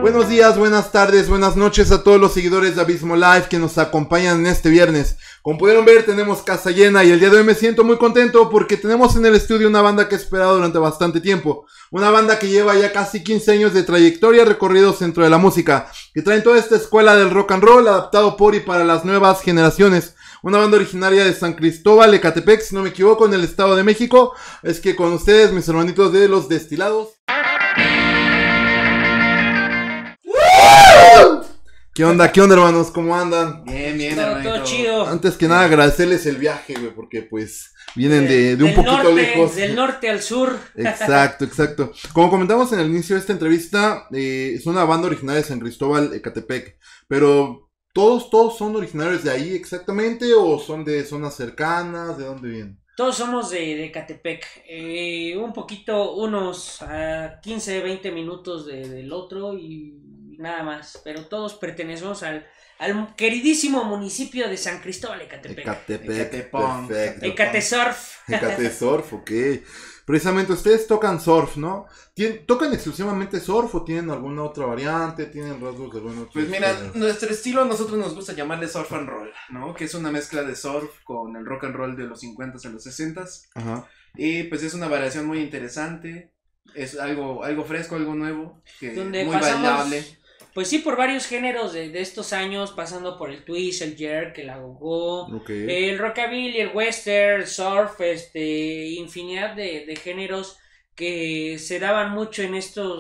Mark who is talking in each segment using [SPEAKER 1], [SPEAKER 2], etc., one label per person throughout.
[SPEAKER 1] Buenos días, buenas tardes, buenas noches a todos los seguidores de Abismo Live que nos acompañan en este viernes. Como pudieron ver, tenemos casa llena y el día de hoy me siento muy contento porque tenemos en el estudio una banda que he esperado durante bastante tiempo. Una banda que lleva ya casi 15 años de trayectoria recorridos dentro de la música, que traen toda esta escuela del rock and roll adaptado por y para las nuevas generaciones. Una banda originaria de San Cristóbal, Ecatepec, si no me equivoco, en el Estado de México. Es que con ustedes, mis hermanitos de Los Destilados. ¿Qué onda, hermanos? ¿Cómo andan?
[SPEAKER 2] Bien,
[SPEAKER 3] todo chido.
[SPEAKER 1] Antes que nada, agradecerles el viaje, güey, porque pues vienen de un poquito lejos.
[SPEAKER 3] Del norte al sur.
[SPEAKER 1] Exacto. Como comentamos en el inicio de esta entrevista, es una banda originaria de San Cristóbal, Ecatepec, pero ¿todos son originarios de ahí exactamente o son de zonas cercanas? ¿De dónde vienen?
[SPEAKER 3] Todos somos de Ecatepec, un poquito, unos 15, 20 minutos del otro y nada más, pero todos pertenecemos al queridísimo municipio de San Cristóbal, Ecatepec.
[SPEAKER 1] Perfecto.
[SPEAKER 3] Ecatesurf.
[SPEAKER 1] Ecatesurf, ok. Precisamente ustedes tocan surf, ¿no? ¿Tocan exclusivamente surf o tienen alguna otra variante? ¿Tienen rasgos de algún otro?
[SPEAKER 2] Pues mira, nuestro estilo a nosotros nos gusta llamarle surf and roll, ¿no? Que es una mezcla de surf con el rock and roll de los 50s a los 60s.
[SPEAKER 1] Ajá.
[SPEAKER 2] Y pues es una variación muy interesante, es algo fresco, algo nuevo, que
[SPEAKER 3] Donde
[SPEAKER 2] muy
[SPEAKER 3] pasamos,
[SPEAKER 2] bailable.
[SPEAKER 3] Pues sí, por varios géneros de estos años, pasando por el twist, el jerk, el agogó, el rockabilly, el western, el surf, infinidad de géneros que se daban mucho en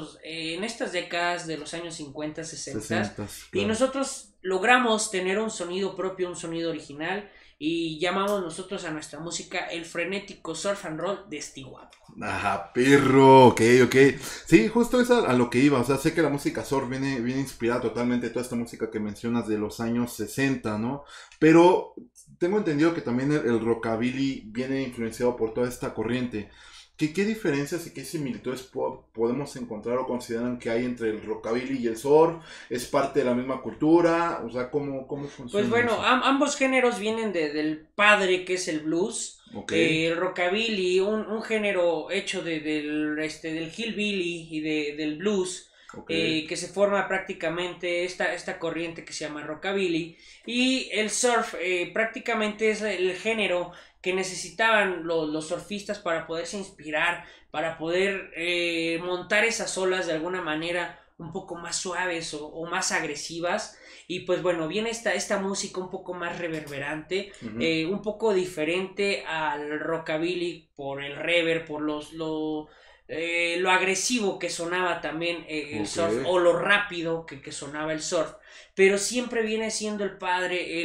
[SPEAKER 3] estas décadas de los años 50, 60.
[SPEAKER 1] Claro.
[SPEAKER 3] Y nosotros logramos tener un sonido propio, un sonido original, y llamamos nosotros a nuestra música el frenético surf and roll de Estiguapo.
[SPEAKER 1] Ajá, perro, ok. Sí, justo es a lo que iba, o sea, sé que la música surf viene inspirada totalmente de toda esta música que mencionas de los años 60, ¿no? Pero tengo entendido que también el rockabilly viene influenciado por toda esta corriente. ¿Qué diferencias y qué similitudes podemos encontrar o consideran que hay entre el rockabilly y el surf? ¿Es parte de la misma cultura? O sea, ¿cómo funciona?
[SPEAKER 3] Pues bueno, ambos géneros vienen del padre que es el blues.
[SPEAKER 1] Okay.
[SPEAKER 3] El rockabilly, un género hecho del hillbilly y del blues. Okay. Que se forma prácticamente esta corriente que se llama rockabilly. Y el surf prácticamente es el género que necesitaban los surfistas para poderse inspirar, para poder montar esas olas de alguna manera un poco más suaves o más agresivas. Y pues bueno, viene esta música un poco más reverberante, un poco diferente al rockabilly por el reverb, por lo agresivo que sonaba también el surf, o lo rápido que sonaba el surf. Pero siempre viene siendo el padre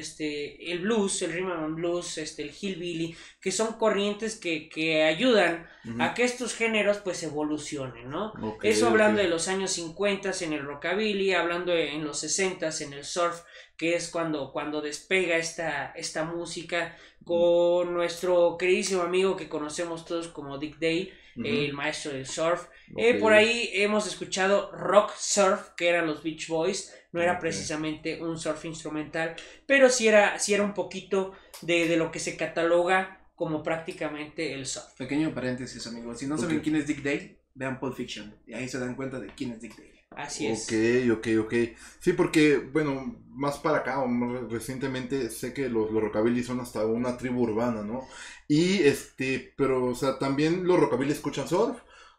[SPEAKER 3] el blues, el rhythm and blues, el hillbilly, que son corrientes que ayudan a que estos géneros pues evolucionen, ¿no? Eso hablando de los años 50 en el rockabilly, hablando en los 60 en el surf, que es cuando despega esta música con nuestro queridísimo amigo que conocemos todos como Dick Dale, el maestro del surf. Por ahí hemos escuchado rock surf, que eran los Beach Boys. No era precisamente un surf instrumental, pero sí era un poquito de lo que se cataloga como prácticamente el surf.
[SPEAKER 2] Pequeño paréntesis, amigos. Si no saben quién es Dick Dale, vean Pulp Fiction. Y ahí se dan cuenta de quién es Dick Dale.
[SPEAKER 3] Así es.
[SPEAKER 1] Ok. Sí, porque, bueno, más para acá, o más recientemente, sé que los rockabilly son hasta una tribu urbana, ¿no? Y, pero, o sea, ¿también los rockabilly escuchan surf?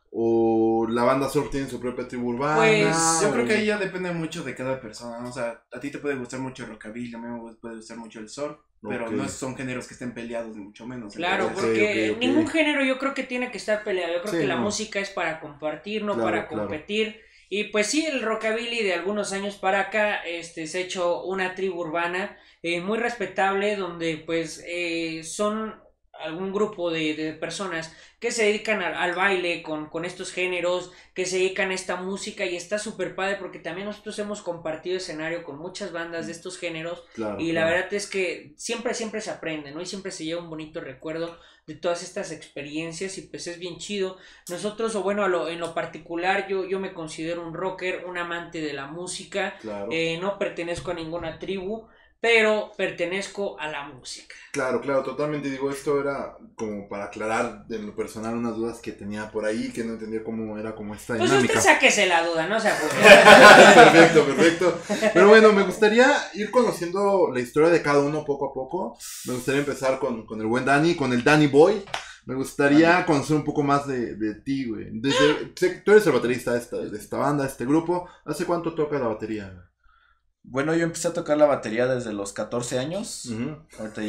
[SPEAKER 1] ¿O la banda surf tiene su propia tribu urbana?
[SPEAKER 2] Pues yo creo que ahí ya depende mucho de cada persona, ¿no? O sea, a ti te puede gustar mucho el rockabilly, a mí me puede gustar mucho el surf, pero no son géneros que estén peleados, ni mucho menos.
[SPEAKER 3] Claro, porque ningún género yo creo que tiene que estar peleado. Yo creo que la música es para compartir, no para competir. Y pues sí, el rockabilly de algunos años para acá se ha hecho una tribu urbana muy respetable, donde pues son algún grupo de personas que se dedican al baile con estos géneros, que se dedican a esta música, y está súper padre porque también nosotros hemos compartido escenario con muchas bandas de estos géneros, la verdad es que siempre se aprende, ¿no? Y siempre se lleva un bonito recuerdo de todas estas experiencias, y pues es bien chido. Nosotros, o bueno, en lo particular, yo me considero un rocker, un amante de la música, no pertenezco a ninguna tribu, pero pertenezco a la música.
[SPEAKER 1] Claro, totalmente. Digo, esto era como para aclarar de lo personal unas dudas que tenía por ahí, que no entendía cómo era como esta dinámica.
[SPEAKER 3] Pues usted sáquese la duda, no se apure.
[SPEAKER 1] Perfecto. Pero bueno, me gustaría ir conociendo la historia de cada uno poco a poco. Me gustaría empezar con el buen Dani, con el Danny Boy. Me gustaría conocer un poco más de ti, güey. Tú eres el baterista de esta banda, de este grupo. ¿Hace cuánto tocas la batería?
[SPEAKER 4] Bueno, yo empecé a tocar la batería desde los 14 años. Ahorita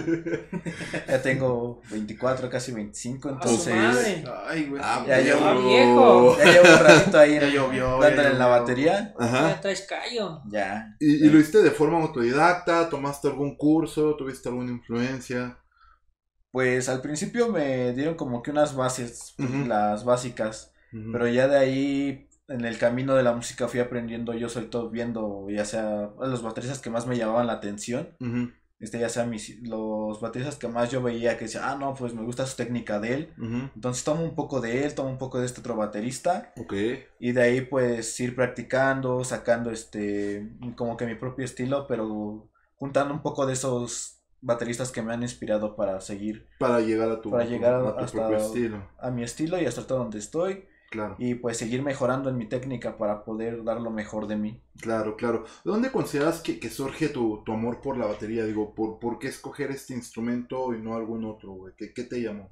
[SPEAKER 4] ya tengo 24, casi 25, entonces...
[SPEAKER 2] Ay, güey.
[SPEAKER 4] Ya llevo
[SPEAKER 3] viejo.
[SPEAKER 4] Ya llevo un ratito ahí
[SPEAKER 2] Ya llovió.
[SPEAKER 4] dándole en la batería.
[SPEAKER 1] Ajá.
[SPEAKER 3] Ya traes callo.
[SPEAKER 4] Ya.
[SPEAKER 1] ¿Y lo hiciste de forma autodidacta? ¿Tomaste algún curso? ¿Tuviste alguna influencia?
[SPEAKER 4] Pues al principio me dieron como que unas bases, las básicas. Pero ya de ahí... En el camino de la música fui aprendiendo yo solito viendo ya sea a los bateristas que más me llamaban la atención, ya sea los bateristas que más yo veía que decía, no, pues me gusta su técnica de él, entonces tomo un poco de él, tomo un poco de este otro baterista, y de ahí pues ir practicando, sacando como que mi propio estilo, pero juntando un poco de esos bateristas que me han inspirado para seguir,
[SPEAKER 1] para llegar a tu propio
[SPEAKER 4] estilo, a mi estilo y hasta donde estoy.
[SPEAKER 1] Claro.
[SPEAKER 4] Y pues seguir mejorando en mi técnica para poder dar lo mejor de mí.
[SPEAKER 1] Claro. ¿De dónde consideras que surge tu amor por la batería? Digo, ¿por qué escoger este instrumento y no algún otro, güey? ¿Qué te llamó?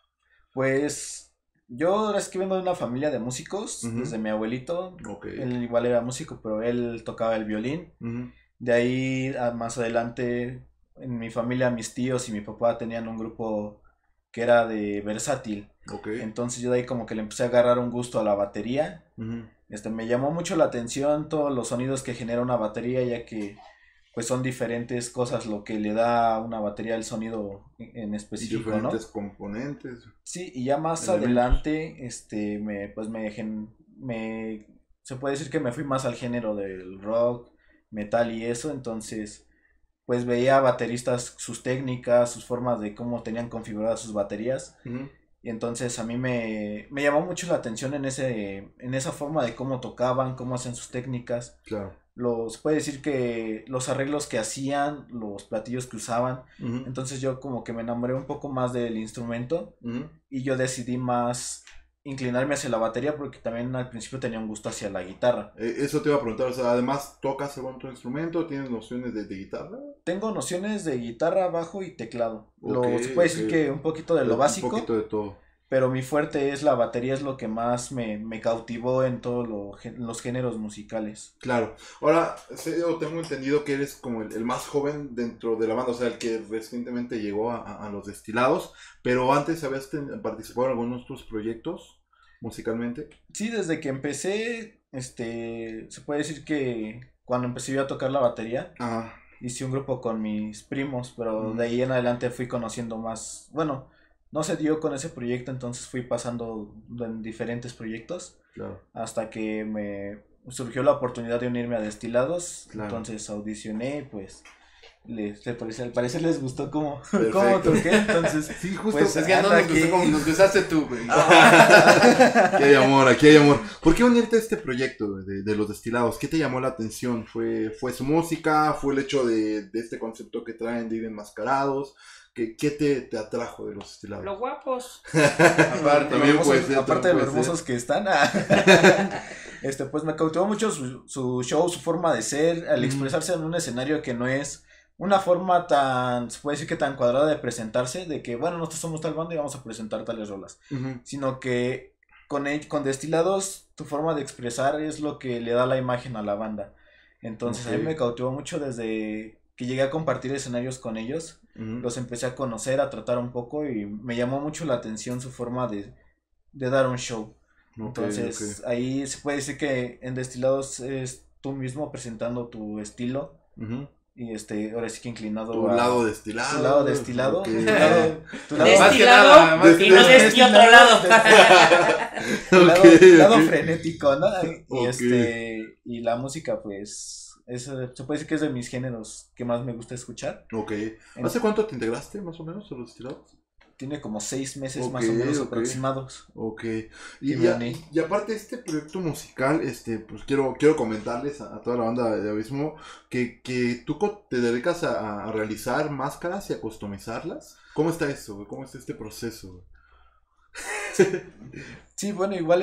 [SPEAKER 4] Pues yo es que vengo de una familia de músicos, desde mi abuelito. Él igual era músico, pero él tocaba el violín. De ahí más adelante, en mi familia, mis tíos y mi papá tenían un grupo que era de versátil. Entonces yo de ahí como que le empecé a agarrar un gusto a la batería. Me llamó mucho la atención todos los sonidos que genera una batería, ya que pues son diferentes cosas lo que le da a una batería el sonido en específico,
[SPEAKER 1] diferentes componentes.
[SPEAKER 4] Sí, y ya más adelante se puede decir que me fui más al género del rock, metal y eso, entonces pues veía bateristas, sus técnicas, sus formas de cómo tenían configuradas sus baterías. Y entonces a mí me llamó mucho la atención en esa forma de cómo tocaban, cómo hacían sus técnicas.
[SPEAKER 1] Claro.
[SPEAKER 4] Puede decir que los arreglos que hacían, los platillos que usaban. Entonces yo como que me enamoré un poco más del instrumento. Y yo decidí más inclinarme hacia la batería porque también al principio tenía un gusto hacia la guitarra.
[SPEAKER 1] Eso te iba a preguntar, o sea, además tocas algún otro instrumento, ¿tienes nociones de guitarra?
[SPEAKER 4] Tengo nociones de guitarra, bajo y teclado. Se puede decir que un poquito de lo básico.
[SPEAKER 1] Un poquito de todo.
[SPEAKER 4] Pero mi fuerte es la batería, es lo que más me cautivó en todos los géneros musicales.
[SPEAKER 1] Claro. Ahora, tengo entendido que eres como el más joven dentro de la banda, o sea, el que recientemente llegó a los Destilados, pero antes habías participado en algunos otros proyectos musicalmente.
[SPEAKER 4] Sí, desde que empecé, se puede decir que cuando empecé yo a tocar la batería, hice un grupo con mis primos, pero de ahí en adelante fui conociendo más, bueno... No se dio con ese proyecto, entonces fui pasando en diferentes proyectos. Claro. Hasta que me surgió la oportunidad de unirme a Destilados. Claro. Entonces audicioné, pues al parecer les gustó cómo toqué. Entonces,
[SPEAKER 1] sí, justo.
[SPEAKER 2] Pues es que no nos gustó como nos gustaste tú, güey.
[SPEAKER 1] Aquí hay amor. ¿Por qué unirte a este proyecto de los Destilados? ¿Qué te llamó la atención? ¿Fue su música? ¿Fue el hecho de este concepto que traen de ir enmascarados? ¿Qué te atrajo de los Destilados?
[SPEAKER 3] Los guapos.
[SPEAKER 4] Aparte de los hermosos que están. Pues me cautivó mucho su show, su forma de ser, al expresarse en un escenario que no es una forma se puede decir que tan cuadrada de presentarse, de que bueno, nosotros somos tal banda y vamos a presentar tales rolas, sino que con Destilados tu forma de expresar es lo que le da la imagen a la banda. Entonces a mí me cautivó mucho desde que llegué a compartir escenarios con ellos. Los empecé a conocer, a tratar un poco y me llamó mucho la atención su forma de dar un show. Entonces ahí se puede decir que en Destilados es tú mismo presentando tu estilo. Y ahora sí que inclinado
[SPEAKER 1] tu lado destilado.
[SPEAKER 4] Tu lado destilado.
[SPEAKER 1] Okay.
[SPEAKER 4] Tu lado
[SPEAKER 3] destilado y no de otro lado.
[SPEAKER 4] Tu lado frenético, ¿no? Y la música pues se puede decir que es de mis géneros que más me gusta escuchar.
[SPEAKER 1] ¿Hace cuánto te integraste más o menos a los Destilados?
[SPEAKER 4] tiene como 6 meses más o menos aproximados.
[SPEAKER 1] Ok. Y aparte de este proyecto musical, pues quiero comentarles a toda la banda de Abismo que tú te dedicas a realizar máscaras y a customizarlas. ¿Cómo está eso, güey? ¿Cómo está este proceso, güey?
[SPEAKER 4] Sí, bueno, igual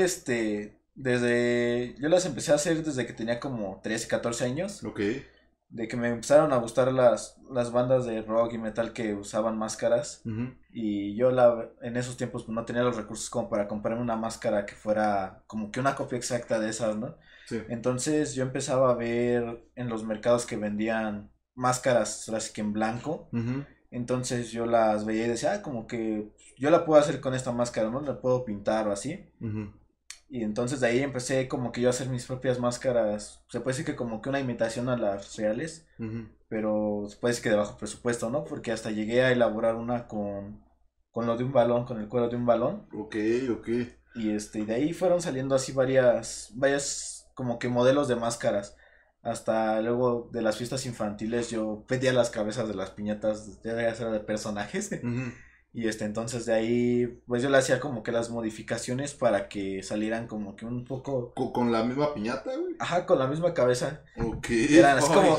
[SPEAKER 4] yo las empecé a hacer desde que tenía como 13, 14 años.
[SPEAKER 1] Ok.
[SPEAKER 4] De que me empezaron a gustar las bandas de rock y metal que usaban máscaras.
[SPEAKER 1] Uh-huh.
[SPEAKER 4] Y yo en esos tiempos pues, no tenía los recursos como para comprarme una máscara que fuera como que una copia exacta de esas, ¿no?
[SPEAKER 1] Sí.
[SPEAKER 4] Entonces yo empezaba a ver en los mercados que vendían máscaras así que en blanco.
[SPEAKER 1] Uh-huh.
[SPEAKER 4] Entonces yo las veía y decía, como que yo la puedo hacer con esta máscara, ¿no? La puedo pintar o así.
[SPEAKER 1] Uh-huh.
[SPEAKER 4] Y entonces de ahí empecé como que yo a hacer mis propias máscaras. Se puede decir que como que una imitación a las reales.
[SPEAKER 1] Uh-huh.
[SPEAKER 4] Pero se puede decir que de bajo presupuesto, ¿no? Porque hasta llegué a elaborar una con lo de un balón, con el cuero de un balón.
[SPEAKER 1] Ok.
[SPEAKER 4] Y de ahí fueron saliendo así varias como que modelos de máscaras. Hasta luego de las fiestas infantiles yo pedía las cabezas de las piñatas, ya sea de personajes.
[SPEAKER 1] Uh-huh.
[SPEAKER 4] Y entonces de ahí, pues yo le hacía como que las modificaciones para que salieran como que un poco...
[SPEAKER 1] ¿Con la misma piñata, güey?
[SPEAKER 4] Ajá, con la misma cabeza.
[SPEAKER 1] Ok.
[SPEAKER 4] Eran así como...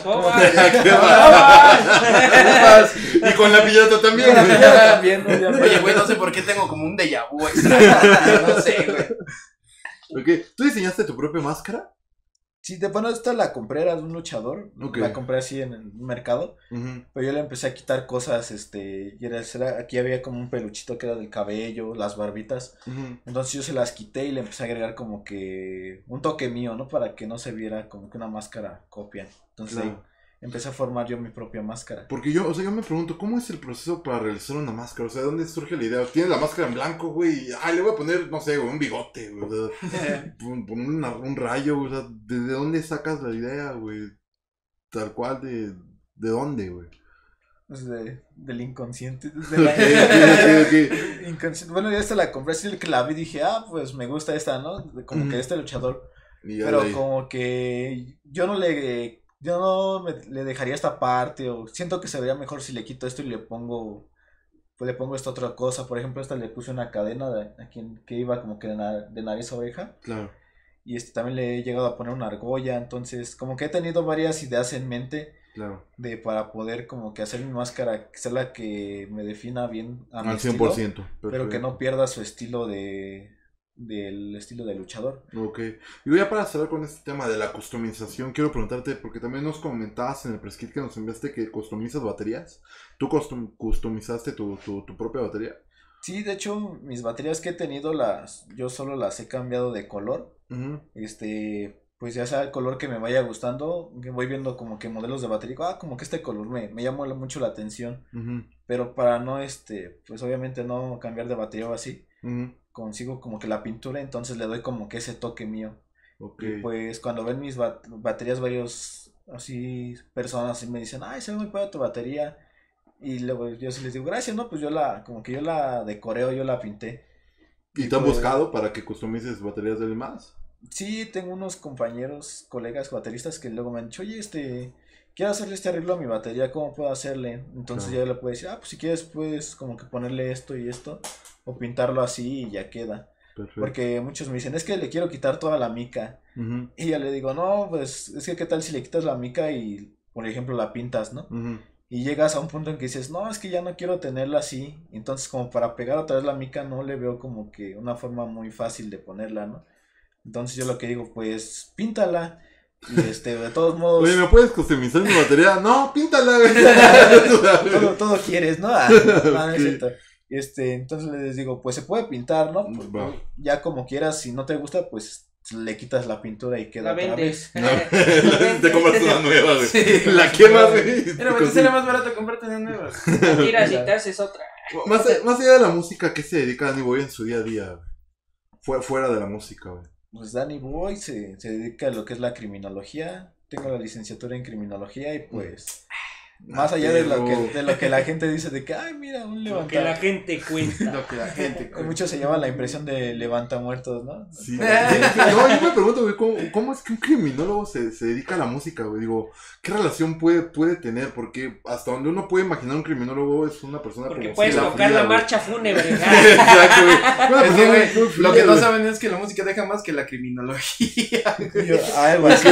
[SPEAKER 1] Y con la piñata también.
[SPEAKER 4] Con la piñata también, obviamente.
[SPEAKER 2] Oye, güey, no sé por qué tengo como un déjà vu extraño. No sé, güey.
[SPEAKER 1] Ok. ¿Tú diseñaste tu propia máscara?
[SPEAKER 4] Sí, bueno, esta la compré, era de un luchador.
[SPEAKER 1] Okay.
[SPEAKER 4] La compré así en el mercado.
[SPEAKER 1] Uh-huh.
[SPEAKER 4] Pero yo le empecé a quitar cosas, aquí había como un peluchito que era del cabello, las barbitas.
[SPEAKER 1] Uh-huh.
[SPEAKER 4] Entonces yo se las quité y le empecé a agregar como que un toque mío, ¿no? Para que no se viera como que una máscara copia. Entonces
[SPEAKER 1] claro.
[SPEAKER 4] ahí empecé a formar yo mi propia máscara.
[SPEAKER 1] Porque yo me pregunto, ¿cómo es el proceso para realizar una máscara? O sea, ¿de dónde surge la idea? Tienes la máscara en blanco, güey, y le voy a poner, no sé, güey, un bigote, güey, o sea, poner un rayo, o sea, ¿de dónde sacas la idea, güey? Tal cual, ¿de dónde, güey?
[SPEAKER 4] Pues del inconsciente.
[SPEAKER 1] Okay.
[SPEAKER 4] Inconsciente. Bueno, ya esta la compré, así que la vi y dije, pues me gusta esta, ¿no? Como que este luchador. Pero como que yo no le dejaría esta parte, o siento que se vería mejor si le quito esto y le pongo esta otra cosa. Por ejemplo, esta le puse una cadena que iba como que de nariz a oreja.
[SPEAKER 1] Claro.
[SPEAKER 4] Y también le he llegado a poner una argolla. Entonces como que he tenido varias ideas en mente.
[SPEAKER 1] Claro.
[SPEAKER 4] Para poder como que hacer mi máscara, que sea la que me defina bien a mi
[SPEAKER 1] al 100%.
[SPEAKER 4] Estilo, pero que no pierda su estilo del estilo de luchador.
[SPEAKER 1] Ok. Y ya para cerrar con este tema de la customización, quiero preguntarte, porque también nos comentabas en el press kit que nos enviaste que customizas baterías. ¿Tú customizaste tu propia batería?
[SPEAKER 4] Sí, de hecho, mis baterías que he tenido yo solo las he cambiado de color.
[SPEAKER 1] Uh-huh.
[SPEAKER 4] Pues ya sea el color que me vaya gustando, que voy viendo como que modelos de batería, como que este color me llama mucho la atención.
[SPEAKER 1] Uh-huh.
[SPEAKER 4] Pero para no, pues obviamente no cambiar de batería o así.
[SPEAKER 1] Uh-huh.
[SPEAKER 4] Consigo como que la pintura, entonces le doy como que ese toque mío.
[SPEAKER 1] Okay.
[SPEAKER 4] Y pues cuando ven mis baterías, varios así personas y me dicen, ay, se ve muy padre tu batería. Y luego yo sí les digo, gracias, ¿no? Pues yo la decoré, yo la pinté.
[SPEAKER 1] ¿Y te han buscado para que customices baterías de más?
[SPEAKER 4] Sí, tengo unos colegas bateristas que luego me han dicho, oye, quiero hacerle este arreglo a mi batería, ¿cómo puedo hacerle? Entonces ya le puedo decir, pues si quieres puedes como que ponerle esto y esto, o pintarlo así y ya queda. Perfecto. Porque muchos me dicen, es que le quiero quitar toda la mica.
[SPEAKER 1] Uh-huh.
[SPEAKER 4] Y ya le digo, no, pues es que qué tal si le quitas la mica y, por ejemplo, la pintas, ¿no?
[SPEAKER 1] Uh-huh.
[SPEAKER 4] Y llegas a un punto en que dices, no, es que ya no quiero tenerla así. Entonces como para pegar otra vez la mica no le veo como que una forma muy fácil de ponerla, ¿no? Entonces yo lo que digo, pues píntala. Y de todos modos.
[SPEAKER 1] Oye, ¿me puedes customizar mi batería? No, píntala.
[SPEAKER 4] todo quieres, ¿no? No es cierto. Entonces les digo, pues se puede pintar, ¿no? Pues, ya como quieras, si no te gusta, pues le quitas la pintura y queda
[SPEAKER 3] otra vez.
[SPEAKER 1] Te compras una nueva, güey.
[SPEAKER 2] Sí,
[SPEAKER 1] la quemas, güey.
[SPEAKER 2] Pero te sale más barato comprarte una nueva.
[SPEAKER 3] La tiras y te haces otra.
[SPEAKER 1] Más allá de la música, ¿qué se dedica Danny Boy en su día a día, güey? Fuera de la música, güey.
[SPEAKER 4] Pues Danny Boy se dedica a lo que es la criminología. Tengo la licenciatura en criminología y pues Más allá de lo que la gente dice de que, ay, mira, un levanta.
[SPEAKER 3] Lo que la gente cuenta.
[SPEAKER 2] Lo que la gente cuenta.
[SPEAKER 4] Muchos se llevan la impresión de levanta muertos, ¿no?
[SPEAKER 1] Sí. No, yo me pregunto, güey, ¿cómo es que un criminólogo se dedica a la música, güey? Digo, ¿qué relación puede tener? Porque hasta donde uno puede imaginar un criminólogo es una persona
[SPEAKER 3] porque
[SPEAKER 1] como
[SPEAKER 3] puedes tocar la marcha fúnebre.
[SPEAKER 1] Exacto, güey.
[SPEAKER 2] Es que, güey, lo que no saben es que la música deja más que la criminología.
[SPEAKER 4] Algo así.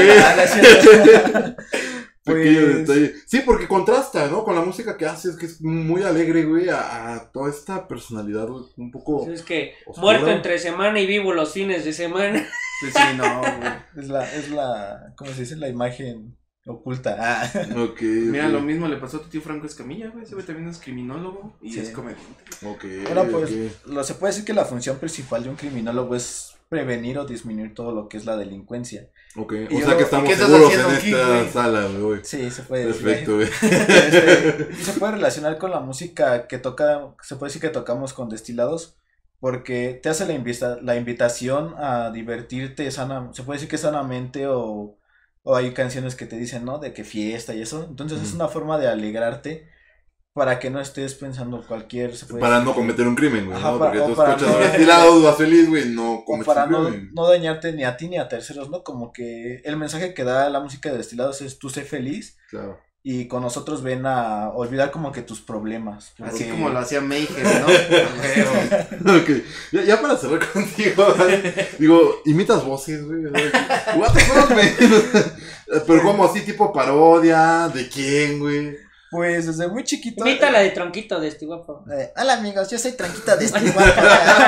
[SPEAKER 1] Pues... Sí, porque contrasta, ¿no? Con la música que haces, que es muy alegre, güey, a toda esta personalidad, güey, un poco...
[SPEAKER 3] Es que
[SPEAKER 1] oscura.
[SPEAKER 3] muerto entre semana y vivo los fines de semana.
[SPEAKER 2] Sí, no, güey.
[SPEAKER 4] Es la, ¿cómo se dice? La imagen oculta.
[SPEAKER 1] Okay,
[SPEAKER 2] mira, lo mismo le pasó a tu tío Franco Escamilla, güey. Ese güey también es criminólogo y es comediante.
[SPEAKER 4] Bueno, pues, se puede decir que la función principal de un criminólogo es prevenir o disminuir todo lo que es la delincuencia.
[SPEAKER 1] O sea que estamos seguros en esta sala, güey.
[SPEAKER 4] Sí, se puede decir.
[SPEAKER 1] Perfecto, güey.
[SPEAKER 4] Se puede relacionar con la música que se puede decir que tocamos con Destilados, porque te hace la invitación a divertirte se puede decir que sanamente, o hay canciones que te dicen, ¿no? De que fiesta y eso. Entonces es una forma de alegrarte para que no estés pensando
[SPEAKER 1] para no cometer un crimen, güey, ¿no? Porque tú escuchas
[SPEAKER 4] no,
[SPEAKER 1] Destilados, vas feliz, güey, no cometes
[SPEAKER 4] para
[SPEAKER 1] un crimen.
[SPEAKER 4] no dañarte ni a ti ni a terceros, ¿no? Como que el mensaje que da la música de Destilados es tú sé feliz.
[SPEAKER 1] Claro.
[SPEAKER 4] Y con nosotros ven a olvidar como que tus problemas.
[SPEAKER 2] Así como lo hacía Mayhem, ¿no?
[SPEAKER 1] Okay. Ya para cerrar contigo, digo, imitas voces, güey. What the fuck, güey. Pero como así, tipo parodia, ¿de quién, güey?
[SPEAKER 4] Pues desde muy chiquito.
[SPEAKER 3] Imita la de Tronquito de este guapo.
[SPEAKER 4] Hola amigos, yo soy Tronquito de este guapo.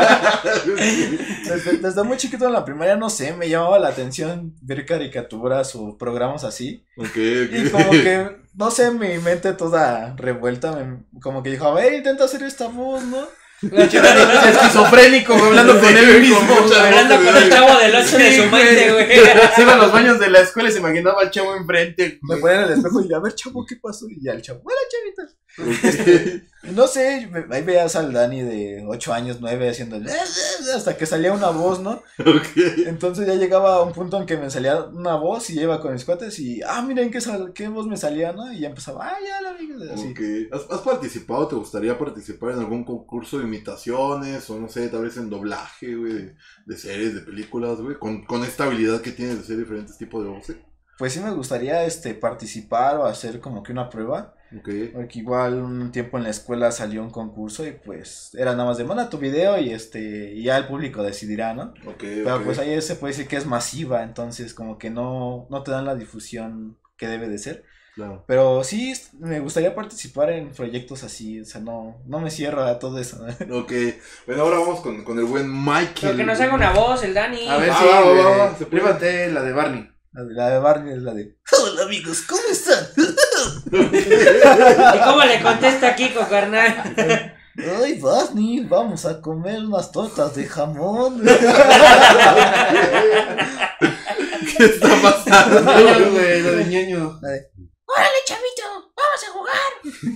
[SPEAKER 4] desde muy chiquito en la primaria, no sé, me llamaba la atención ver caricaturas o programas así.
[SPEAKER 1] Okay.
[SPEAKER 4] Y como que, no sé, mi mente toda revuelta, como que dijo, a ver, intenta hacer esta voz, ¿no?
[SPEAKER 2] Esquizofrénico, güey, hablando con él mismo.
[SPEAKER 3] Hablando con el chavo del 8 de su mente, güey.
[SPEAKER 2] Se iba a los baños de la escuela y se imaginaba al chavo enfrente.
[SPEAKER 4] Me ponía en el espejo y a ver, chavo, ¿qué pasó? Y ya el chavo, hola, chavitas. No sé, ahí veías al Dani de 8 años, 9 haciendo hasta que salía una voz, ¿no?
[SPEAKER 1] Okay.
[SPEAKER 4] Entonces ya llegaba a un punto en que me salía una voz y ya iba con mis cuates y miren qué voz me salía, ¿no? Y ya empezaba, ya la amiga, así.
[SPEAKER 1] Okay. ¿Has participado? ¿Te gustaría participar en algún concurso de imitaciones o no sé, tal vez en doblaje, güey, de series, de películas, güey, con esta habilidad que tienes de hacer diferentes tipos de voces?
[SPEAKER 4] Pues sí me gustaría participar o hacer como que una prueba.
[SPEAKER 1] Okay.
[SPEAKER 4] Porque igual un tiempo en la escuela salió un concurso y pues era nada más de manda tu video y ya el público decidirá, ¿no? Pero pues ahí se puede decir que es masiva, entonces como que no te dan la difusión que debe de ser.
[SPEAKER 1] Claro.
[SPEAKER 4] Pero sí me gustaría participar en proyectos así, o sea, no me cierro a todo eso, ¿no?
[SPEAKER 1] Ok, bueno, ahora vamos con el buen Michael.
[SPEAKER 3] Pero que nos haga una voz, el Dani.
[SPEAKER 2] A ver, sí, prímate la de Barney.
[SPEAKER 4] La de Barney es la de hola amigos, ¿cómo están?
[SPEAKER 3] ¿Y cómo le contesta Kiko, carnal?
[SPEAKER 4] Ay, Barney, vamos a comer unas tortas de jamón.
[SPEAKER 1] ¿Qué está pasando?
[SPEAKER 2] Güey, lo de ñaño.
[SPEAKER 3] ¡Órale, chavito! ¡Vamos a jugar!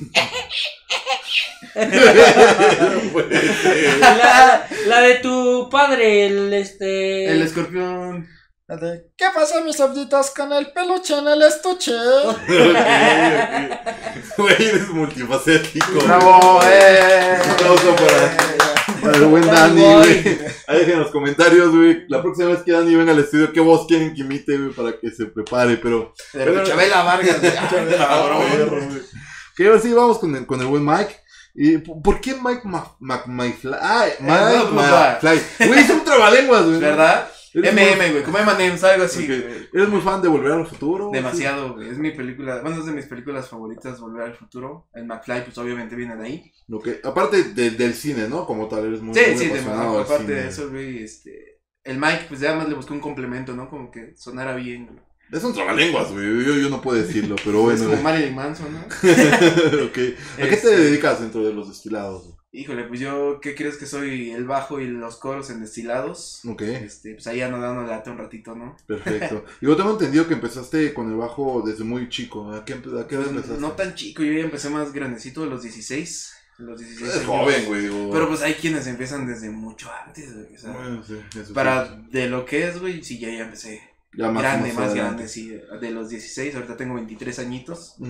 [SPEAKER 3] La de tu padre, el
[SPEAKER 2] escorpión.
[SPEAKER 4] ¿Qué pasa, mis abditas, con el peluche en el estuche?
[SPEAKER 1] Güey, eres multifacético.
[SPEAKER 2] ¡Bravo!
[SPEAKER 1] Un aplauso para el buen Dani, güey. Ahí dejen en los comentarios, güey. La próxima vez que Dani venga al estudio, ¿qué voz quieren que imite, güey? Para que se prepare, pero
[SPEAKER 2] Chabela Vargas.
[SPEAKER 1] Que ahora sí, vamos con el buen Mike. ¿Y por qué Mike McFly? Güey, es un trabalenguas, güey.
[SPEAKER 2] ¿Verdad? güey, como M&M's, algo así.
[SPEAKER 1] Okay. ¿Eres muy fan de Volver al Futuro?
[SPEAKER 2] Demasiado, güey. Es mi película, es de mis películas favoritas, Volver al Futuro. El McFly, pues obviamente viene de ahí.
[SPEAKER 1] Okay. Aparte del cine, ¿no? Como tal, eres muy
[SPEAKER 2] apasionado. Aparte de eso, güey, el Mike, pues ya más le busqué un complemento, ¿no? Como que sonara bien, güey.
[SPEAKER 1] Es un trabalenguas, güey. Yo no puedo decirlo, pero bueno.
[SPEAKER 2] Es como Marilyn Manson, ¿no?
[SPEAKER 1] Okay. ¿A qué te dedicas dentro de los Destilados?
[SPEAKER 2] Híjole, pues yo, ¿qué crees que soy? El bajo y los coros en Destilados.
[SPEAKER 1] Ok.
[SPEAKER 2] Pues ahí ando dando lata un ratito, ¿no?
[SPEAKER 1] Perfecto. Yo tengo entendido que empezaste con el bajo desde muy chico. ¿A qué edad empezaste?
[SPEAKER 2] No tan chico, yo ya empecé más grandecito, a los 16.
[SPEAKER 1] Es joven, güey, digo.
[SPEAKER 2] Pero pues hay quienes empiezan desde mucho antes, güey. O sea,
[SPEAKER 1] bueno, sí, eso
[SPEAKER 2] para
[SPEAKER 1] sí.
[SPEAKER 2] de lo que es, güey, sí, ya empecé.
[SPEAKER 1] Ya más
[SPEAKER 2] grande, sí. De los 16, ahorita tengo 23 añitos.
[SPEAKER 1] Uh-huh.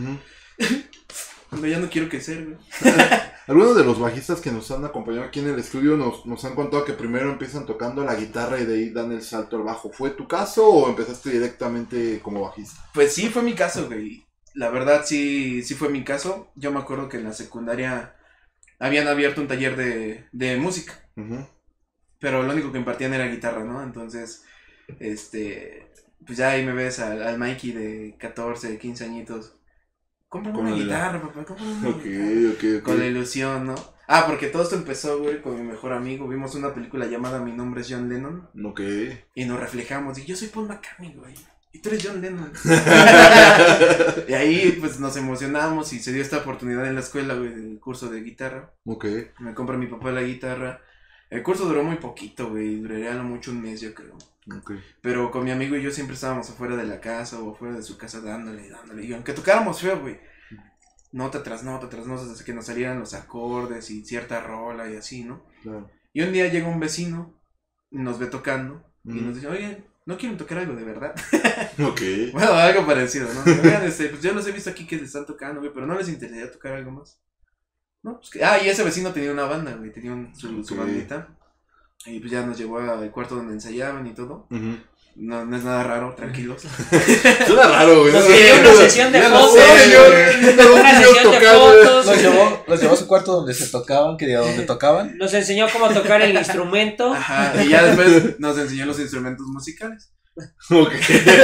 [SPEAKER 2] Cuando ya no quiero crecer, güey.
[SPEAKER 1] Algunos de los bajistas que nos han acompañado aquí en el estudio nos han contado que primero empiezan tocando la guitarra y de ahí dan el salto al bajo. ¿Fue tu caso o empezaste directamente como bajista?
[SPEAKER 2] Pues sí, fue mi caso, güey. La verdad sí fue mi caso. Yo me acuerdo que en la secundaria habían abierto un taller de música. Uh-huh. Pero lo único que impartían era guitarra, ¿no? Entonces, pues ya ahí me ves al Mikey de 14, 15 añitos. Cómprame una guitarra, papá, cómprame una guitarra. Okay. Con la ilusión, ¿no? Ah, porque todo esto empezó, güey, con mi mejor amigo. Vimos una película llamada Mi nombre es John Lennon.
[SPEAKER 1] Ok.
[SPEAKER 2] Y nos reflejamos. Y yo soy Paul McCartney, güey. Y tú eres John Lennon. Y ahí, pues, nos emocionamos y se dio esta oportunidad en la escuela, güey, del curso de guitarra.
[SPEAKER 1] Ok.
[SPEAKER 2] Me compra mi papá la guitarra. El curso duró muy poquito, güey. Duraría a lo mucho un mes, yo creo.
[SPEAKER 1] Okay.
[SPEAKER 2] Pero con mi amigo y yo siempre estábamos afuera de la casa o afuera de su casa dándole. Y aunque tocáramos feo, güey. Nota tras nota, hasta que nos salieran los acordes y cierta rola y así, ¿no?
[SPEAKER 1] Claro.
[SPEAKER 2] Y un día llega un vecino, nos ve tocando y nos dice, oye, ¿no quieren tocar algo de verdad?
[SPEAKER 1] Ok.
[SPEAKER 2] Bueno, algo parecido, ¿no? Oigan, pues yo los he visto aquí que se están tocando, güey, pero ¿no les interesaría tocar algo más? No, pues que... y ese vecino tenía una banda, güey, tenía su bandita. Y pues ya nos llevó al cuarto donde ensayaban y todo. Uh-huh. No es nada raro, tranquilos.
[SPEAKER 1] Suena raro, güey.
[SPEAKER 3] Una sesión de fotos. Una sesión de fotos.
[SPEAKER 4] Los llevó a su cuarto donde se tocaban, donde tocaban.
[SPEAKER 3] Nos enseñó cómo tocar el instrumento.
[SPEAKER 2] Ajá, y ya después nos enseñó los instrumentos musicales.
[SPEAKER 1] Ok.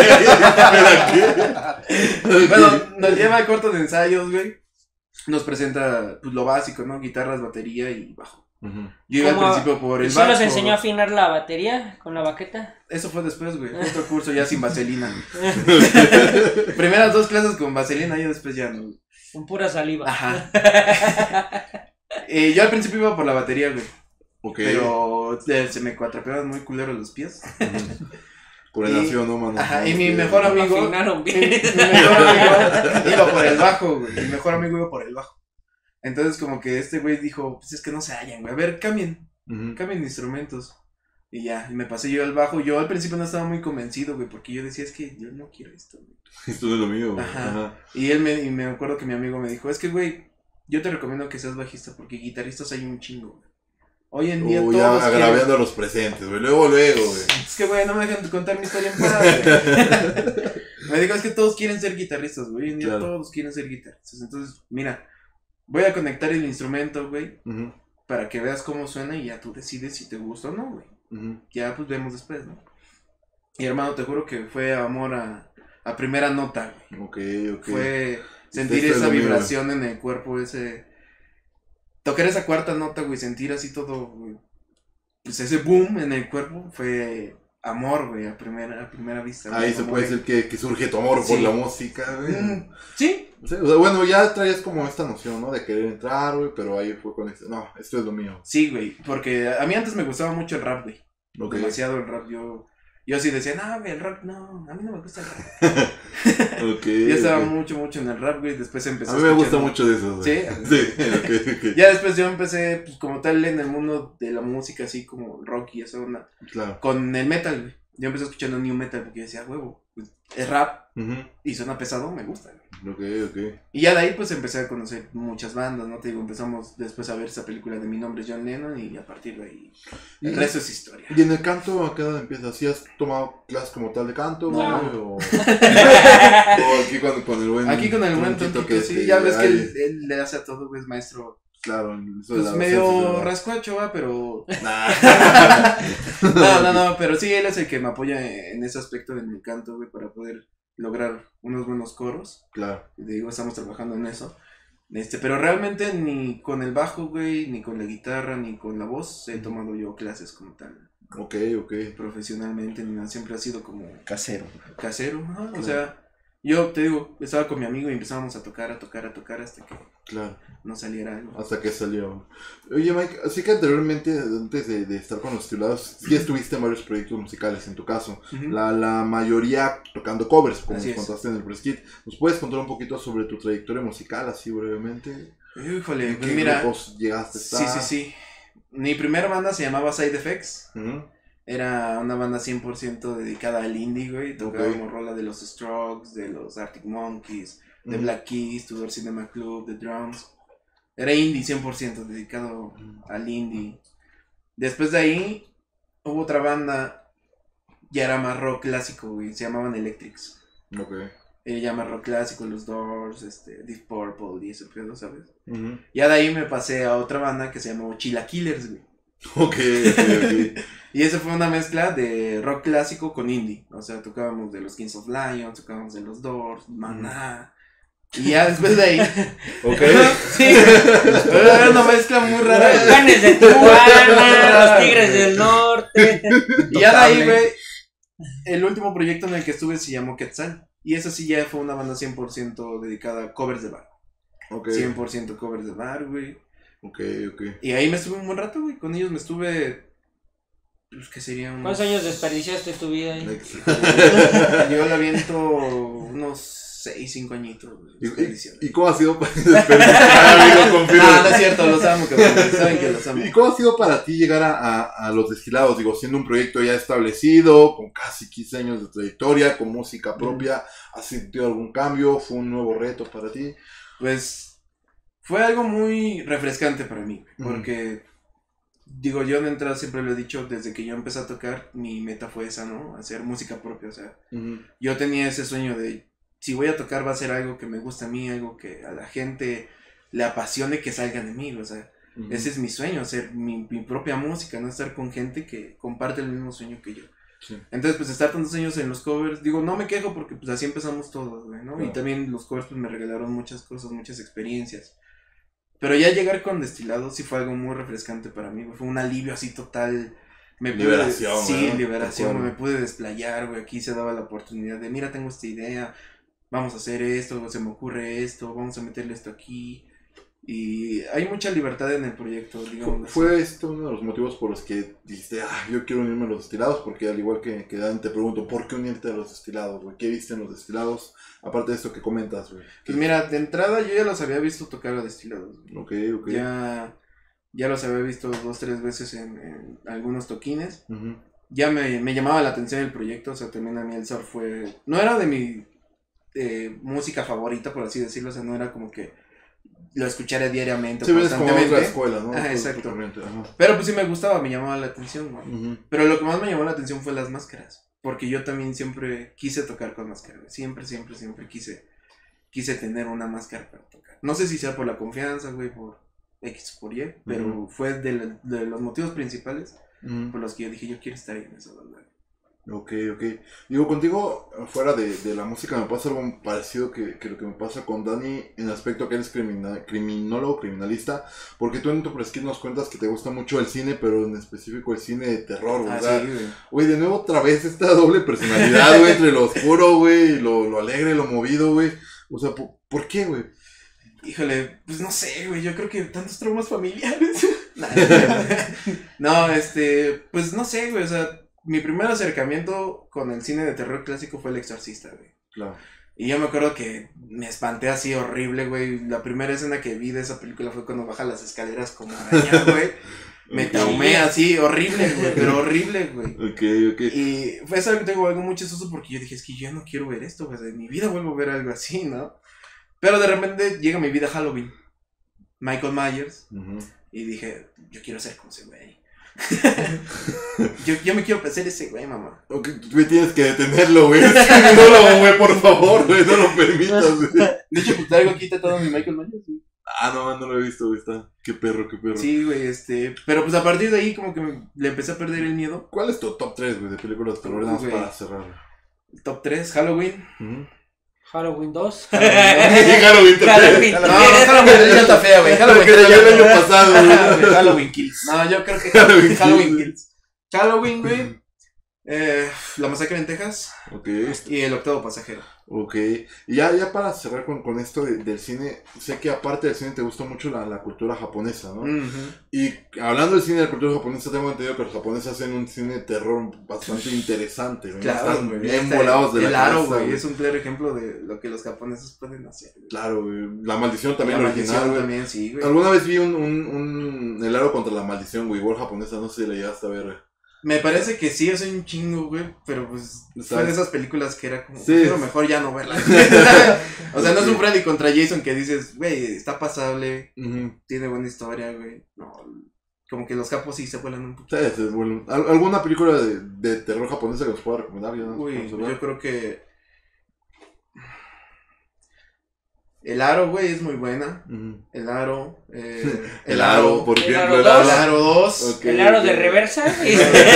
[SPEAKER 2] Bueno, nos lleva al cuarto de ensayos, güey. Nos presenta pues lo básico, ¿no? Guitarras, batería y bajo. Uh-huh. Yo iba al principio por el bajo.
[SPEAKER 3] ¿Sí nos enseñó a afinar la batería con la baqueta?
[SPEAKER 2] Eso fue después, güey. Otro curso ya sin vaselina. Primeras 2 clases con vaselina, yo después ya no.
[SPEAKER 3] Con pura saliva.
[SPEAKER 2] Ajá. Yo al principio iba por la batería, güey.
[SPEAKER 1] Ok.
[SPEAKER 2] Pero se me cuatrapeaban muy culero los pies.
[SPEAKER 1] Coordinación, ¿no, mano?
[SPEAKER 2] Ajá, y mi mejor amigo.
[SPEAKER 3] Afinaron bien.
[SPEAKER 2] Mi mejor amigo iba por el bajo, güey. Mi mejor amigo iba por el bajo. Entonces como que este güey dijo, pues es que no se hallan, güey, a ver, cambien instrumentos. Y ya, y me pasé yo al bajo. Yo al principio no estaba muy convencido, güey, porque yo decía, es que yo no quiero esto, güey.
[SPEAKER 1] Esto es lo mío, güey.
[SPEAKER 2] Ajá. Y me acuerdo que mi amigo me dijo, es que, güey, yo te recomiendo que seas bajista, porque guitarristas hay un chingo, güey. Hoy en día todos
[SPEAKER 1] ya agraviando a los presentes, güey, luego, güey.
[SPEAKER 2] Es que, güey, no me dejan contar mi historia en paz, güey. Me dijo, es que todos quieren ser guitarristas, güey. Hoy en día todos quieren ser guitarristas. Entonces, mira, voy a conectar el instrumento, güey, para que veas cómo suena y ya tú decides si te gusta o no, güey. Ya, pues, vemos después, ¿no? Y, hermano, te juro que fue amor a primera nota,
[SPEAKER 1] güey. Ok.
[SPEAKER 2] Fue sentir esa vibración en el cuerpo, tocar esa cuarta nota, güey, sentir así todo, güey. Pues ese boom en el cuerpo fue amor, güey, a primera vista.
[SPEAKER 1] Ahí se puede decir que surge tu amor por la música, güey.
[SPEAKER 2] Sí.
[SPEAKER 1] O sea, bueno, ya traías como esta noción, ¿no? De querer entrar, güey, pero ahí fue con no, esto es lo mío.
[SPEAKER 2] Sí, güey, porque a mí antes me gustaba mucho el rap, güey.
[SPEAKER 1] Okay.
[SPEAKER 2] Demasiado el rap, yo sí decía, no, güey, el rap, no, a mí no me gusta el rap. Yo estaba mucho en el rap, güey, después empecé
[SPEAKER 1] a mí me gusta mucho de eso, güey.
[SPEAKER 2] ¿Sí?
[SPEAKER 1] Sí, okay.
[SPEAKER 2] Ya después yo empecé, pues, como tal, en el mundo de la música, así como rock y esa onda.
[SPEAKER 1] Claro.
[SPEAKER 2] Con el metal, güey. Yo empecé escuchando new metal porque yo decía, huevo, pues, es rap y suena pesado, me gusta, güey.
[SPEAKER 1] Ok.
[SPEAKER 2] Y ya de ahí, pues, empecé a conocer muchas bandas, ¿no? Te digo, empezamos después a ver esa película de Mi nombre es John Lennon y a partir de ahí, el resto es historia.
[SPEAKER 1] ¿Y en el canto a qué edad empiezas? ¿Sí has tomado clases como tal de canto?
[SPEAKER 2] No.
[SPEAKER 1] ¿O aquí con el buen...
[SPEAKER 2] Aquí con el buen tontito, que sí, ya ves que él le hace a todo, güey, es maestro.
[SPEAKER 1] Claro,
[SPEAKER 2] pues medio rascuacho, va, pero...
[SPEAKER 1] Nah.
[SPEAKER 2] No, pero sí, él es el que me apoya en ese aspecto en el canto, güey, para poder lograr unos buenos coros.
[SPEAKER 1] Claro.
[SPEAKER 2] Digo, estamos trabajando en eso. Pero realmente ni con el bajo, güey, ni con la guitarra, ni con la voz he tomado yo clases como tal.
[SPEAKER 1] Ok.
[SPEAKER 2] Profesionalmente, ni nada, siempre ha sido como...
[SPEAKER 4] Casero,
[SPEAKER 2] ¿no? O sea, yo te digo, estaba con mi amigo y empezábamos a tocar hasta que no saliera algo.
[SPEAKER 1] Hasta que salió. Oye, Mike, así que anteriormente, antes de estar con los titulados, sí estuviste en varios proyectos musicales, en tu caso. La mayoría tocando covers, como nos contaste en el Press Kit. ¿Nos puedes contar un poquito sobre tu trayectoria musical, así brevemente?
[SPEAKER 2] Híjole,
[SPEAKER 1] pues mira, grupos llegaste a estar?
[SPEAKER 2] Sí. Mi primera banda se llamaba Side Effects. Era una banda 100% dedicada al indie, güey. Tocábamos rola de los Strokes, de los Arctic Monkeys, The Black Keys, Tudor Cinema Club, The Drums. Era indie 100%, dedicado al indie. Después de ahí, hubo otra banda, ya era más rock clásico, güey, se llamaban Electrics.
[SPEAKER 1] Ok.
[SPEAKER 2] Ya más rock clásico, los Doors, Deep Purple y ese pedo, ¿sabes? Ya de ahí me pasé a otra banda que se llamó Chila Killers, güey.
[SPEAKER 1] Ok.
[SPEAKER 2] Y eso fue una mezcla de rock clásico con indie. O sea, tocábamos de los Kings of Lions, tocábamos de los Doors, Maná. Y ya después de ahí.
[SPEAKER 1] Ok.
[SPEAKER 2] Sí. Era una mezcla muy rara.
[SPEAKER 3] Los Canes de Tijuana, los Tigres del Norte.
[SPEAKER 2] Y ya de ahí, güey, el último proyecto en el que estuve se llamó Quetzal. Y esa sí ya fue una banda 100% dedicada a covers de bar.
[SPEAKER 1] Ok.
[SPEAKER 2] 100% covers de bar, güey.
[SPEAKER 1] Ok.
[SPEAKER 2] Y ahí me estuve un buen rato, güey. Con ellos me estuve. Pues que sería unos...
[SPEAKER 3] ¿Cuántos años desperdiciaste tu vida ahí?
[SPEAKER 2] Yo le aviento unos 5 añitos.
[SPEAKER 1] ¿Y cómo ha sido para desperdiciar?
[SPEAKER 2] No es cierto, los amo, cabrón. Saben que los amo.
[SPEAKER 1] ¿Y cómo ha sido para ti llegar a Los Desquilados? Digo, siendo un proyecto ya establecido, con casi 15 años de trayectoria, con música propia, ¿has sentido algún cambio? ¿Fue un nuevo reto para ti?
[SPEAKER 2] Pues fue algo muy refrescante para mí, porque digo, yo de entrada siempre lo he dicho, desde que yo empecé a tocar, mi meta fue esa, ¿no? Hacer música propia, o sea, yo tenía ese sueño de, si voy a tocar va a ser algo que me gusta a mí, algo que a la gente le apasione que salga de mí, o sea, ese es mi sueño, hacer mi propia música, no estar con gente que comparte el mismo sueño que yo. Sí. Entonces, pues estar tantos años en los covers, digo, no me quejo porque pues así empezamos todos, güey, ¿no? Y también los covers pues me regalaron muchas cosas, muchas experiencias. Pero ya llegar con Destilados sí fue algo muy refrescante para mí, güey. Fue un alivio así total.
[SPEAKER 1] Liberación,
[SPEAKER 2] sí, liberación, me pude desplayar, güey. Aquí se daba la oportunidad de, mira, tengo esta idea, vamos a hacer esto, se me ocurre esto, vamos a meterle esto aquí. Y hay mucha libertad en el proyecto, digamos.
[SPEAKER 1] ¿Fue esto uno de los motivos por los que dijiste, yo quiero unirme a Los Destilados? Porque al igual que Dan, te pregunto, ¿por qué unirte a Los Destilados, güey? ¿Qué viste en Los Destilados? Aparte de esto que comentas, güey.
[SPEAKER 2] Pues mira, de entrada yo ya los había visto tocar a Destilados.
[SPEAKER 1] Ok.
[SPEAKER 2] Ya los había visto 2-3 veces en algunos toquines. Ya me llamaba la atención el proyecto, o sea, también a mí el surf fue... No era de mi música favorita, por así decirlo, o sea, no era como que lo escuchara diariamente o
[SPEAKER 1] constantemente. Sí, ves como otra escuela, ¿no?
[SPEAKER 2] Exacto. Pero pues sí me gustaba, me llamaba la atención, güey. Pero lo que más me llamó la atención fue las máscaras. Porque yo también siempre quise tocar con máscara, güey. Siempre quise tener una máscara para tocar. No sé si sea por la confianza, güey, por X o por Y, pero fue de los motivos principales por los que yo dije, yo quiero estar ahí en esa banda.
[SPEAKER 1] Ok. Digo, contigo, fuera de la música, me pasa algo parecido que lo que me pasa con Dani, en el aspecto que eres criminólogo, criminalista, porque tú en tu preskit nos cuentas que te gusta mucho el cine, pero en específico el cine de terror, ¿verdad? Sí, güey, de nuevo otra vez esta doble personalidad, güey, entre lo oscuro, güey, y lo alegre, lo movido, güey. O sea, ¿por qué, güey?
[SPEAKER 2] Híjole, pues no sé, güey, yo creo que tantos traumas familiares. No, pues no sé, güey, o sea, mi primer acercamiento con el cine de terror clásico fue El Exorcista, güey.
[SPEAKER 1] Claro.
[SPEAKER 2] Y yo me acuerdo que me espanté así horrible, güey. La primera escena que vi de esa película fue cuando baja las escaleras como araña, güey. Me traumé así, horrible, güey, pero horrible, güey.
[SPEAKER 1] Ok.
[SPEAKER 2] Y fue algo muy chistoso porque yo dije, es que yo no quiero ver esto, güey. En mi vida vuelvo a ver algo así, ¿no? Pero de repente llega a mi vida Halloween. Michael Myers. Y dije, yo quiero ser como ese güey. yo me quiero parecer ese güey, mamá.
[SPEAKER 1] Ok, tú tienes que detenerlo, güey. No, güey, por favor, güey, no lo permitas, güey.
[SPEAKER 2] De hecho, pues traigo aquí todo mi Michael Myers, güey.
[SPEAKER 1] No lo he visto, güey, está. Qué perro.
[SPEAKER 2] Sí, güey, pero pues a partir de ahí como que le empecé a perder el miedo.
[SPEAKER 1] ¿Cuál es tu top 3, güey, de películas de terror? Nada más para cerrar.
[SPEAKER 2] Top 3, Halloween.
[SPEAKER 3] Halloween 2.
[SPEAKER 1] Halloween 3.
[SPEAKER 2] Halloween ya está fea, güey.
[SPEAKER 1] Halloween que ya el año pasado, güey.
[SPEAKER 2] Halloween Kills. No, yo creo que Halloween Kills. Halloween, güey. La masacre en Texas.
[SPEAKER 1] Ok.
[SPEAKER 2] Y El octavo pasajero.
[SPEAKER 1] Ok. Y ya para cerrar con esto del cine, sé que aparte del cine te gusta mucho la cultura japonesa, ¿no? Y hablando del cine de la cultura japonesa, tengo entendido que los japoneses hacen un cine de terror bastante interesante, ¿no?
[SPEAKER 2] Claro,
[SPEAKER 1] están muy bien volados de la cabeza.
[SPEAKER 2] Claro, güey, es un claro ejemplo de lo que los japoneses pueden hacer, güey.
[SPEAKER 1] Claro, güey. La maldición también,
[SPEAKER 2] la
[SPEAKER 1] original,
[SPEAKER 2] maldición
[SPEAKER 1] güey.
[SPEAKER 2] también, sí, güey.
[SPEAKER 1] Alguna vez vi un helado contra la maldición, güey, igual japonesa, no sé si la llegaste a ver, güey.
[SPEAKER 2] Me parece que sí, hace un chingo, güey, pero pues fue de esas películas que era como, pero mejor ya no verlas. O sea, no es un Freddy contra Jason que dices, güey, está pasable, tiene buena historia, güey. No, como que los capos sí se vuelan un poco.
[SPEAKER 1] Sí, bueno. ¿Alguna película de terror japonesa que nos pueda recomendar?
[SPEAKER 2] Uy, yo creo que El Aro, güey, es muy buena. El Aro.
[SPEAKER 1] El Aro, por ejemplo.
[SPEAKER 2] El Aro 2.
[SPEAKER 3] Okay, el Aro de reversa.
[SPEAKER 2] Y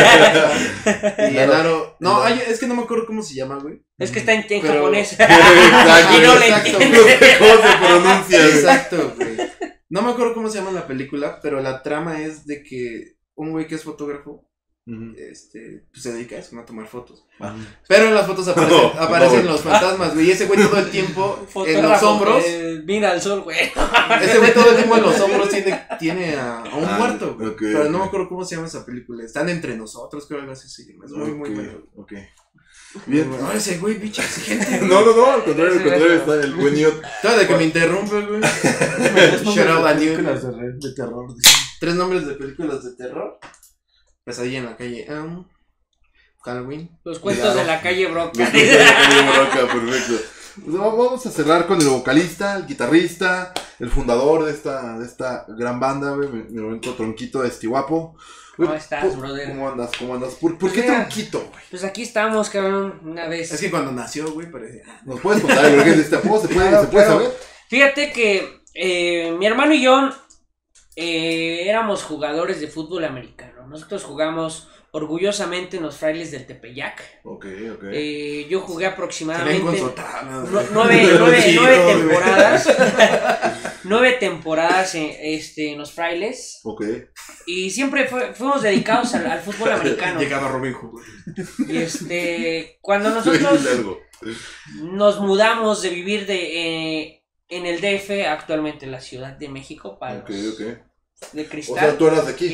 [SPEAKER 2] el Aro. No, es que no me acuerdo cómo se llama, güey.
[SPEAKER 3] Es que está en japonés.
[SPEAKER 1] Exacto.
[SPEAKER 3] Y no le
[SPEAKER 1] entiendo. No sé cómo se pronuncia.
[SPEAKER 2] Exacto, güey. No me acuerdo cómo se llama la película, pero la trama es de que un güey que es fotógrafo. Pues se dedica a eso, ¿no? A tomar fotos. Pero en las fotos aparecen los fantasmas, güey. Y ese güey todo el tiempo en los hombros.
[SPEAKER 3] Mira al sol, güey.
[SPEAKER 2] Ese güey todo el tiempo en los hombros tiene a un muerto, güey.
[SPEAKER 1] Okay,
[SPEAKER 2] pero no me acuerdo cómo se llama esa película. Están entre nosotros, creo que algo así se llama. Es muy bueno.
[SPEAKER 1] Ok. Bien.
[SPEAKER 2] No, ese güey, bicho exigente.
[SPEAKER 1] No, al contrario, está el buen Newt.
[SPEAKER 2] Todo de que me interrumpe, güey. Shout out a Newt.
[SPEAKER 4] De terror.
[SPEAKER 2] 3 nombres de películas de terror. Pesadilla en la calle Halloween.
[SPEAKER 3] Los cuentos de la calle Broca.
[SPEAKER 1] Perfecto. Pues vamos a cerrar con el vocalista, el guitarrista, el fundador de esta gran banda, güey. Mi momento Tronquito de Estihuapo.
[SPEAKER 3] ¿Cómo estás, brother?
[SPEAKER 1] ¿Cómo andas? ¿Por qué Tronquito, güey?
[SPEAKER 3] Pues aquí estamos, cabrón, una vez.
[SPEAKER 2] Es que cuando nació, güey, parecía.
[SPEAKER 1] ¿Nos puedes contar el origen de este apodo? ¿Se puede saber?
[SPEAKER 3] Fíjate que mi hermano y yo éramos jugadores de fútbol americano. Nosotros jugamos orgullosamente en los Frailes del Tepeyac.
[SPEAKER 1] Ok.
[SPEAKER 3] Yo jugué aproximadamente
[SPEAKER 2] 9
[SPEAKER 3] temporadas. 9 temporadas en los Frailes.
[SPEAKER 1] Ok.
[SPEAKER 3] Y siempre fuimos dedicados al fútbol americano.
[SPEAKER 2] Llegaba Robin Hood.
[SPEAKER 3] Y cuando nosotros nos mudamos de vivir en el DF, actualmente en la Ciudad de México, para de Cristal.
[SPEAKER 1] O sea, tú eras de aquí.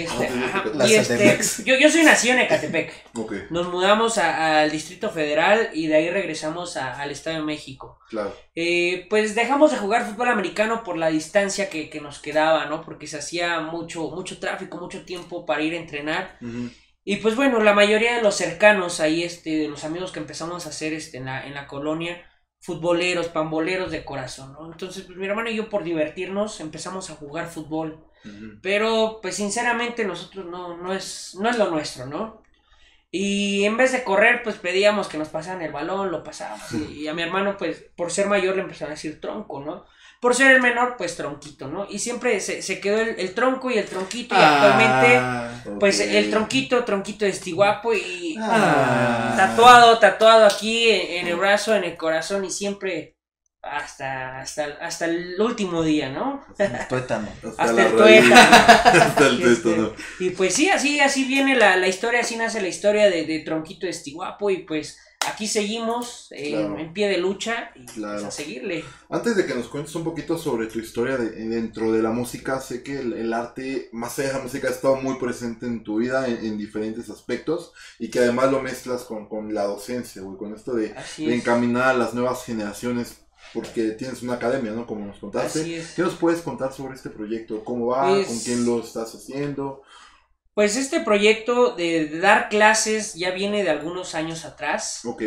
[SPEAKER 3] Yo soy nacido en Ecatepec.
[SPEAKER 1] Okay.
[SPEAKER 3] Nos mudamos al Distrito Federal y de ahí regresamos al Estado de México.
[SPEAKER 1] Claro.
[SPEAKER 3] Pues dejamos de jugar fútbol americano por la distancia que nos quedaba, ¿no? Porque se hacía mucho tráfico, mucho tiempo para ir a entrenar. Y pues bueno, la mayoría de los cercanos ahí, de los amigos que empezamos a hacer en la colonia, futboleros, pamboleros de corazón, ¿no? Entonces, pues mi hermano y yo, por divertirnos, empezamos a jugar fútbol. Pero, pues sinceramente, nosotros no es lo nuestro, ¿no? Y en vez de correr, pues pedíamos que nos pasaran el balón, lo pasábamos. Y a mi hermano, pues, por ser mayor, le empezaron a decir tronco, ¿no? Por ser el menor, pues tronquito, ¿no? Y siempre se quedó el tronco y el tronquito. Y actualmente, pues el tronquito de Estihuapo. Y tatuado aquí en el brazo, en el corazón. Y siempre hasta el último día, ¿no?
[SPEAKER 4] Hasta el tuétano.
[SPEAKER 3] Hasta el tuétano.
[SPEAKER 1] Hasta el tuétano.
[SPEAKER 3] Y pues sí, así viene la historia, así nace la historia de Tronquito de Estihuapo. Y pues aquí seguimos en pie de lucha y pues a seguirle.
[SPEAKER 1] Antes de que nos cuentes un poquito sobre tu historia dentro de la música, sé que el arte, más allá de la música, ha estado muy presente en tu vida en diferentes aspectos y que además lo mezclas con la docencia, güey, con esto de encaminar a las nuevas generaciones. Porque tienes una academia, ¿no? Como nos contaste.
[SPEAKER 3] Así es.
[SPEAKER 1] ¿Qué nos puedes contar sobre este proyecto? ¿Cómo va? ¿Con quién lo estás haciendo?
[SPEAKER 3] Pues este proyecto de dar clases ya viene de algunos años atrás.
[SPEAKER 1] Ok.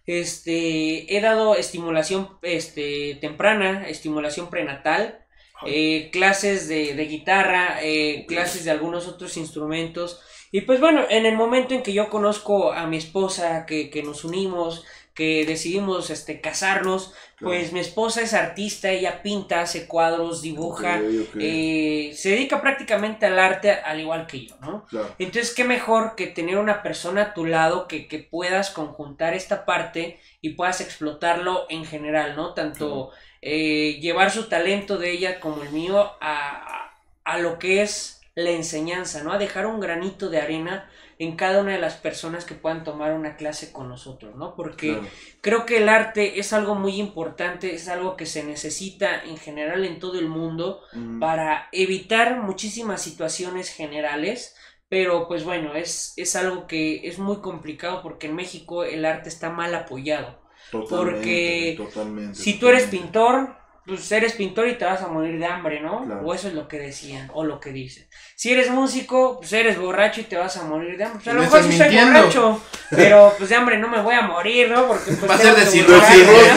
[SPEAKER 3] He dado estimulación temprana, estimulación prenatal, clases de guitarra, clases de algunos otros instrumentos. Y pues bueno, en el momento en que yo conozco a mi esposa, que nos unimos, que decidimos casarnos, pues mi esposa es artista, ella pinta, hace cuadros, dibuja, se dedica prácticamente al arte al igual que yo, ¿no?
[SPEAKER 1] Claro.
[SPEAKER 3] Entonces, qué mejor que tener una persona a tu lado que puedas conjuntar esta parte y puedas explotarlo en general, ¿no? Tanto llevar su talento de ella como el mío a lo que es la enseñanza, ¿no? A dejar un granito de arena en cada una de las personas que puedan tomar una clase con nosotros, ¿no? Porque creo que el arte es algo muy importante, es algo que se necesita en general en todo el mundo para evitar muchísimas situaciones generales, pero pues bueno, es algo que es muy complicado porque en México el arte está mal apoyado. Porque si tú eres pintor, pues eres pintor y te vas a morir de hambre, ¿no? Claro. O eso es lo que decían, o lo que dicen. Si eres músico, pues eres borracho y te vas a morir de hambre. Pues a lo mejor sí soy borracho, pero pues de hambre no me voy a morir, ¿no? Porque pues
[SPEAKER 2] va a ser de
[SPEAKER 3] cirrosis.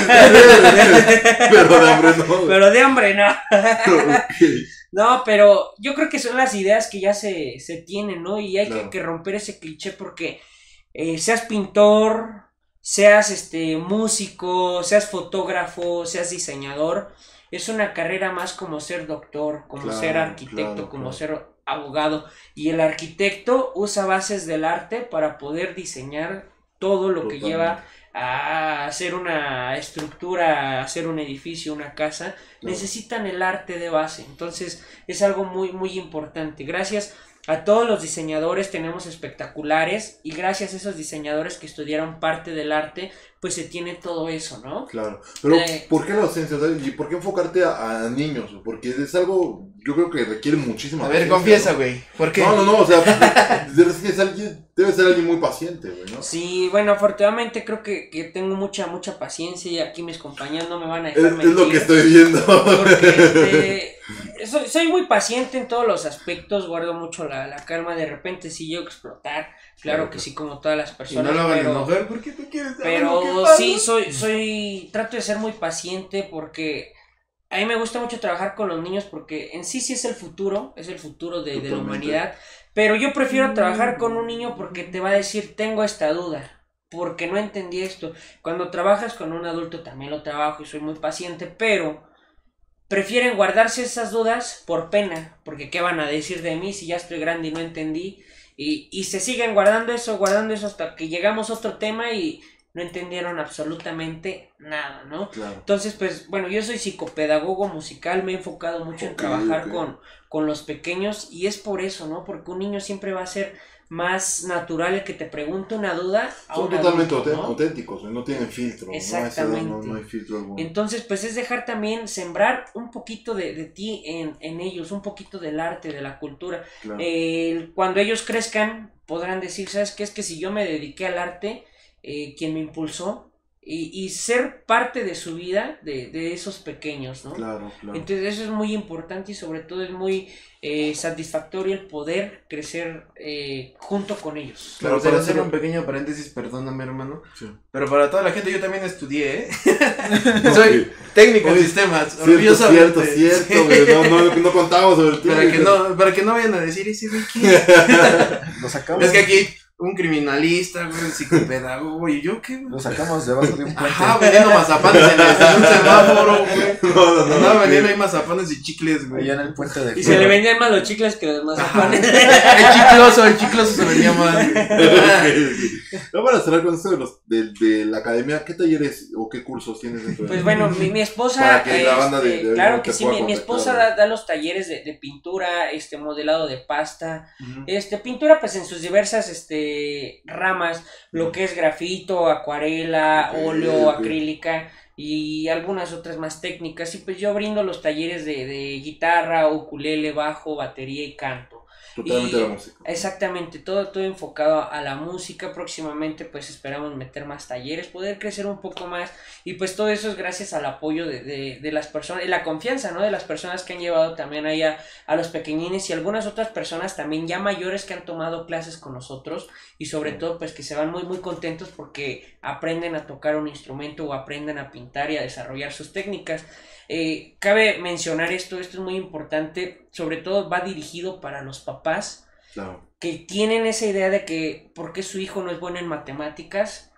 [SPEAKER 1] Pero de hambre no.
[SPEAKER 3] Pero de hambre no. Okay. No, pero yo creo que son las ideas que ya se tienen, ¿no? Y hay que romper ese cliché porque seas pintor, seas músico, seas fotógrafo, seas diseñador, es una carrera más como ser doctor, como ser arquitecto, como ser abogado. Y el arquitecto usa bases del arte para poder diseñar todo lo que lleva a hacer una estructura, a hacer un edificio, una casa. Necesitan el arte de base. Entonces es algo muy, muy importante. Gracias a todos los diseñadores tenemos espectaculares y gracias a esos diseñadores que estudiaron parte del arte, pues se tiene todo eso, ¿no?
[SPEAKER 1] Claro, pero ¿por qué la docencia? ¿Y por qué enfocarte a niños? Porque es algo, yo creo que requiere muchísima
[SPEAKER 2] paciencia. A ver, confiesa, güey, ¿no? ¿Por qué?
[SPEAKER 1] No, o sea, debe ser alguien muy paciente, güey, ¿no?
[SPEAKER 3] Sí, bueno, afortunadamente creo que tengo mucha paciencia y aquí mis compañeros no me van a dejar mentir.
[SPEAKER 1] Es lo que estoy viendo.
[SPEAKER 3] Porque soy muy paciente en todos los aspectos, guardo mucho la calma, de repente sí llego a explotar, claro que sí, como todas las personas.
[SPEAKER 2] Y no lo van a enojar, ¿por qué te quieres?
[SPEAKER 3] Pero sí, trato de ser muy paciente porque a mí me gusta mucho trabajar con los niños porque en sí es el futuro de la humanidad, pero yo prefiero trabajar con un niño porque te va a decir, tengo esta duda, porque no entendí esto. Cuando trabajas con un adulto también lo trabajo y soy muy paciente, pero prefieren guardarse esas dudas por pena, porque ¿qué van a decir de mí si ya estoy grande y no entendí? Y se siguen guardando eso hasta que llegamos a otro tema y no entendieron absolutamente nada, ¿no? Claro. Entonces, pues, bueno, yo soy psicopedagogo musical, me he enfocado mucho en trabajar con los pequeños y es por eso, ¿no? Porque un niño siempre va a ser más natural el que te pregunte una duda.
[SPEAKER 1] Son totalmente auténticos, no tienen filtro.
[SPEAKER 3] Exactamente.
[SPEAKER 1] No hay filtro alguno.
[SPEAKER 3] Entonces, pues es dejar también, sembrar un poquito de ti en ellos, un poquito del arte, de la cultura. Claro. Cuando ellos crezcan, podrán decir, ¿sabes qué? Es que si yo me dediqué al arte, quien me impulsó, y ser parte de su vida, de esos pequeños, ¿no?
[SPEAKER 1] Claro.
[SPEAKER 3] Entonces eso es muy importante y sobre todo es muy satisfactorio el poder crecer junto con ellos.
[SPEAKER 2] Claro, para hacer un pequeño paréntesis, perdóname, hermano, sí. Pero para toda la gente yo también estudié, soy técnico en sistemas,
[SPEAKER 1] orgullosamente. Cierto, güey, no contamos sobre el
[SPEAKER 2] tema. Para que no vayan a decir, ese güey, ¿qué?
[SPEAKER 4] Lo sacamos.
[SPEAKER 2] Es que aquí un criminalista, güey, psicopedagogo, ¿y yo qué, güey?
[SPEAKER 4] Lo sacamos debajo de un puente.
[SPEAKER 2] Ajá, vendiendo mazapanes en un semáforo, güey. No, vendiendo ahí mazapanes y chicles, güey.
[SPEAKER 4] Allá en el puente de...
[SPEAKER 3] Y se le vendían más los chicles que los mazapanes.
[SPEAKER 2] El chicloso se vendía más.
[SPEAKER 1] No, para cerrar con esto de la academia, ¿qué talleres o qué cursos tienes dentro de
[SPEAKER 3] Pues bueno, mi esposa...
[SPEAKER 1] Para que la banda
[SPEAKER 3] claro que sí, mi esposa da los talleres de pintura, modelado de pasta, pintura pues en sus diversas, ramas, lo que es grafito, acuarela, óleo, acrílica y algunas otras más técnicas. Y pues yo brindo los talleres de guitarra, ukulele, bajo, batería y canto.
[SPEAKER 1] Totalmente la música.
[SPEAKER 3] Exactamente, todo enfocado a la música. Próximamente pues esperamos meter más talleres, poder crecer un poco más y pues todo eso es gracias al apoyo de las personas y la confianza, ¿no? De las personas que han llevado también ahí a los pequeñines y algunas otras personas también ya mayores que han tomado clases con nosotros y sobre todo pues que se van muy muy contentos porque aprenden a tocar un instrumento o aprenden a pintar y a desarrollar sus técnicas. Cabe mencionar esto es muy importante, sobre todo va dirigido para los papás que tienen esa idea de que porque su hijo no es bueno en matemáticas,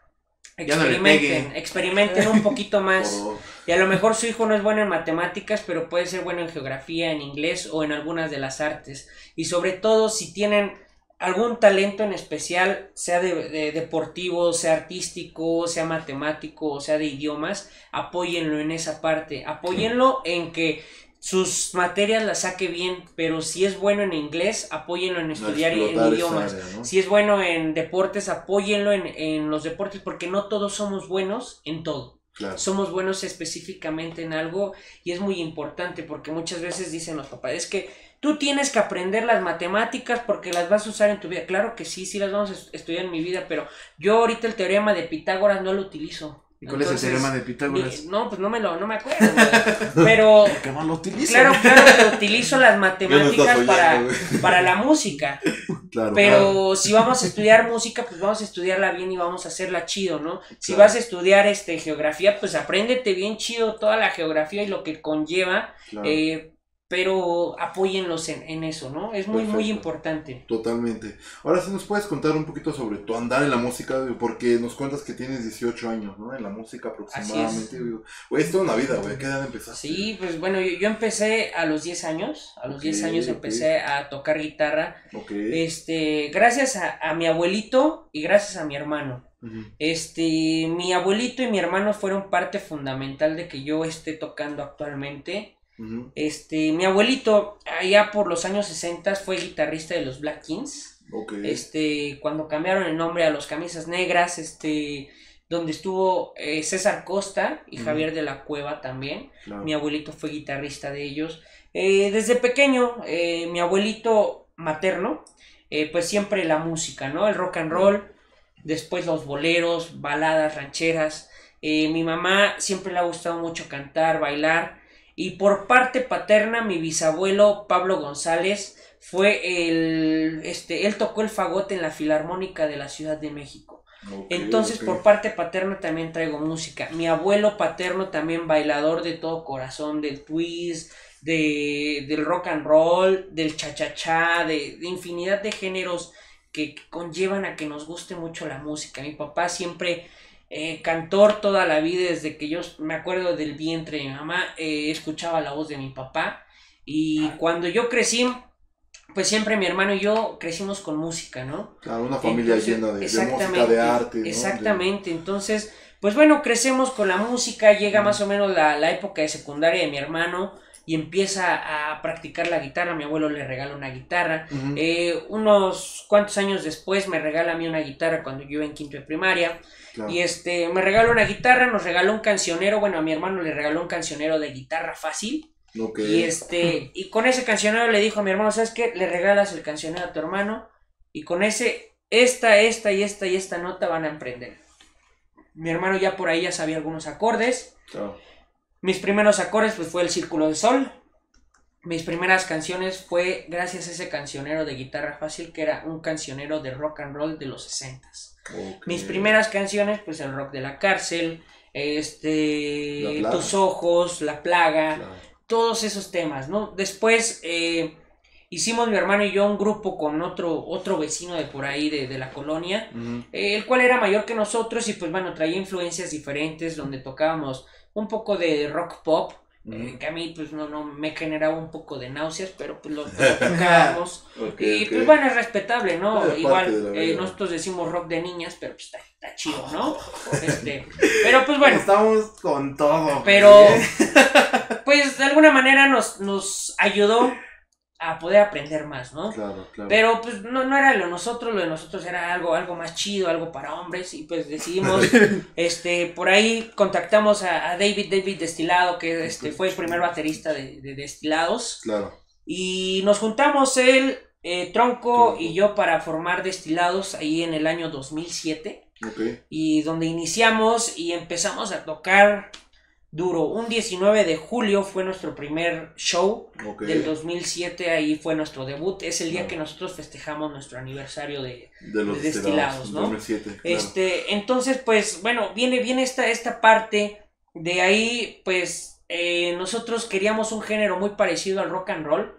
[SPEAKER 3] experimenten un poquito más y a lo mejor su hijo no es bueno en matemáticas pero puede ser bueno en geografía, en inglés o en algunas de las artes y sobre todo si tienen algún talento en especial, sea de deportivo, sea artístico, sea matemático, sea de idiomas, apóyenlo en esa parte, apóyenlo en que sus materias las saque bien, pero si es bueno en inglés, apóyenlo en estudiar en idiomas, área, ¿no? Si es bueno en deportes, apóyenlo en los deportes, porque no todos somos buenos en todo. Claro. Somos buenos específicamente en algo y es muy importante porque muchas veces dicen los papás, es que tú tienes que aprender las matemáticas porque las vas a usar en tu vida. Claro que sí las vamos a estudiar en mi vida, pero yo ahorita el teorema de Pitágoras no lo utilizo.
[SPEAKER 2] ¿Y cuál es el teorema de Pitágoras?
[SPEAKER 3] No, pues no me acuerdo, pero
[SPEAKER 4] ¿qué más lo utilizo?
[SPEAKER 3] Claro que utilizo las matemáticas para la música.
[SPEAKER 1] Claro,
[SPEAKER 3] pero si vamos a estudiar música, pues vamos a estudiarla bien y vamos a hacerla chido, ¿no? Si vas a estudiar geografía, pues apréndete bien chido toda la geografía y lo que conlleva, pero apóyenlos en eso, ¿no? Es muy importante.
[SPEAKER 1] Totalmente. Ahora sí nos puedes contar un poquito sobre tu andar en la música, porque nos cuentas que tienes 18 años, ¿no? En la música aproximadamente. Güey, es toda una vida, güey. ¿A qué edad empezaste?
[SPEAKER 3] Sí, pues bueno, yo empecé a los 10 años. A los 10 años empecé a tocar guitarra. Gracias a mi abuelito y gracias a mi hermano. Mi abuelito y mi hermano fueron parte fundamental de que yo esté tocando actualmente. Mi abuelito allá por los años 60 fue guitarrista de los Black Kings. Cuando cambiaron el nombre a los Camisas Negras, donde estuvo César Costa y Javier de la Cueva también. Mi abuelito fue guitarrista de ellos. Desde pequeño, mi abuelito materno, pues siempre la música, ¿no? El rock and roll, después los boleros, baladas, rancheras. Mi mamá siempre le ha gustado mucho cantar, bailar. Y por parte paterna, mi bisabuelo Pablo González fue él tocó el fagote en la Filarmónica de la Ciudad de México. Entonces, por parte paterna también traigo música. Mi abuelo paterno también bailador de todo corazón, del twist, del rock and roll, del cha-cha-cha, de infinidad de géneros que conllevan a que nos guste mucho la música. Mi papá siempre... cantor toda la vida, desde que yo me acuerdo del vientre de mi mamá, escuchaba la voz de mi papá, y cuando yo crecí, pues siempre mi hermano y yo crecimos con música, ¿no?
[SPEAKER 1] Claro, una familia llena de música, de arte, ¿no?
[SPEAKER 3] Exactamente, entonces, pues bueno, crecemos con la música, llega más o menos la época de secundaria de mi hermano, y empieza a practicar la guitarra. Mi abuelo le regala una guitarra. Unos cuantos años después me regala a mí una guitarra cuando yo iba en quinto de primaria. Claro. Y me regaló una guitarra, nos regaló un cancionero. Bueno, a mi hermano le regaló un cancionero de guitarra fácil. Y con ese cancionero le dijo a mi hermano, ¿sabes qué? Le regalas el cancionero a tu hermano, y con esta nota van a aprender. Mi hermano ya por ahí ya sabía algunos acordes. Claro. Mis primeros acordes pues fue el Círculo del Sol. Mis primeras canciones fue gracias a ese cancionero de guitarra fácil, que era un cancionero de rock and roll de los 60s. Mis primeras canciones pues el Rock de la Cárcel, Tus Ojos, La Plaga, todos esos temas, ¿no? Después hicimos mi hermano y yo un grupo con otro vecino de por ahí de la colonia, el cual era mayor que nosotros, y pues bueno, traía influencias diferentes, donde tocábamos un poco de rock pop, que a mí pues no me generaba un poco de náuseas, pero pues lo tocábamos. Pues bueno, es respetable, ¿no? Igual nosotros decimos rock de niñas, pero pues está chido, ¿no? Pero pues bueno,
[SPEAKER 2] estamos con todo.
[SPEAKER 3] Pero pues de alguna manera nos ayudó a poder aprender más, ¿no? Claro. Pero pues no era lo de nosotros era algo más chido, algo para hombres, y pues decidimos, por ahí contactamos a David Destilado, que fue el primer baterista de Destilados. Claro. Y nos juntamos él, Tronco y yo para formar Destilados ahí en el año 2007. Y donde iniciamos y empezamos a tocar duro. Un 19 de julio fue nuestro primer show del 2007, ahí fue nuestro debut. Es el día que nosotros festejamos nuestro aniversario de Destilados, ¿no? 2007, claro. Entonces, pues, bueno, viene esta parte. De ahí, pues, nosotros queríamos un género muy parecido al rock and roll,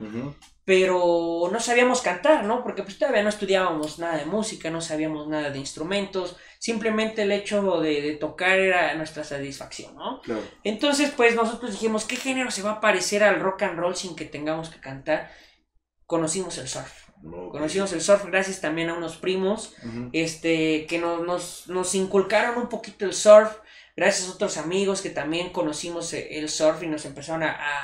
[SPEAKER 3] pero no sabíamos cantar, ¿no? Porque pues todavía no estudiábamos nada de música, no sabíamos nada de instrumentos, simplemente el hecho de tocar era nuestra satisfacción, ¿no? Claro. Entonces, pues nosotros dijimos, ¿qué género se va a parecer al rock and roll sin que tengamos que cantar? Conocimos el surf. Conocimos el surf gracias también a unos primos, que nos inculcaron un poquito el surf, gracias a otros amigos que también conocimos el surf y nos empezaron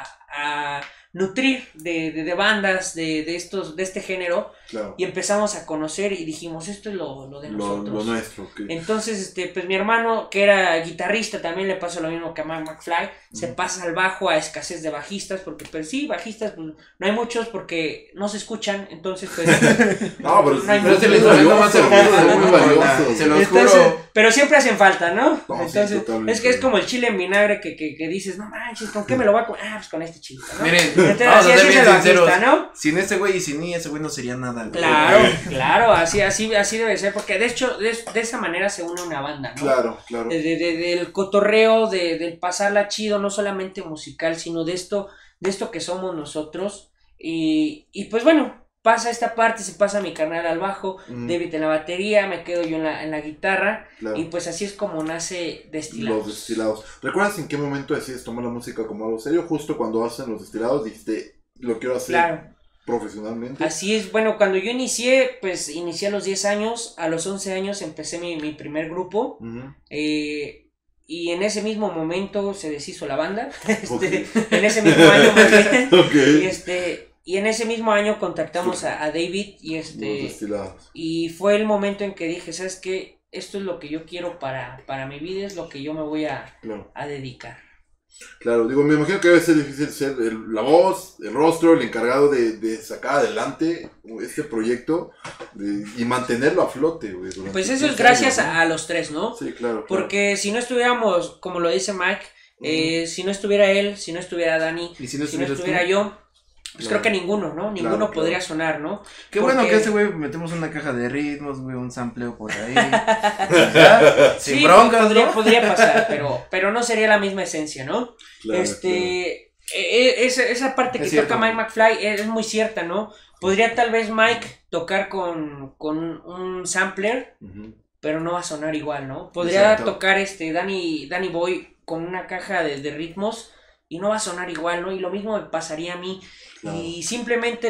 [SPEAKER 3] a nutrir de bandas de este género. Claro. Y empezamos a conocer y dijimos, esto es lo de nosotros.
[SPEAKER 1] Lo nuestro.
[SPEAKER 3] Entonces, pues mi hermano, que era guitarrista, también le pasó lo mismo que a Mac McFly, se pasa al bajo a escasez de bajistas, porque pues sí, bajistas pues, no hay muchos porque no se escuchan, entonces pues
[SPEAKER 1] no, pero
[SPEAKER 2] no hay muchos. Se los juro,
[SPEAKER 3] pero siempre hacen falta, ¿no?
[SPEAKER 1] No,
[SPEAKER 3] entonces,
[SPEAKER 1] sí,
[SPEAKER 3] es que es como el chile en vinagre que dices, no manches, ¿con qué me lo voy a comer? Pues con este chile, ¿no?
[SPEAKER 2] Miren,
[SPEAKER 3] entonces,
[SPEAKER 2] vamos a ser bien sinceros,
[SPEAKER 3] ¿no?
[SPEAKER 2] Sin ese güey y sin mí, ese güey no sería nada.
[SPEAKER 3] Claro, así debe ser, porque de hecho, de esa manera se une una banda, ¿no?
[SPEAKER 1] Claro.
[SPEAKER 3] Del cotorreo, del pasarla chido, no solamente musical, sino de esto que somos nosotros, y pues bueno, pasa esta parte, se pasa mi carnal al bajo, David en la batería, me quedo yo en la guitarra, y pues así es como nace Destilados.
[SPEAKER 1] Los Destilados. ¿Recuerdas en qué momento decides tomar la música como algo serio? Justo cuando hacen Los Destilados dijiste, lo quiero hacer profesionalmente.
[SPEAKER 3] Así es, bueno, cuando yo inicié, pues inicié a los 10 años, a los 11 años empecé mi primer grupo, y en ese mismo momento se deshizo la banda, en ese mismo año más bien, y en ese mismo año contactamos a David y fue el momento en que dije, ¿sabes qué? Esto es lo que yo quiero para mi vida, es lo que yo me voy a dedicar.
[SPEAKER 1] Claro, digo, me imagino que debe ser difícil ser la voz, el rostro, el encargado de sacar adelante este proyecto y mantenerlo a flote, güey.
[SPEAKER 3] Pues eso es gracias a los tres, ¿no?
[SPEAKER 1] Sí, claro.
[SPEAKER 3] Porque si no estuviéramos, como lo dice Mike, si no estuviera él, si no estuviera Dani,
[SPEAKER 2] y si
[SPEAKER 3] no estuviera yo, pues creo que ninguno, ¿no? Ninguno podría sonar, ¿no?
[SPEAKER 2] Qué bueno que ese güey metemos una caja de ritmos, güey, un sampleo por ahí. Sin broncas, ¿no?
[SPEAKER 3] Podría pasar, pero no sería la misma esencia, ¿no?
[SPEAKER 1] Claro,
[SPEAKER 3] esa parte que toca Mike McFly es muy cierta, ¿no? Podría tal vez Mike tocar con un sampler, pero no va a sonar igual, ¿no? Podría tocar Danny Boy con una caja de ritmos y no va a sonar igual, ¿no? Y lo mismo me pasaría a mí. Claro. Y simplemente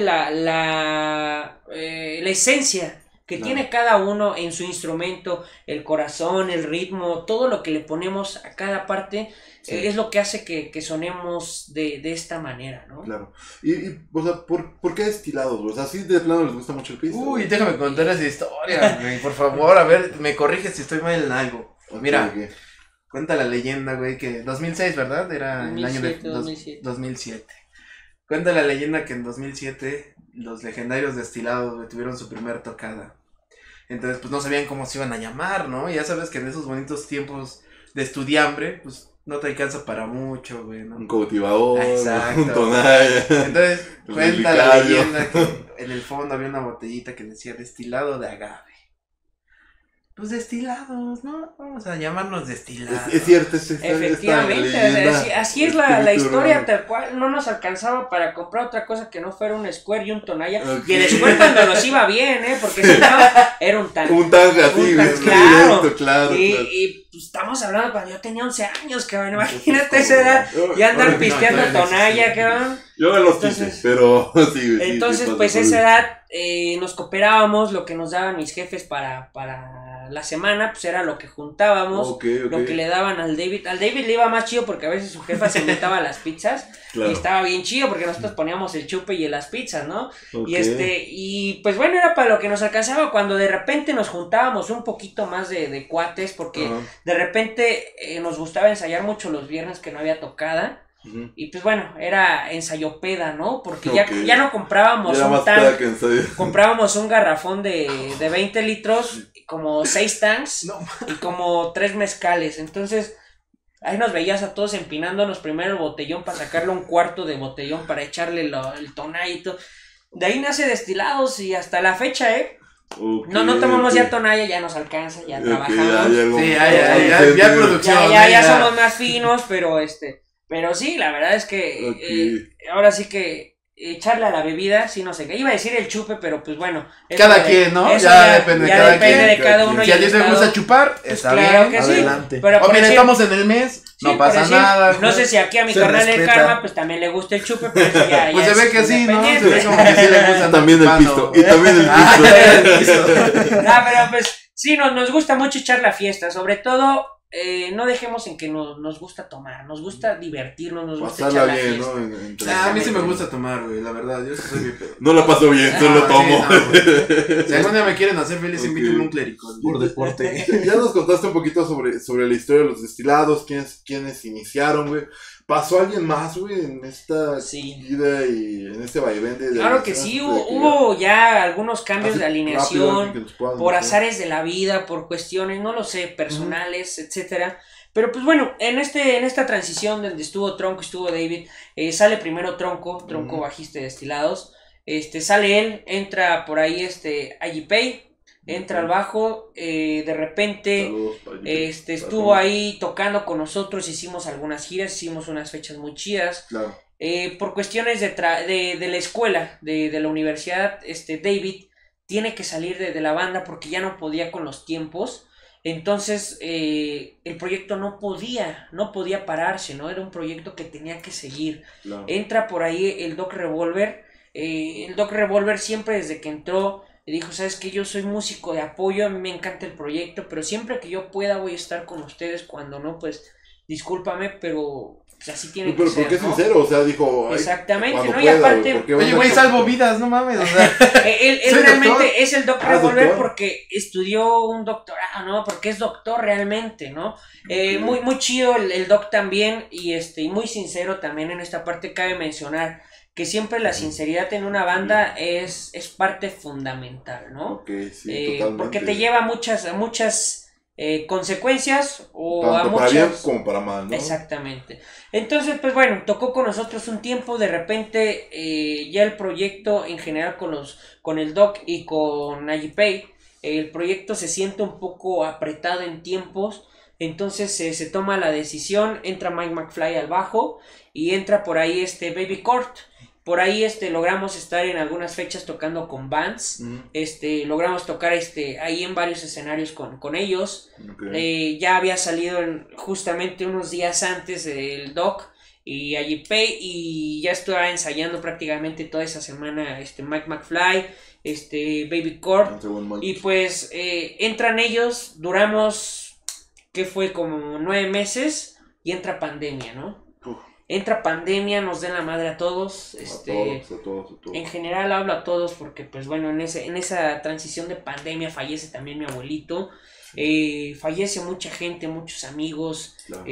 [SPEAKER 3] la esencia que tiene cada uno en su instrumento, el corazón, el ritmo, todo lo que le ponemos a cada parte, es lo que hace que sonemos de esta manera, ¿no?
[SPEAKER 1] Claro. Y o sea, ¿por qué Destilados? O sea, ¿así de plano les gusta mucho el piso?
[SPEAKER 2] Uy, déjame contar esa historia, güey, por favor, a ver, me corriges si estoy mal en algo. Mira, cuenta la leyenda, güey, que 2006, ¿verdad? Era 2007, el año de 2007. Cuenta la leyenda que en 2007 los legendarios Destilados, güey, tuvieron su primer tocada. Entonces, pues no sabían cómo se iban a llamar, ¿no? Y ya sabes que en esos bonitos tiempos de estudiambre, pues no te alcanza para mucho, güey, ¿no?
[SPEAKER 1] Un cautivador,
[SPEAKER 2] exacto,
[SPEAKER 1] un tonalla.
[SPEAKER 2] Entonces, cuenta la leyenda que en el fondo había una botellita que decía destilado de agave. Pues Destilados, ¿no? Vamos a llamarnos Destilados.
[SPEAKER 1] Es cierto,
[SPEAKER 3] efectivamente, así es la historia tal cual. No nos alcanzaba para comprar otra cosa que no fuera un Square y un Tonalla. Y el Square cuando nos iba bien, porque si no, era un Tang.
[SPEAKER 1] Un Tang así,
[SPEAKER 3] claro. Y pues, estamos hablando cuando yo tenía 11 años, cabrón. Imagínate esa edad y andar pisteando Tonalla, cabrón.
[SPEAKER 1] Yo me los quise, pero sí.
[SPEAKER 3] Entonces, pues esa edad nos cooperábamos, lo que nos daban mis jefes para la semana, pues era lo que juntábamos, lo que le daban al David. Al David le iba más chido porque a veces su jefa se inventaba las pizzas, y estaba bien chido porque nosotros poníamos el chupe y las pizzas, ¿no? Y pues bueno, era para lo que nos alcanzaba cuando de repente nos juntábamos un poquito más de cuates, porque de repente nos gustaba ensayar mucho los viernes que no había tocada. Y pues bueno, era ensayopeda, ¿no? Porque ya no comprábamos comprábamos un garrafón de 20 litros, como 6 tanks y como 3 mezcales. Entonces, ahí nos veías a todos empinándonos primero el botellón para sacarle un cuarto de botellón para echarle el tonalla y todo. De ahí nace Destilados y hasta la fecha, no tomamos ya tonalla, ya nos alcanza, ya trabajamos.
[SPEAKER 2] Ya producción.
[SPEAKER 3] Ya somos más finos, pero sí, la verdad es que ahora sí que echarle a la bebida, sí, no sé qué. Iba a decir el chupe, pero pues bueno.
[SPEAKER 2] Cada quien, ¿no? Ya depende
[SPEAKER 3] de cada uno.
[SPEAKER 2] Si a ti te gusta chupar, está
[SPEAKER 3] claro
[SPEAKER 2] bien,
[SPEAKER 3] que
[SPEAKER 2] adelante.
[SPEAKER 3] Sí. Pero
[SPEAKER 2] mira, estamos en el mes, no pasa nada.
[SPEAKER 3] No sé si aquí a mi carnal el Karma, pues también le gusta el chupe, pero eso ya
[SPEAKER 2] pues se ve que sí, ¿no? Se ve como
[SPEAKER 3] que
[SPEAKER 2] sí le gusta
[SPEAKER 1] también el pisto. Y también el pisto.
[SPEAKER 3] Pero pues sí, nos gusta mucho echar la fiesta, sobre todo. No dejemos en que nos gusta tomar, nos gusta divertirnos, nos gusta echar la fiesta.
[SPEAKER 2] A mí sí me gusta tomar, güey, la verdad, yo soy bien pedo.
[SPEAKER 1] No la paso bien, solo tomo.
[SPEAKER 2] Si algún día me quieren hacer feliz, invítame un clérigo.
[SPEAKER 4] Por deporte.
[SPEAKER 1] Ya nos contaste un poquito sobre la historia de los Destilados, quiénes iniciaron, güey. ¿Pasó alguien más, güey, en esta vida y en este vaivén de...
[SPEAKER 3] Claro que sí, hubo ya algunos cambios de alineación, por azares de la vida, por cuestiones, no lo sé, personales, etcétera. Pero pues bueno, en esta transición donde estuvo Tronco, estuvo David, sale primero Tronco bajista de Destilados, sale él, entra por ahí Agipay, entra al bajo, de repente estuvo ahí tocando con nosotros, hicimos algunas giras, hicimos unas fechas muy chidas.
[SPEAKER 1] Claro.
[SPEAKER 3] Por cuestiones de la escuela, de la universidad, David tiene que salir de la banda porque ya no podía con los tiempos. Entonces el proyecto no podía pararse, ¿no? Era un proyecto que tenía que seguir.
[SPEAKER 1] Claro.
[SPEAKER 3] Entra por ahí el Doc Revolver. El Doc Revolver siempre desde que entró dijo, ¿sabes qué? Yo soy músico de apoyo, a mí me encanta el proyecto, pero siempre que yo pueda voy a estar con ustedes. Cuando no, pues discúlpame, pero pues, así tiene que ser,
[SPEAKER 1] pero porque es sincero, o sea, dijo...
[SPEAKER 3] Exactamente, ¿no? Y aparte...
[SPEAKER 2] Oye, güey, salvo vidas, no mames, o sea...
[SPEAKER 3] él realmente doctor. Es el Doc Revolver porque estudió un doctorado, ¿no? Porque es doctor realmente, ¿no? Muy, muy chido el Doc también, y muy sincero también en esta parte. Cabe mencionar que siempre la sinceridad en una banda es parte fundamental, ¿no?
[SPEAKER 1] Okay, sí, totalmente.
[SPEAKER 3] Porque te lleva a muchas consecuencias o
[SPEAKER 1] tanto
[SPEAKER 3] a muchas...
[SPEAKER 1] para bien como para mal, ¿no?
[SPEAKER 3] Exactamente. Entonces, pues bueno, tocó con nosotros un tiempo, de repente ya el proyecto en general con el Doc y con Agipay, el proyecto se siente un poco apretado en tiempos. Entonces se toma la decisión, entra Mike McFly al bajo y entra por ahí Baby Court. Por ahí logramos estar en algunas fechas tocando con bands. Logramos tocar ahí en varios escenarios con ellos. Okay. Ya había salido justamente unos días antes el Doc y Agipay, y ya estaba ensayando prácticamente toda esa semana Mike McFly, Baby Court, y pues entran ellos, duramos, ¿qué fue? Como 9 meses, y entra pandemia, ¿no? Entra pandemia, nos den la madre a todos,
[SPEAKER 1] a todos.
[SPEAKER 3] En general hablo a todos porque pues bueno, en esa transición de pandemia fallece también mi abuelito, fallece mucha gente, muchos amigos, claro.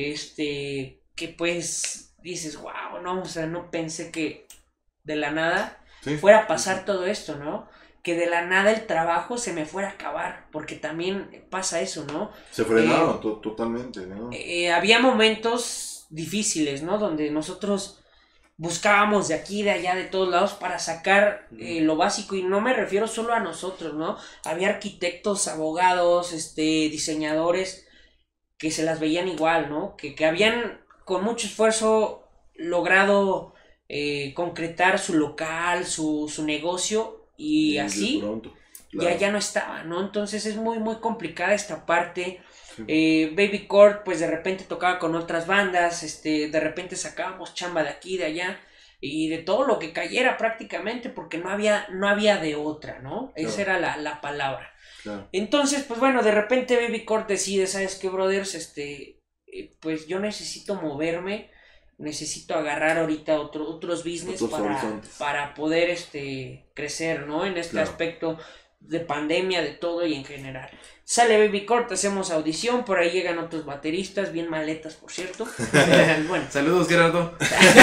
[SPEAKER 3] Que pues dices, wow, no, o sea, no pensé que de la nada fuera a pasar todo esto, ¿no? Que de la nada el trabajo se me fuera a acabar, porque también pasa eso, ¿no?
[SPEAKER 1] Se frenaron totalmente, ¿no?
[SPEAKER 3] Había momentos difíciles, ¿no? Donde nosotros buscábamos de aquí, de allá, de todos lados para sacar lo básico, y no me refiero solo a nosotros, ¿no? Había arquitectos, abogados, diseñadores que se las veían igual, ¿no? Que habían con mucho esfuerzo logrado concretar su local, su negocio, y así pronto, claro. ya no estaba, ¿no? Entonces es muy, muy complicada esta parte. Baby Court pues de repente tocaba con otras bandas, de repente sacábamos chamba de aquí, de allá, y de todo lo que cayera prácticamente, porque no había de otra, ¿no? Claro. Esa era la palabra. Claro. Entonces, pues bueno, de repente Baby Court decide, ¿sabes qué, brothers? Pues yo necesito moverme, necesito agarrar ahorita otros business para poder crecer, ¿no? En este aspecto de pandemia, de todo y en general. Sale Baby Court, hacemos audición, por ahí llegan otros bateristas, bien maletas, por cierto. Bueno.
[SPEAKER 2] Saludos, Gerardo.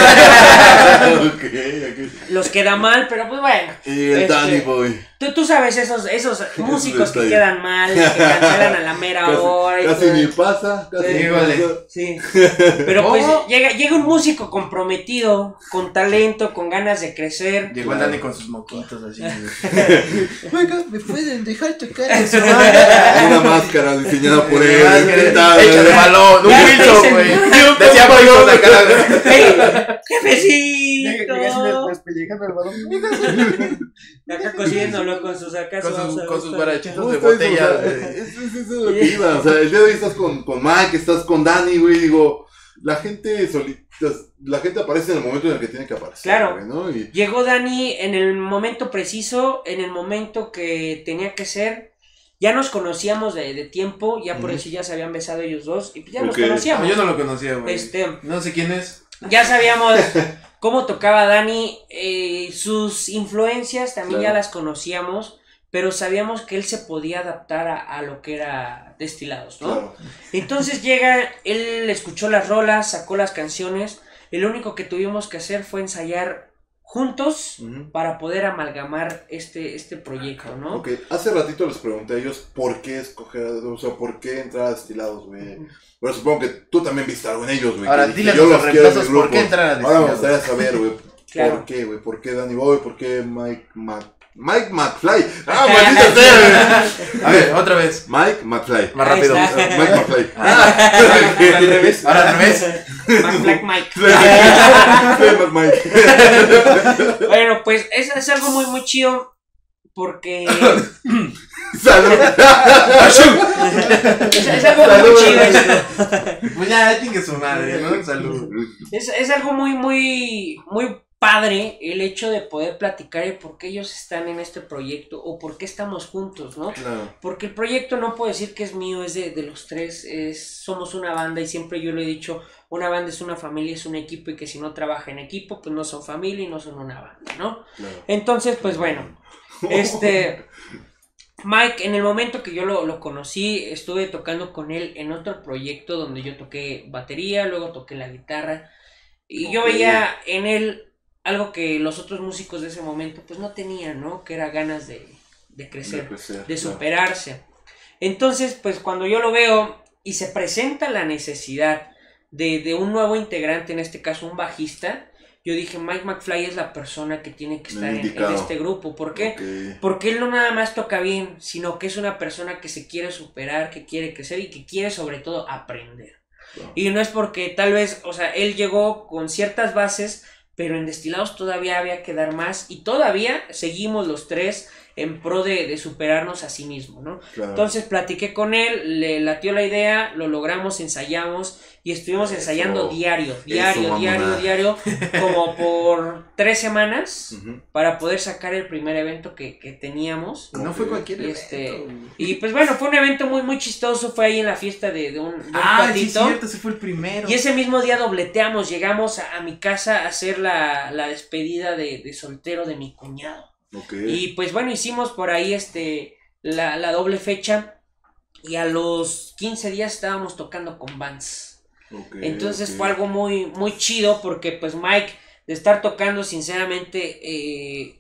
[SPEAKER 3] Okay. Los queda mal, pero pues bueno.
[SPEAKER 1] Y el Danny Boy.
[SPEAKER 3] Tú sabes esos músicos que quedan mal, que cancelan a la mera hora.
[SPEAKER 1] Casi ni pasa, casi
[SPEAKER 3] vale. Sí. Pero pues llega un músico comprometido, con talento, con ganas de crecer.
[SPEAKER 2] Llegó el Danny con sus moquitos así.
[SPEAKER 4] Oiga, ¿me pueden dejar tocar
[SPEAKER 1] eso? Una máscara diseñada por él.
[SPEAKER 2] Hecha de balón, un Wilson, güey. Decía Wilson la cara.
[SPEAKER 3] ¡Jefecito!
[SPEAKER 4] Despellejando el balón.
[SPEAKER 3] Acá cosiéndolo con sus
[SPEAKER 2] barachitos de botella.
[SPEAKER 1] Eso es lo que iba. O sea, el día de hoy estás con Mike, estás con Danny, güey. Digo, la gente aparece en el momento en el que tiene que aparecer.
[SPEAKER 3] Claro.
[SPEAKER 1] Güey, ¿no?
[SPEAKER 3] Llegó Danny en el momento preciso, en el momento que tenía que ser. Ya nos conocíamos de tiempo, ya por eso ya se habían besado ellos dos, y ya nos conocíamos.
[SPEAKER 2] Yo no lo conocía, güey. No sé quién es.
[SPEAKER 3] Ya sabíamos cómo tocaba Danny, sus influencias también ya las conocíamos, pero sabíamos que él se podía adaptar a lo que era Destilados, ¿no? Claro. Entonces llega, él escuchó las rolas, sacó las canciones, y lo único que tuvimos que hacer fue ensayar juntos para poder amalgamar este proyecto, ¿no?
[SPEAKER 1] Ok, hace ratito les pregunté a ellos por qué escoger, o sea, por qué entrar a Destilados, güey. Pero supongo que tú también viste algo en ellos, güey.
[SPEAKER 2] Ahora, dile a los reemplazos por qué entrar a Destilados.
[SPEAKER 1] Ahora me gustaría saber, güey,
[SPEAKER 3] claro.
[SPEAKER 1] ¿por qué, güey? ¿Por qué Danny Boy? ¿Por qué Mike McFly? ¡Ah, maldita sea!
[SPEAKER 2] A ver, otra vez.
[SPEAKER 1] Mike McFly.
[SPEAKER 2] Más rápido.
[SPEAKER 1] Mike McFly.
[SPEAKER 2] Al revés. Ahora al revés.
[SPEAKER 3] Mike.
[SPEAKER 1] Mike.
[SPEAKER 3] Bueno, pues es algo muy, muy chido porque...
[SPEAKER 1] ¡Salud!
[SPEAKER 3] es algo muy chido esto.
[SPEAKER 2] Pues ya, chingue su madre, ¿no? Salud.
[SPEAKER 3] Es algo muy, muy, muy padre el hecho de poder platicar el por qué ellos están en este proyecto o por qué estamos juntos, ¿no?
[SPEAKER 1] Claro.
[SPEAKER 3] Porque el proyecto no puedo decir que es mío, es de los tres, somos una banda y siempre yo lo he dicho, una banda es una familia, es un equipo y que si no trabaja en equipo, pues no son familia y no son una banda, ¿no?
[SPEAKER 1] Claro.
[SPEAKER 3] Entonces, pues bueno, Mike, en el momento que yo lo conocí, estuve tocando con él en otro proyecto donde yo toqué batería, luego toqué la guitarra y yo veía en él algo que los otros músicos de ese momento pues no tenían, ¿no? Que era ganas de crecer, de superarse. Entonces, pues cuando yo lo veo y se presenta la necesidad de un nuevo integrante, en este caso un bajista, yo dije, Mike McFly es la persona que tiene que estar en este grupo. ¿Por qué?
[SPEAKER 1] Okay.
[SPEAKER 3] Porque él no nada más toca bien, sino que es una persona que se quiere superar, que quiere crecer y que quiere sobre todo aprender. Wow. Y no es porque tal vez, o sea, él llegó con ciertas bases, pero en Destilados todavía había que dar más y todavía seguimos los tres en pro de superarnos a sí mismo, ¿no? Claro. Entonces platiqué con él, le latió la idea, lo logramos, ensayamos y estuvimos ensayando diario, como por 3 semanas para poder sacar el primer evento que teníamos.
[SPEAKER 2] No fue cualquier
[SPEAKER 3] evento. Y pues bueno, fue un evento muy muy chistoso, fue ahí en la fiesta de un
[SPEAKER 2] patito. Sí, cierto, ese fue el primero.
[SPEAKER 3] Y ese mismo día dobleteamos, llegamos a mi casa a hacer la despedida de soltero de mi cuñado.
[SPEAKER 1] Okay.
[SPEAKER 3] Y pues bueno, hicimos por ahí la doble fecha y a los 15 días estábamos tocando con bands. Okay, entonces fue algo muy, muy chido porque pues Mike, de estar tocando sinceramente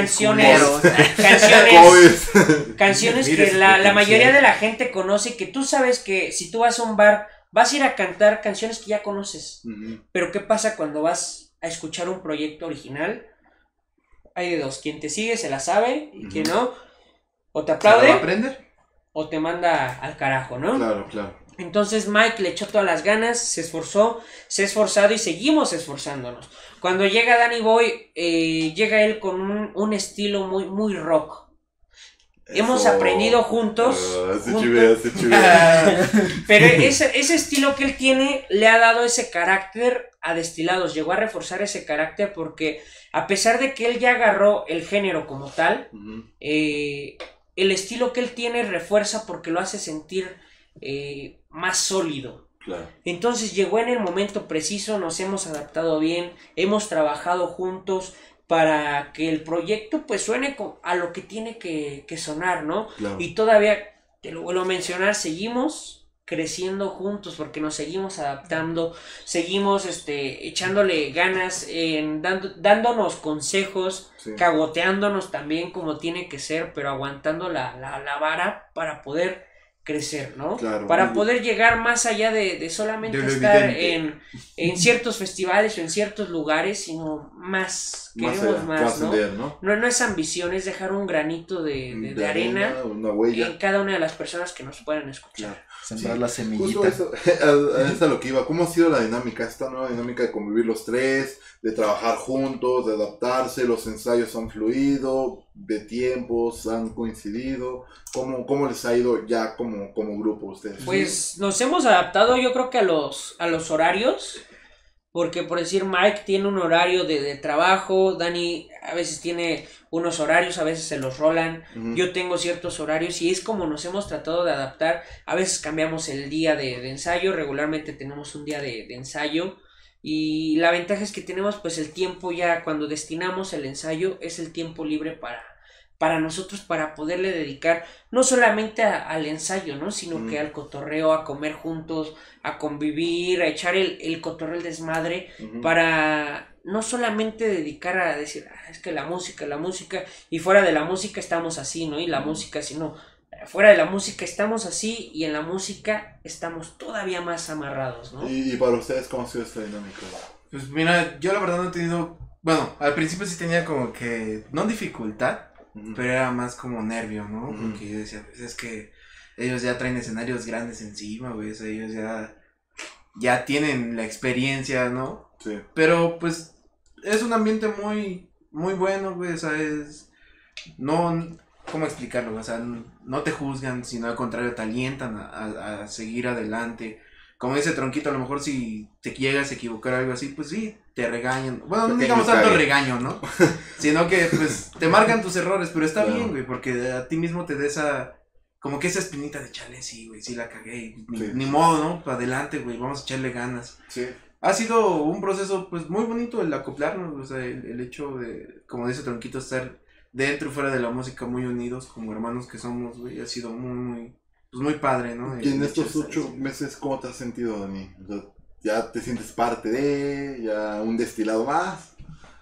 [SPEAKER 3] canciones que la mayoría de la gente conoce, que tú sabes que si tú vas a un bar vas a ir a cantar canciones que ya conoces. Pero ¿qué pasa cuando vas a escuchar un proyecto original? Hay de dos, quien te sigue se la sabe y quien no, o te aplaude o te manda al carajo, ¿no?
[SPEAKER 1] Claro.
[SPEAKER 3] Entonces Mike le echó todas las ganas, se esforzó, se ha esforzado y seguimos esforzándonos. Cuando llega Danny Boy, llega él con un estilo muy, muy rock. Hemos aprendido juntos. Pero ese estilo que él tiene le ha dado ese carácter a Destilados. Llegó a reforzar ese carácter porque a pesar de que él ya agarró el género como tal, el estilo que él tiene refuerza porque lo hace sentir más sólido. Claro. Entonces llegó en el momento preciso, nos hemos adaptado bien, hemos trabajado juntos para que el proyecto pues suene a lo que tiene que sonar, ¿no? Claro. Y todavía, te lo vuelvo a mencionar, seguimos creciendo juntos porque nos seguimos adaptando, seguimos echándole ganas, dándonos consejos, cagoteándonos también como tiene que ser, pero aguantando la vara para poder crecer, ¿no? Claro, para poder llegar más allá de solamente estar en ciertos festivales o en ciertos lugares, sino más, queremos más, ¿no? No es ambición, es dejar un granito de arena,
[SPEAKER 1] una huella
[SPEAKER 3] en cada una de las personas que nos puedan escuchar.
[SPEAKER 1] Claro.
[SPEAKER 4] Sembrar la semillita.
[SPEAKER 1] Justo eso es lo que iba. ¿Cómo ha sido la dinámica? Esta nueva dinámica de convivir los tres, de trabajar juntos, de adaptarse, los ensayos han fluido, de tiempos han coincidido. ¿Cómo les ha ido ya como grupo ustedes?
[SPEAKER 3] Pues nos hemos adaptado, yo creo que a los horarios, porque por decir Mike tiene un horario de trabajo, Dani a veces tiene unos horarios, a veces se los rolan, yo tengo ciertos horarios y es como nos hemos tratado de adaptar. A veces cambiamos el día de ensayo, regularmente tenemos un día de ensayo. Y la ventaja es que tenemos pues el tiempo ya, cuando destinamos el ensayo, es el tiempo libre para nosotros, para poderle dedicar no solamente al ensayo, ¿no? Sino que al cotorreo, a comer juntos, a convivir, a echar el cotorreo, el desmadre, para no solamente dedicar a decir, es que la música, y fuera de la música estamos así, ¿no? Y la música, sino fuera de la música estamos así, y en la música estamos todavía más amarrados, ¿no?
[SPEAKER 1] ¿Y para ustedes cómo ha sido esta dinámica?
[SPEAKER 2] Pues mira, yo la verdad no he tenido, bueno, al principio sí tenía como que, no dificultad, pero era más como nervio, ¿no? Porque yo decía, pues es que ellos ya traen escenarios grandes encima, güey, o sea, ellos ya tienen la experiencia, ¿no?
[SPEAKER 1] Sí.
[SPEAKER 2] Pero pues es un ambiente muy, muy bueno, güey, o sea, no, ¿cómo explicarlo? O sea, no te juzgan, sino al contrario, te alientan a seguir adelante. Como dice Tronquito, a lo mejor si te llegas a equivocar algo así, pues sí, te regañan. Bueno, no digamos tanto regaño, ¿no? Sino que, pues, te marcan tus errores, pero está bien, güey, porque a ti mismo te da esa, como que esa espinita de chale, sí, güey, sí la cagué, ni modo, ¿no? Para adelante, güey, vamos a echarle ganas.
[SPEAKER 1] Sí.
[SPEAKER 2] Ha sido un proceso, pues, muy bonito el acoplarnos, o sea, el hecho de, como dice Tronquito, estar dentro y fuera de la música muy unidos, como hermanos que somos, güey, ha sido muy padre, ¿no?
[SPEAKER 1] Y en estos 8 meses, ¿cómo te has sentido, Dani? O sea, ¿ya te sientes parte de, ya un destilado más?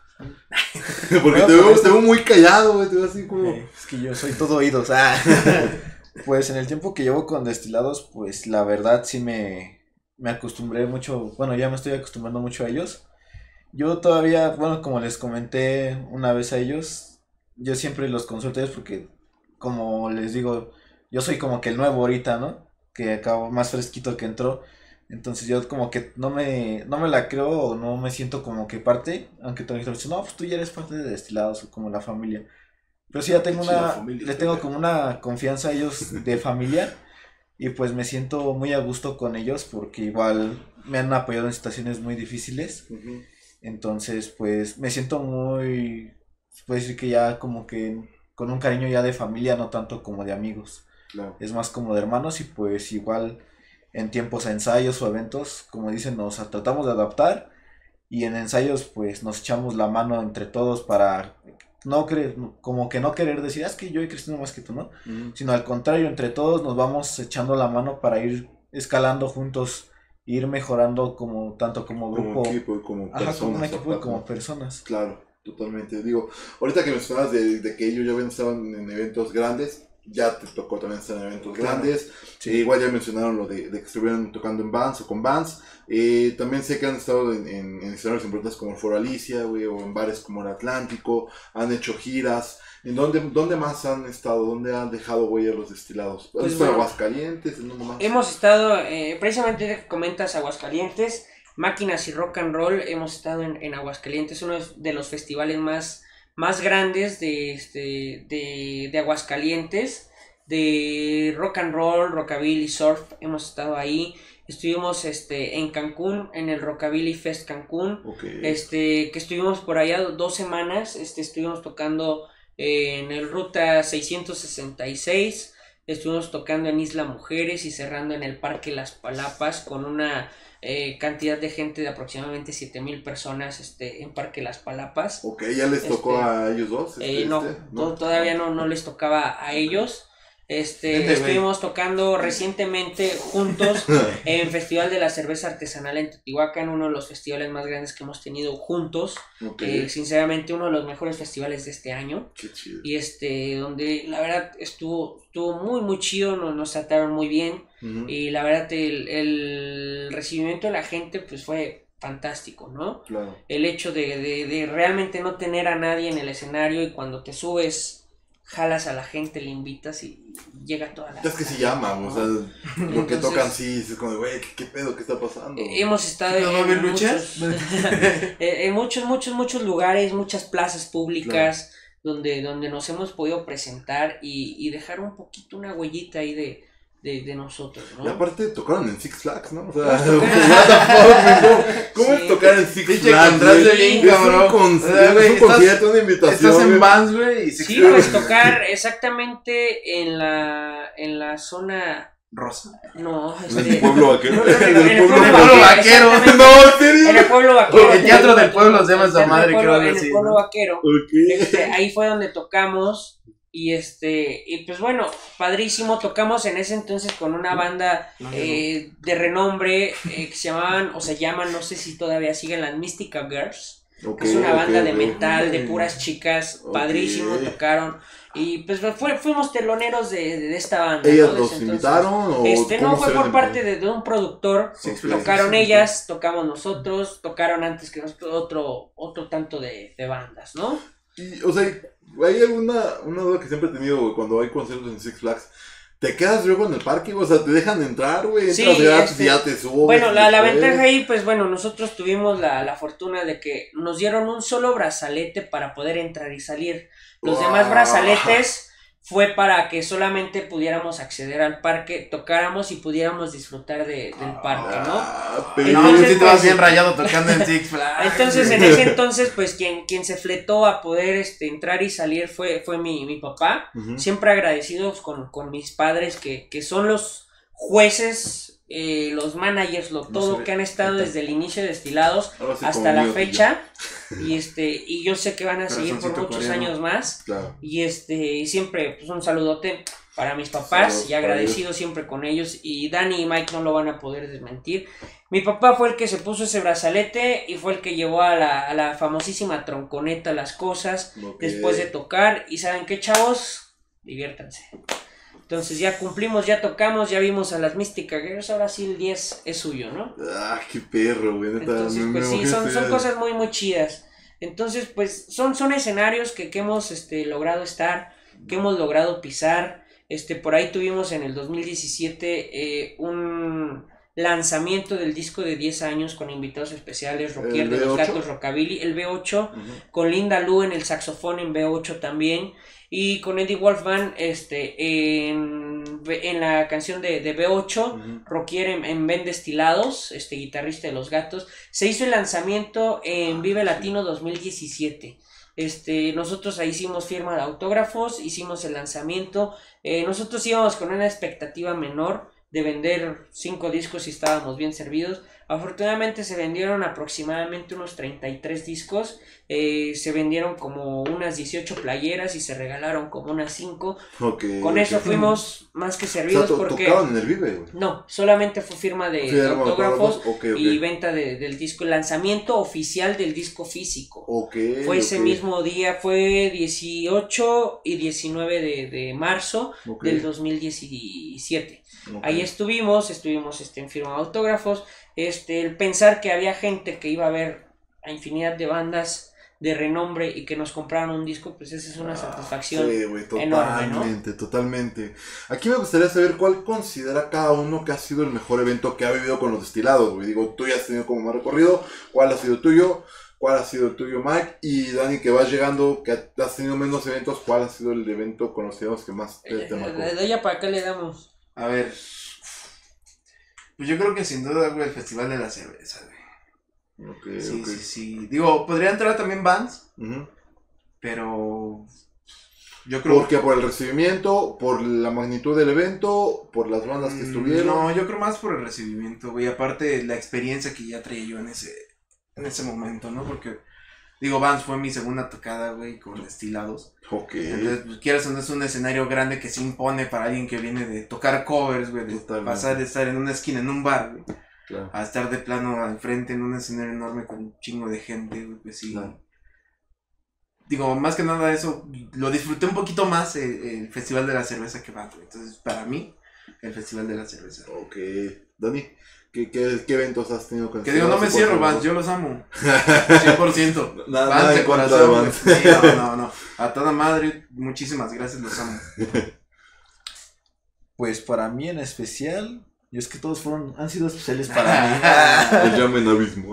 [SPEAKER 1] Porque te veo muy callado, güey, te veo así como...
[SPEAKER 4] Es que yo soy todo oídos, Pues en el tiempo que llevo con destilados, pues la verdad sí me acostumbré mucho, bueno, ya me estoy acostumbrando mucho a ellos. Yo todavía, bueno, como les comenté una vez a ellos, yo siempre los consulto a ellos porque, como les digo, yo soy como que el nuevo ahorita, ¿no? Que acabo más fresquito el que entró. Entonces yo como que no me la creo o no me siento como que parte. Aunque todo el mundo dice, no, pues tú ya eres parte de Destilados o como la familia. Pero sí ya tengo les tengo como una confianza a ellos de familia. Y pues me siento muy a gusto con ellos porque igual me han apoyado en situaciones muy difíciles. Entonces pues me siento muy, se puede decir que ya como que con un cariño ya de familia, no tanto como de amigos. Claro. Es más como de hermanos y pues igual en tiempos a ensayos o eventos, como dicen, nos tratamos de adaptar y en ensayos pues nos echamos la mano entre todos para como que no querer decir, es que yo he crecido más que tú, ¿no? Sino al contrario, entre todos nos vamos echando la mano para ir escalando juntos, ir mejorando como tanto como grupo,
[SPEAKER 1] como equipo y como personas.
[SPEAKER 4] Como un equipo y como personas.
[SPEAKER 1] Claro, totalmente. Digo, ahorita que mencionabas de que ellos ya habían estado en eventos grandes, ya te tocó también estar en eventos grandes. Sí. Igual ya mencionaron lo de que estuvieran tocando en bands o con bands. También sé que han estado en escenarios importantes como el Foro Alicia, güey, o en bares como el Atlántico. Han hecho giras. ¿En dónde más han estado? ¿Dónde han dejado huella los destilados? ¿Han estado en Aguascalientes? ¿En dónde más?
[SPEAKER 3] Hemos estado, precisamente que comentas Aguascalientes, Máquinas y Rock and Roll, hemos estado en Aguascalientes, uno de los festivales más grandes de Aguascalientes, de rock and roll, rockabilly, surf. Hemos estado ahí, estuvimos en Cancún, en el Rockabilly Fest Cancún, que estuvimos por allá 2 semanas, estuvimos tocando en el Ruta 666, estuvimos tocando en Isla Mujeres y cerrando en el Parque Las Palapas con una cantidad de gente de aproximadamente 7,000 personas en Parque Las Palapas.
[SPEAKER 1] Ok, ¿ya les tocó a ellos dos?
[SPEAKER 3] No, todavía no les tocaba a ellos. Estuvimos tocando recientemente juntos en Festival de la Cerveza Artesanal en Teotihuacán, uno de los festivales más grandes que hemos tenido juntos. Sinceramente uno de los mejores festivales de este año.
[SPEAKER 1] Qué chido.
[SPEAKER 3] Y donde la verdad estuvo muy muy chido, nos trataron muy bien. Y la verdad el recibimiento de la gente pues fue fantástico, ¿no?
[SPEAKER 1] Claro.
[SPEAKER 3] El hecho de realmente no tener a nadie en el escenario y cuando te subes jalas a la gente, le invitas y llega toda la...
[SPEAKER 1] Es que sí llaman, ¿no? O sea, lo que tocan sí, es como de, güey, ¿qué pedo? ¿Qué está pasando?
[SPEAKER 3] Hemos estado en muchos lugares, muchas plazas públicas, claro, donde nos hemos podido presentar y dejar un poquito una huellita ahí de nosotros, ¿no?
[SPEAKER 1] Y aparte tocaron en Six Flags, ¿no? O sea, what the fuck, ¿cómo es tocar en Six Flags?
[SPEAKER 2] Bien, cabrón.
[SPEAKER 1] Es un concierto, una invitación.
[SPEAKER 2] Estás en Vans, güey.
[SPEAKER 3] Sí, pues tocar exactamente en la zona
[SPEAKER 2] rosa.
[SPEAKER 3] No,
[SPEAKER 1] en el pueblo vaquero.
[SPEAKER 2] En el pueblo vaquero.
[SPEAKER 1] No, ¿en serio?
[SPEAKER 3] En el pueblo vaquero.
[SPEAKER 2] El teatro del pueblo se llama esa madre, creo.
[SPEAKER 3] En el pueblo vaquero. Ahí fue donde tocamos. Y pues bueno, padrísimo, tocamos en ese entonces con una banda de renombre que se llamaban, o se llaman, no sé si todavía siguen, las Mystica Girls. Es una banda de metal, de puras chicas, padrísimo, tocaron. Y pues fuimos teloneros de esta banda.
[SPEAKER 1] ¿Ellas los invitaron? ¿O
[SPEAKER 3] no, fue por parte de un productor. Tocaron ellas, tocamos nosotros, tocaron antes que nosotros otro tanto de bandas, ¿no?
[SPEAKER 1] Y, o sea, hay una duda que siempre he tenido, güey, cuando hay conciertos en Six Flags. ¿Te quedas luego en el parque? O sea, ¿te dejan entrar, güey?
[SPEAKER 3] Sí,
[SPEAKER 1] gratis y ya te subes.
[SPEAKER 3] Bueno, la ventaja ahí, pues bueno, nosotros tuvimos la fortuna de que nos dieron un solo brazalete para poder entrar y salir. Los demás brazaletes fue para que solamente pudiéramos acceder al parque, tocáramos y pudiéramos disfrutar del parque, ¿no?
[SPEAKER 2] Entonces, no, pues, bien rayado tocando en Six Flags.
[SPEAKER 3] Entonces, en ese entonces, pues, quien se fletó a poder entrar y salir fue mi papá. Siempre agradecidos con mis padres, que son los jueces, los managers, todo que han estado desde el inicio de Destilados hasta la fecha. Y yo sé que van a seguir por muchos años más. Claro. Y siempre, pues, un saludote para mis papás y agradecido siempre con ellos. Y Dani y Mike no lo van a poder desmentir. Mi papá fue el que se puso ese brazalete y fue el que llevó a la famosísima tronconeta las cosas después de tocar. Y ¿saben qué, chavos? Diviértanse. Entonces ya cumplimos, ya tocamos, ya vimos a las Mystica Girls, ahora sí el 10 es suyo, ¿no?
[SPEAKER 1] Ah, qué perro, güey.
[SPEAKER 3] Entonces, pues sí, son cosas muy, muy chidas. Entonces, pues son escenarios que hemos logrado estar, que hemos logrado pisar. Por ahí tuvimos en el 2017 un lanzamiento del disco de 10 años con invitados especiales, Rockier de los Gatos Rockabilly, el B8, con Linda Lu en el saxofón en B8 también. Y con Eddie Wolfman en la canción de B8, Rockier en Ben Destilados, guitarrista de Los Gatos. Se hizo el lanzamiento en Vive Latino 2017. Nosotros ahí hicimos firma de autógrafos, hicimos el lanzamiento. Nosotros íbamos con una expectativa menor de vender 5 discos y estábamos bien servidos. Afortunadamente se vendieron aproximadamente unos 33 discos, se vendieron como unas 18 playeras y se regalaron como unas 5. Con eso fuimos más que servidos. Porque
[SPEAKER 1] ¿tocaban en el Vive, güey?
[SPEAKER 3] No, solamente fue firma de autógrafos y venta del disco, el lanzamiento oficial del disco físico. Fue ese mismo día, fue 18 y 19 de marzo del 2017. Ahí estuvimos en firma de autógrafos. El pensar que había gente que iba a ver a infinidad de bandas de renombre y que nos compraron un disco, pues esa es una satisfacción enorme, ¿no?
[SPEAKER 1] Totalmente. Aquí me gustaría saber cuál considera cada uno que ha sido el mejor evento que ha vivido con los Destilados, güey. Digo, tú ya has tenido como más recorrido, ¿cuál ha sido tuyo? ¿Cuál ha sido el tuyo, Mike? Y Dani, que vas llegando, que has tenido menos eventos, ¿cuál ha sido el evento con los Destilados que más te marcó?
[SPEAKER 3] De allá para acá le damos.
[SPEAKER 2] A ver, pues yo creo que sin duda, güey, el Festival de la Cerveza, güey. Sí. Digo, podría entrar también bands, pero yo creo...
[SPEAKER 1] ¿Por qué? ¿Por el recibimiento? ¿Por la magnitud del evento? ¿Por las bandas que estuvieron?
[SPEAKER 2] No, yo creo más por el recibimiento, güey. Aparte, la experiencia que ya traía yo en ese momento, ¿no? Porque, digo, Vans fue mi segunda tocada, güey, con Destilados. Entonces, pues, quieras o no, es un escenario grande que se impone para alguien que viene de tocar covers, güey, de pasar de estar en una esquina en un bar, güey, a estar de plano al frente en un escenario enorme con un chingo de gente, güey, pues sí. Digo, más que nada eso, lo disfruté un poquito más el Festival de la Cerveza que Vans, güey. Entonces, para mí, el Festival de la Cerveza.
[SPEAKER 1] Dani, ¿qué eventos has tenido con
[SPEAKER 2] que digo, no me cierro, Vans, yo los amo. 100%.
[SPEAKER 1] Nada
[SPEAKER 2] de
[SPEAKER 1] corazón.
[SPEAKER 2] Sí, no. A toda madre, muchísimas gracias, los amo.
[SPEAKER 4] Pues para mí en especial, y es que todos han sido especiales para mí.
[SPEAKER 1] Me llamen abismo.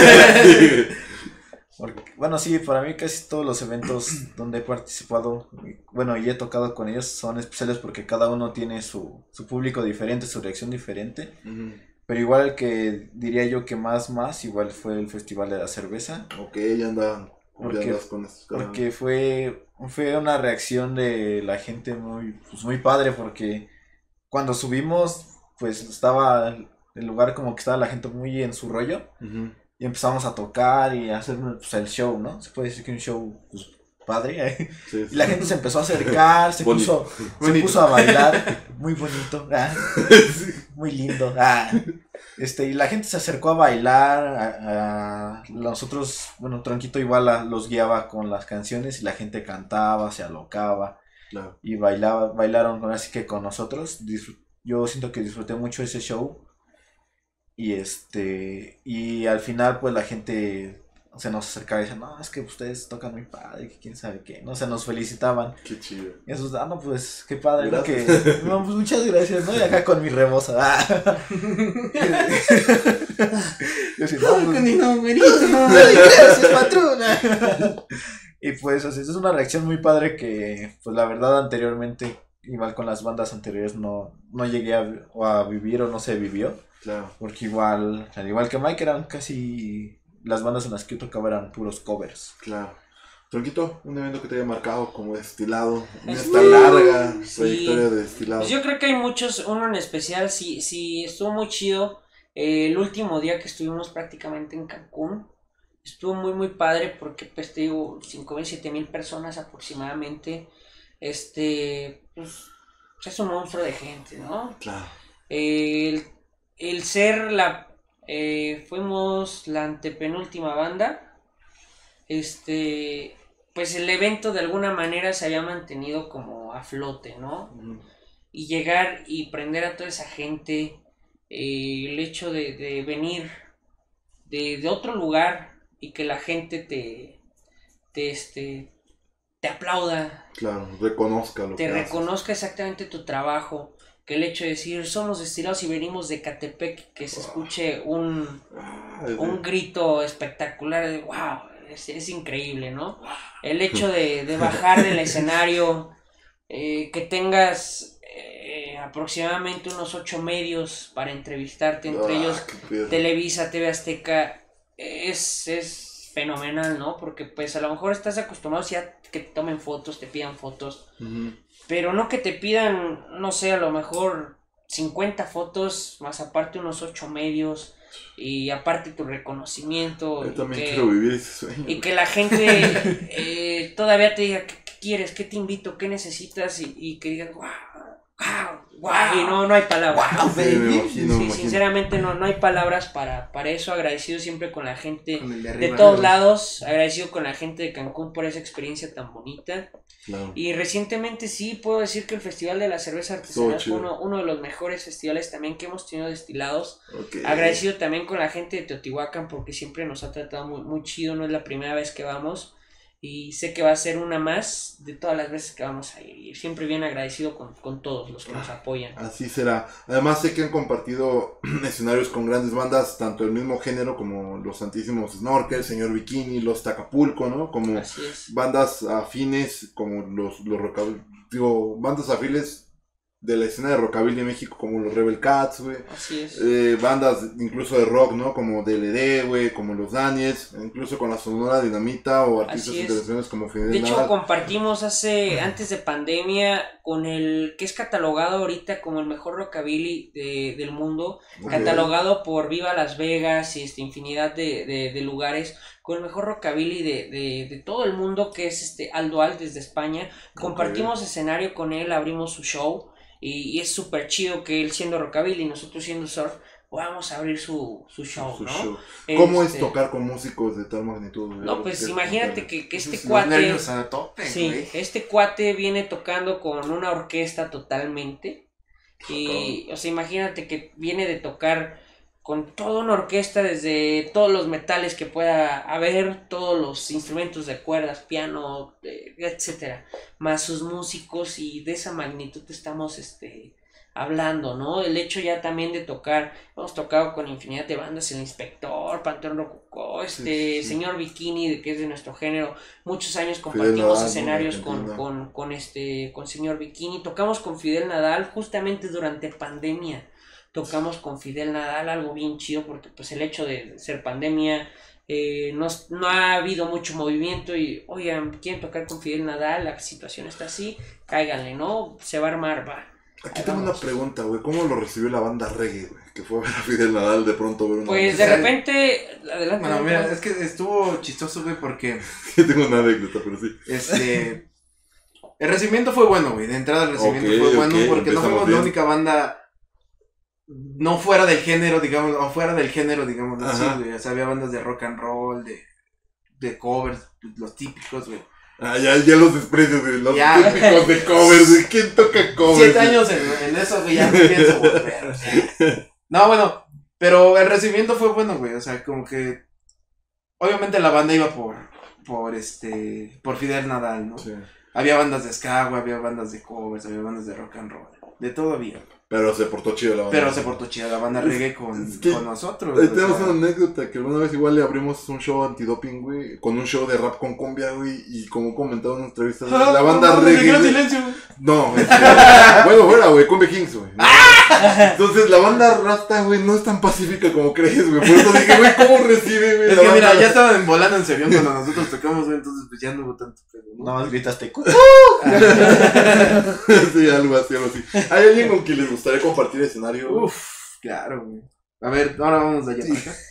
[SPEAKER 4] Bueno, sí, para mí casi todos los eventos donde he participado, bueno, y he tocado con ellos son especiales porque cada uno tiene su público diferente, su reacción diferente. Pero igual el que diría yo que más, igual fue el Festival de la Cerveza.
[SPEAKER 1] Ya andaban.
[SPEAKER 4] Porque fue una reacción de la gente muy padre, porque cuando subimos, pues estaba el lugar como que estaba la gente muy en su rollo. Y empezamos a tocar y a hacer pues, el show, ¿no? Se puede decir que un show pues, padre.
[SPEAKER 1] Sí,
[SPEAKER 4] y la gente se empezó a acercar, se puso a bailar. Muy bonito. Muy lindo. Y la gente se acercó a bailar. Nosotros, bueno, Tronquito igual los guiaba con las canciones y la gente cantaba, se alocaba.
[SPEAKER 1] Claro.
[SPEAKER 4] Y bailaron así que con nosotros. Yo siento que disfruté mucho ese show. Y al final pues la gente se nos acercaba y decía, no, es que ustedes tocan muy padre, que quién sabe qué, no, se nos felicitaban.
[SPEAKER 1] Qué chido.
[SPEAKER 4] Y eso, no, pues qué padre, ¿no? No, pues muchas gracias, ¿no? Y acá con mi rebosa. Yo sí, no, pues,
[SPEAKER 2] ni numerito.
[SPEAKER 4] Gracias, patrona. Y pues así, es una reacción muy padre que, pues la verdad, anteriormente, igual con las bandas anteriores, no llegué a vivir o no se vivió.
[SPEAKER 1] Claro.
[SPEAKER 4] Porque al igual que Mike, eran casi las bandas en las que yo tocaba eran puros covers.
[SPEAKER 1] Claro. Tronquito, un evento que te haya marcado como destilado, en esta larga trayectoria de destilado.
[SPEAKER 3] Pues yo creo que hay muchos, uno en especial, sí, estuvo muy chido. El último día que estuvimos prácticamente en Cancún, estuvo muy, muy padre porque, pues, te digo, 5,000, 7,000 personas aproximadamente. Pues, es un monstruo de gente, ¿no?
[SPEAKER 1] Claro.
[SPEAKER 3] El ser fuimos la antepenúltima banda, pues el evento de alguna manera se había mantenido como a flote, ¿no? Y llegar y prender a toda esa gente, el hecho de venir de otro lugar y que la gente te aplauda.
[SPEAKER 1] Claro, reconozca lo que haces.
[SPEAKER 3] Te reconozca exactamente tu trabajo. Que el hecho de decir, somos destilados y venimos de Catepec, que se escuche un grito espectacular de wow, es increíble, ¿no? El hecho de bajar del escenario, que tengas aproximadamente unos 8 medios para entrevistarte, entre ellos Televisa, TV Azteca, es fenomenal, ¿no? Porque pues a lo mejor estás acostumbrado ya que te tomen fotos, te pidan fotos, pero no que te pidan, no sé, a lo mejor 50 fotos, más aparte unos 8 medios, y aparte tu reconocimiento.
[SPEAKER 1] Yo también quiero vivir ese sueño.
[SPEAKER 3] Y que la gente todavía te diga, ¿qué quieres? ¿Qué te invito? ¿Qué necesitas? Y que digas, wow, y no hay palabras.
[SPEAKER 4] Wow, baby.
[SPEAKER 1] Me imagino.
[SPEAKER 3] Sinceramente no hay palabras para eso. Agradecido siempre con la gente de todos lados, agradecido con la gente de Cancún por esa experiencia tan bonita.
[SPEAKER 1] Claro.
[SPEAKER 3] Y recientemente sí puedo decir que el Festival de la Cerveza Artesanal fue uno de los mejores festivales también que hemos tenido destilados.
[SPEAKER 1] Okay.
[SPEAKER 3] Agradecido también con la gente de Teotihuacán porque siempre nos ha tratado muy, muy chido, no es la primera vez que vamos y sé que va a ser una más de todas las veces que vamos a ir y siempre bien agradecido con todos los que nos apoyan.
[SPEAKER 1] Así será. Además sé que han compartido escenarios con grandes bandas, tanto del mismo género como los Santísimos Snorkel, Señor Bikini, Los Tacapulco, ¿no? Como bandas afines, como los rockabilly, bandas afines de la escena de rockabilly de México, como los Rebel Cats, güey.
[SPEAKER 3] Así es.
[SPEAKER 1] Bandas incluso de rock, ¿no? Como DLD, güey, como los Daniels, incluso con la Sonora Dinamita o artistas internacionales como Fidel
[SPEAKER 3] Nadal. De hecho,
[SPEAKER 1] Nadal.
[SPEAKER 3] compartimos antes de pandemia con el que es catalogado ahorita como el mejor rockabilly del mundo, catalogado por Viva Las Vegas y infinidad de lugares, con el mejor rockabilly de todo el mundo, que es Aldo Al desde España. Compartimos escenario con él, abrimos su show. Y es súper chido que él siendo rockabilly y nosotros siendo surf vamos a abrir su show, ¿no?
[SPEAKER 1] ¿Cómo es tocar con músicos de tal magnitud?
[SPEAKER 3] No, pues imagínate que este cuate... este cuate viene tocando con una orquesta totalmente. Y, o sea, imagínate que viene de tocar con toda una orquesta, desde todos los metales que pueda haber, todos los instrumentos de cuerdas, piano, etcétera, más sus músicos, y de esa magnitud estamos hablando, ¿no? El hecho ya también de tocar, hemos tocado con infinidad de bandas, El Inspector, Panteón Rococó, Señor Bikini, que es de nuestro género, muchos años compartimos escenarios con Señor Bikini, tocamos con Fidel Nadal justamente durante pandemia. Tocamos con Fidel Nadal, algo bien chido porque pues el hecho de ser pandemia, no ha habido mucho movimiento y oigan, quieren tocar con Fidel Nadal, la situación está así, cáiganle, ¿no? Se va a armar, va.
[SPEAKER 1] Aquí tengo una pregunta, güey. ¿Cómo lo recibió la banda reggae, güey? Que fue a ver a Fidel Nadal de pronto ver una...
[SPEAKER 3] Pues de repente... Adelante.
[SPEAKER 2] Bueno, mira, es que estuvo chistoso, güey, porque...
[SPEAKER 1] Tengo una anécdota, pero sí.
[SPEAKER 2] El recibimiento fue bueno, güey. De entrada el recibimiento fue bueno porque no fuimos la única banda... No fuera del género, digamos, o fuera del género, digamos, así, güey. O sea, había bandas de rock and roll, de covers, los típicos, güey.
[SPEAKER 1] Ya los desprecios, güey, los típicos de covers, güey. ¿Quién toca covers?
[SPEAKER 2] 7 años en eso, güey, ya me pienso volver, o sea. No, bueno, pero el recibimiento fue bueno, güey, o sea, como que... Obviamente la banda iba por Fidel Nadal, ¿no? Sí. Había bandas de ska, güey, había bandas de covers, había bandas de rock and roll, de todo había.
[SPEAKER 1] Pero se portó chido la banda.
[SPEAKER 2] Reggae con nosotros.
[SPEAKER 1] Ahí tenemos una anécdota que alguna vez igual le abrimos un show antidoping, güey, con un show de rap con cumbia, güey, y como comentaba en una entrevista, la banda reggae.
[SPEAKER 2] Silencio.
[SPEAKER 1] No, bueno, fuera, güey, Cumbia Kings, güey. ¿No? Entonces la banda rasta, güey, no es tan pacífica como crees, güey. Por eso dije, güey, ¿cómo recibe, güey?
[SPEAKER 2] Es que mira, ya estaban volando en serio cuando nosotros tocamos, güey, entonces pues ya no hubo tanto pedo, ¿no?
[SPEAKER 4] Nada más gritaste.
[SPEAKER 1] Sí, algo así. ¿Hay alguien con quien les gustaría compartir escenario?
[SPEAKER 2] Uf, claro, güey. A ver, ahora vamos de allá para acá.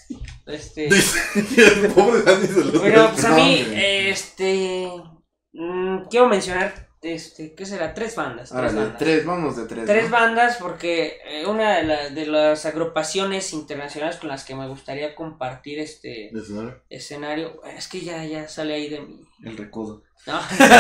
[SPEAKER 1] Pobre Dani se lo...
[SPEAKER 3] Bueno, pues a mí, quiero mencionar, ¿qué será? 3 bandas.
[SPEAKER 2] Vamos de 3.
[SPEAKER 3] 3 bandas porque una de las agrupaciones internacionales con las que me gustaría compartir escenario, es que ya sale ahí de mi...
[SPEAKER 4] El recodo.
[SPEAKER 3] No.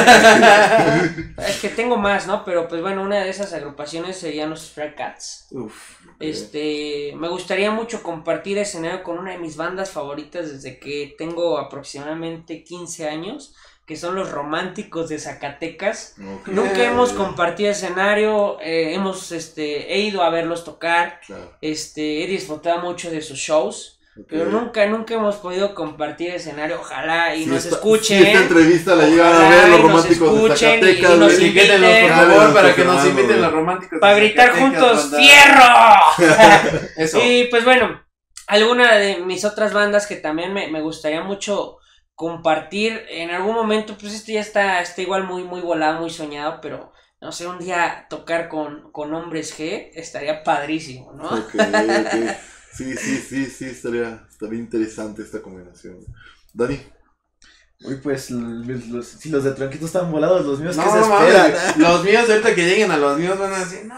[SPEAKER 3] Es que tengo más, ¿no? Pero pues bueno, una de esas agrupaciones serían los Stray Cats. Me gustaría mucho compartir escenario con una de mis bandas favoritas desde que tengo aproximadamente 15 años, que son los Románticos de Zacatecas. Nunca hemos compartido escenario, he ido a verlos tocar, claro. He disfrutado mucho de sus shows. Pero nunca hemos podido compartir escenario. Ojalá y nos escuchen.
[SPEAKER 1] Si esta entrevista la llegan a ver los Románticos de Zacatecas,
[SPEAKER 3] y nos inviten,
[SPEAKER 2] por favor, para que nos inviten los Románticos de Zacatecas.
[SPEAKER 3] Para gritar juntos, ¡Fierro! Eso. Y pues bueno, alguna de mis otras bandas que también me gustaría mucho compartir en algún momento, pues ya está igual muy volado, muy soñado, pero no sé, un día tocar con Hombres G estaría padrísimo, ¿no?
[SPEAKER 1] Okay. Sí, estaría interesante esta combinación. Dani.
[SPEAKER 4] Uy, pues, si los de Tronquito están volados, los míos, ¿qué se esperan?
[SPEAKER 2] Los míos, ahorita que lleguen a los míos, van a decir, no.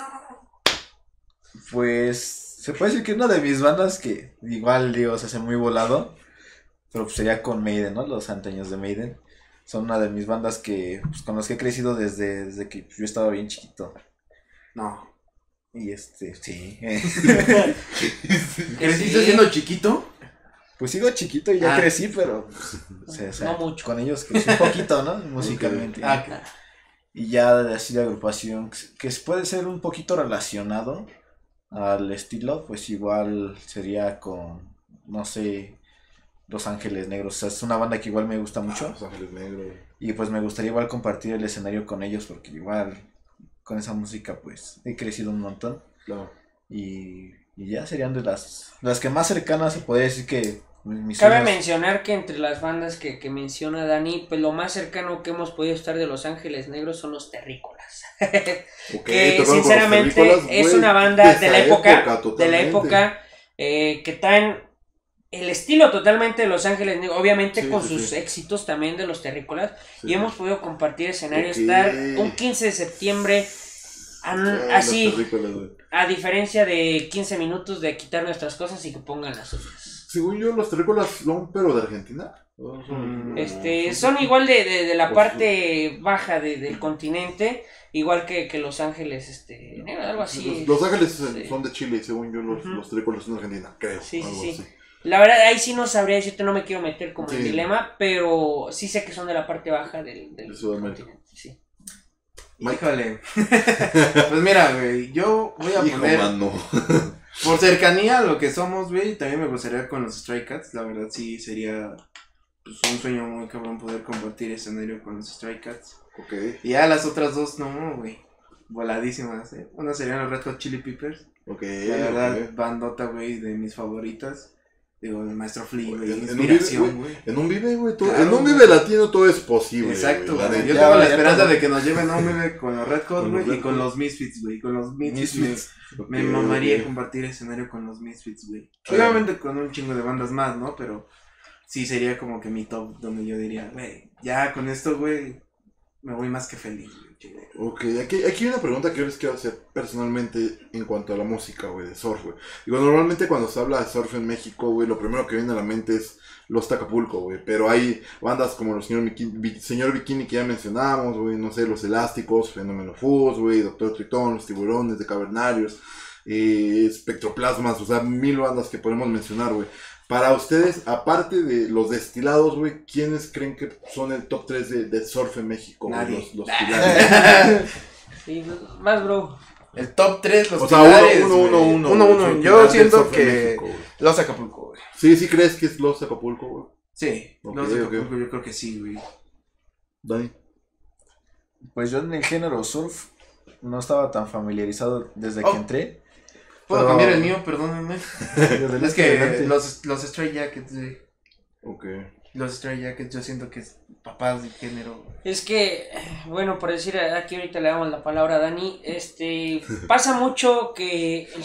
[SPEAKER 4] Pues, se puede decir que una de mis bandas que igual, digo, se hace muy volado, pero pues sería con Maiden, ¿no? Los antaños de Maiden. Son una de mis bandas que, pues, con las que he crecido desde que yo estaba bien chiquito.
[SPEAKER 2] No.
[SPEAKER 4] Y sí.
[SPEAKER 2] ¿Creciste siendo chiquito?
[SPEAKER 4] Pues sigo chiquito y ya crecí, pero
[SPEAKER 3] no mucho.
[SPEAKER 4] Con ellos crecí un poquito, ¿no? Musicalmente.
[SPEAKER 2] Claro.
[SPEAKER 4] Y ya así de agrupación, que puede ser un poquito relacionado al estilo, pues igual sería con, no sé, Los Ángeles Negros. O sea, es una banda que igual me gusta mucho.
[SPEAKER 1] Los Ángeles Negros.
[SPEAKER 4] Y pues me gustaría igual compartir el escenario con ellos, porque igual con esa música pues he crecido un montón.
[SPEAKER 1] Claro.
[SPEAKER 4] Y ya serían de las que más cercanas se podría decir que mis
[SPEAKER 3] Cabe
[SPEAKER 4] sueños.
[SPEAKER 3] mencionar que entre las bandas que menciona Dani, pues lo más cercano que hemos podido estar de Los Ángeles Negros son los Terrícolas. Que sinceramente es una banda de la época que traen el estilo totalmente de Los Ángeles Negros, obviamente con sus éxitos también de los Terrícolas, y hemos podido compartir escenario, estar un 15 de septiembre así, a diferencia de 15 minutos de quitar nuestras cosas y que pongan las suyas.
[SPEAKER 1] Según yo, los Terrícolas son, pero de Argentina.
[SPEAKER 3] Son igual de la parte baja del continente, igual que Los Ángeles, algo así.
[SPEAKER 1] Los Ángeles son de Chile, y según yo los Terrícolas son de Argentina, creo.
[SPEAKER 3] Sí. La verdad, ahí sí no sabría decirte, no me quiero meter como en dilema, pero sí sé que son de la parte baja del continente. Sí.
[SPEAKER 2] Híjole. Pues mira, güey, yo voy a poner... Por cercanía a lo que somos, güey, también me gustaría con los Stray Cats. La verdad sí sería pues, un sueño muy cabrón poder compartir escenario con los Stray Cats. Y ya las otras dos, no, güey, voladísimas, Una serían los Red Hot Chili Peppers. La verdad, bandota, güey, de mis favoritas. Digo, el maestro Flea, güey, inspiración, güey.
[SPEAKER 1] En un Vive, güey, en un Vive latino todo es posible.
[SPEAKER 2] Exacto, güey. Yo tengo la esperanza de que nos lleven a un Vive con los Red Hot, güey, y con los Misfits, güey. Con los Misfits me mamaría compartir escenario con los Misfits, güey. Obviamente con un chingo de bandas más, ¿no? Pero sí sería como que mi top, donde yo diría, güey, ya con esto, güey, me voy más que feliz, güey.
[SPEAKER 1] Ok, aquí hay una pregunta que yo les quiero hacer personalmente en cuanto a la música, güey, de surf, güey. Digo, normalmente cuando se habla de surf en México, güey, lo primero que viene a la mente es Los Tacapulco, güey. Pero hay bandas como el Señor Bikini que ya mencionamos, güey, no sé, Los Elásticos, Fenómeno Fuzz, güey, Doctor Tritón, Los Tiburones de Cavernarios, Espectroplasmas, o sea, 1000 bandas que podemos mencionar, güey. Para ustedes, aparte de los destilados, güey, ¿quiénes creen que son el top 3 de surf en México?
[SPEAKER 2] Nadie.
[SPEAKER 1] Los pilares.
[SPEAKER 3] Sí, más, bro.
[SPEAKER 2] El top 3, los
[SPEAKER 1] pilares. Uno.
[SPEAKER 2] Yo siento que Los Acapulco, güey.
[SPEAKER 1] ¿Sí crees que es Los Acapulco, güey?
[SPEAKER 2] Sí, Los Acapulco, yo creo que sí, güey.
[SPEAKER 1] Dani.
[SPEAKER 4] Pues yo en el género surf no estaba tan familiarizado desde que entré.
[SPEAKER 2] ¿Puedo cambiar el mío? Perdónenme. Es que los Stray Jackets, güey.
[SPEAKER 1] Ok.
[SPEAKER 2] Los Stray Jackets yo siento que es papás de género.
[SPEAKER 3] Es que, bueno, por decir aquí ahorita le damos la palabra a Dani, pasa mucho que el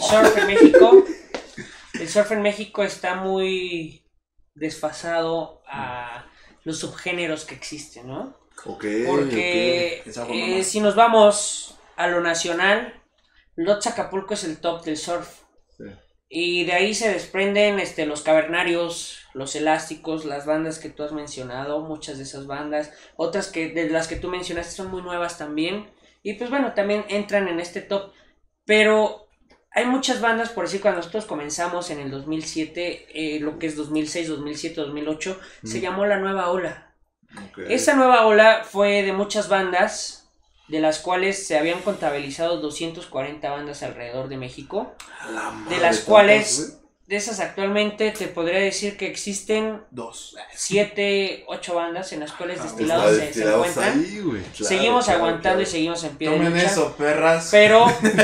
[SPEAKER 3] surf en México está muy desfasado a los subgéneros que existen, ¿no? Porque si nos vamos a lo nacional, Los Acapulco es el top del surf. Sí. Y de ahí se desprenden los Cavernarios, Los Elásticos, las bandas que tú has mencionado, muchas de esas bandas, otras que de las que tú mencionaste son muy nuevas también. Y pues bueno, también entran en este top. Pero hay muchas bandas, por decir, cuando nosotros comenzamos en el 2007, lo que es 2006, 2007, 2008, se llamó La Nueva Ola. Okay. Esa nueva ola fue de muchas bandas, de las cuales se habían contabilizado 240 bandas alrededor de México, de las cuales, de esas actualmente te podría decir que existen 7, 8 bandas en las cuales destilados se encuentran. Ahí, claro, seguimos aguantando y seguimos en pie de lucha.
[SPEAKER 2] Tomen eso, perras.
[SPEAKER 3] Pero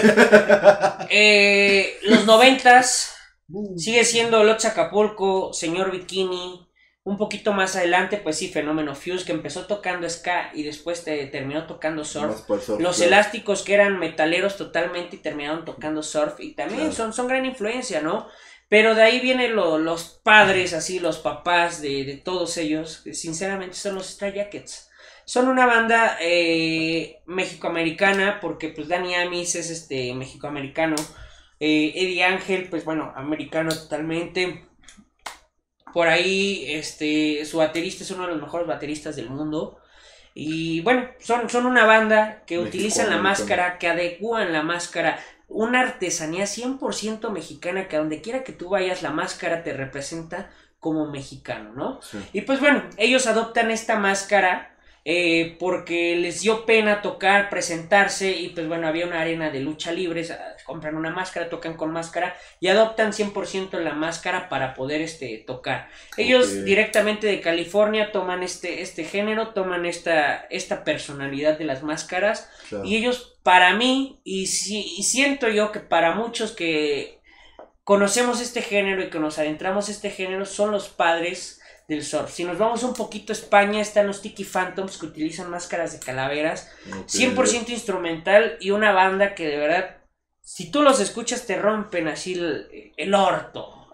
[SPEAKER 3] los 90s sigue siendo Los Acapulco, Señor Bikini. Un poquito más adelante, pues sí, Fenómeno Fuzz, que empezó tocando ska y después terminó tocando surf. Los Elásticos, que eran metaleros totalmente y terminaron tocando surf. Y también son gran influencia, ¿no? Pero de ahí vienen los padres, así, los papás de todos ellos. Que sinceramente son los Stray Jackets. Son una banda mexicoamericana, porque pues Dani Amis es mexicoamericano. Eddie Ángel, pues bueno, americano totalmente. Por ahí, su baterista es uno de los mejores bateristas del mundo. Y bueno, son una banda que utilizan la máscara, que adecúan la máscara. Una artesanía 100% mexicana, que a donde quiera que tú vayas, la máscara te representa como mexicano, ¿no? Sí. Y pues bueno, ellos adoptan esta máscara porque les dio pena tocar, presentarse. Y pues bueno, había una arena de lucha libre, compran una máscara, tocan con máscara y adoptan 100% la máscara para poder tocar. Ellos directamente de California toman este género, toman esta personalidad de las máscaras. Claro. Y ellos, para mí, y siento yo que para muchos que conocemos este género y que nos adentramos a este género, son los padres del surf. Si nos vamos un poquito a España, están los Tiki Phantoms, que utilizan máscaras de calaveras, 100% instrumental, y una banda que de verdad, si tú los escuchas, te rompen así el orto.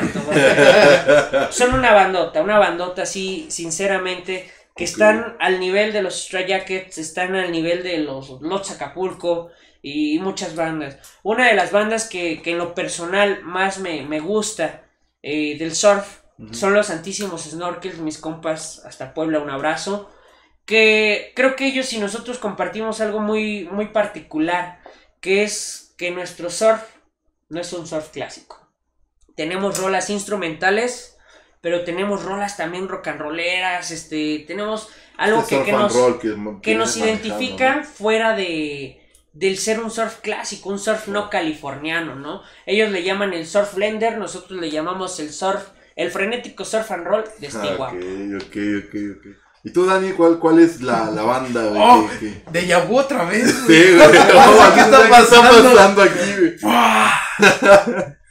[SPEAKER 3] Son una bandota así, sinceramente, que están al nivel de los Stray Jackets, están al nivel de los Acapulco y muchas bandas. Una de las bandas que en lo personal más me gusta del surf son los Santísimos Snorkels, mis compas hasta Puebla, un abrazo. Que creo que ellos y nosotros compartimos algo muy, muy particular, que es que nuestro surf no es un surf clásico. Tenemos rolas instrumentales, pero tenemos rolas también rock and rolleras, tenemos algo que nos identifica, ¿no? Fuera del ser un surf clásico, un surf no californiano, ¿no? Ellos le llaman el surf blender, nosotros le llamamos el frenético surf and roll de Steve.
[SPEAKER 1] Ok. ¿Y tú, Dani, cuál es la banda, güey?
[SPEAKER 2] Oh, Deja Vu otra vez.
[SPEAKER 1] Sí, güey. ¿Qué está pasando aquí, güey?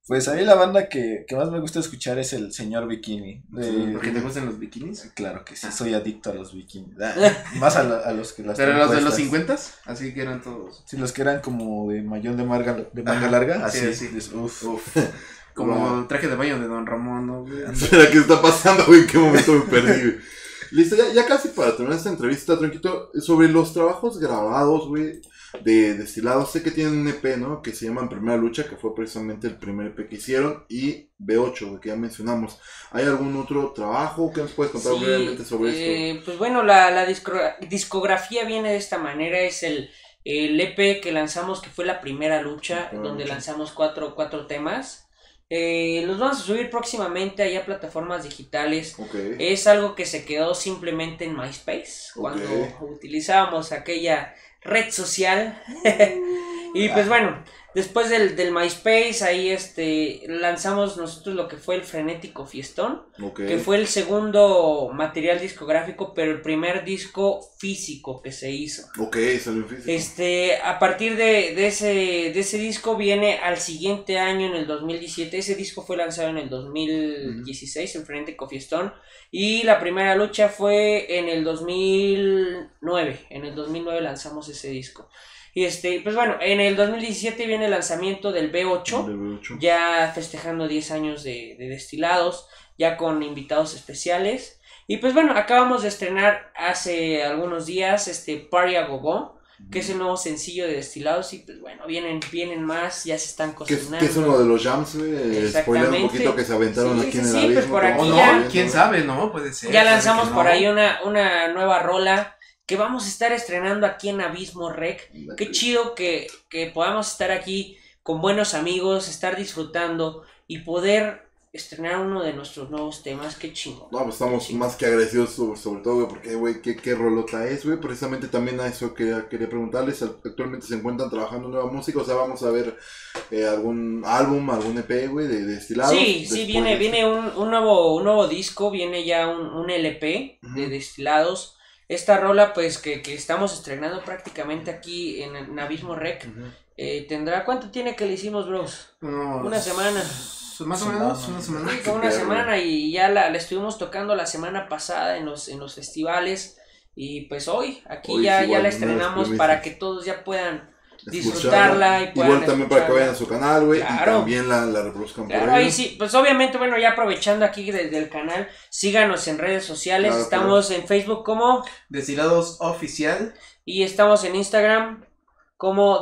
[SPEAKER 4] Pues a mí la banda que más me gusta escuchar es el Señor Bikini.
[SPEAKER 2] ¿Porque te gustan los bikinis?
[SPEAKER 4] Claro que sí, soy adicto a los bikinis. Más a los que las
[SPEAKER 2] ¿Pero los de los 50s? Así que eran todos.
[SPEAKER 4] Sí, los que eran como de mayón de manga larga. Así,
[SPEAKER 2] sí.
[SPEAKER 4] Uf.
[SPEAKER 2] Como el traje de baño de Don Ramón, ¿no, güey?
[SPEAKER 1] Espera, ¿qué está pasando, güey? ¿En qué momento me perdí, güey? Listo, ya casi para terminar esta entrevista, Tronquito, sobre los trabajos grabados, güey, de Destilados. Sé que tienen un EP, ¿no? Que se llama Primera Lucha, que fue precisamente el primer EP que hicieron, y B8, güey, que ya mencionamos. ¿Hay algún otro trabajo que nos puedes contar brevemente sobre esto?
[SPEAKER 3] Pues bueno, la discografía viene de esta manera, es el EP que lanzamos, que fue la Primera Lucha, donde lanzamos cuatro temas. Los vamos a subir próximamente allá a plataformas digitales. Es algo que se quedó simplemente en MySpace cuando utilizábamos aquella red social. Y pues bueno, después del MySpace ahí lanzamos nosotros lo que fue el Frenético Fiestón, que fue el segundo material discográfico, pero el primer disco físico que se hizo.
[SPEAKER 1] Salió en físico.
[SPEAKER 3] A partir de ese disco viene al siguiente año, en el 2017. Ese disco fue lanzado en el 2016, el Frenético Fiestón, y la Primera Lucha fue en el 2009. En el 2009 lanzamos ese disco. Y pues bueno, en el 2017 viene el lanzamiento del B8, ya festejando 10 años de Destilados, ya con invitados especiales. Y pues bueno, acabamos de estrenar hace algunos días Party a Go-Go, que es el nuevo sencillo de Destilados. Y pues bueno, vienen más, ya se están cocinando.
[SPEAKER 1] Que es uno de los jams, güey. Spoiler un poquito que se aventaron aquí en el abismo.
[SPEAKER 3] Pues por aquí
[SPEAKER 2] quién sabe, ¿no? Puede ser.
[SPEAKER 3] Ya lanzamos por ahí una nueva rola que vamos a estar estrenando aquí en Abismo Rec. Qué chido que podamos estar aquí con buenos amigos, estar disfrutando y poder estrenar uno de nuestros nuevos temas. Qué chingo.
[SPEAKER 1] No, pues estamos más que agradecidos sobre todo, güey, porque, güey, qué rolota es, güey. Precisamente también a eso quería preguntarles. Actualmente se encuentran trabajando nueva música, o sea, vamos a ver algún álbum, algún EP, güey, de Destilados.
[SPEAKER 3] Sí, viene un nuevo disco, viene ya un LP de Destilados. Esta rola, pues, que estamos estrenando prácticamente aquí en Abismo Rec, tendrá... ¿Cuánto tiene que le hicimos, bros? Una semana.
[SPEAKER 2] Más o menos, una semana.
[SPEAKER 3] Sí, una semana, y ya la estuvimos tocando la semana pasada en los festivales. Y pues hoy ya la estrenamos para que todos ya puedan disfrutarla y puedan
[SPEAKER 1] igual también para que vayan a su canal, güey, y también la reproduzcan por ahí.
[SPEAKER 3] Ahí sí, pues obviamente, bueno, ya aprovechando aquí desde el canal, síganos en redes sociales, estamos en Facebook como
[SPEAKER 2] Destilados Oficial,
[SPEAKER 3] y estamos en Instagram como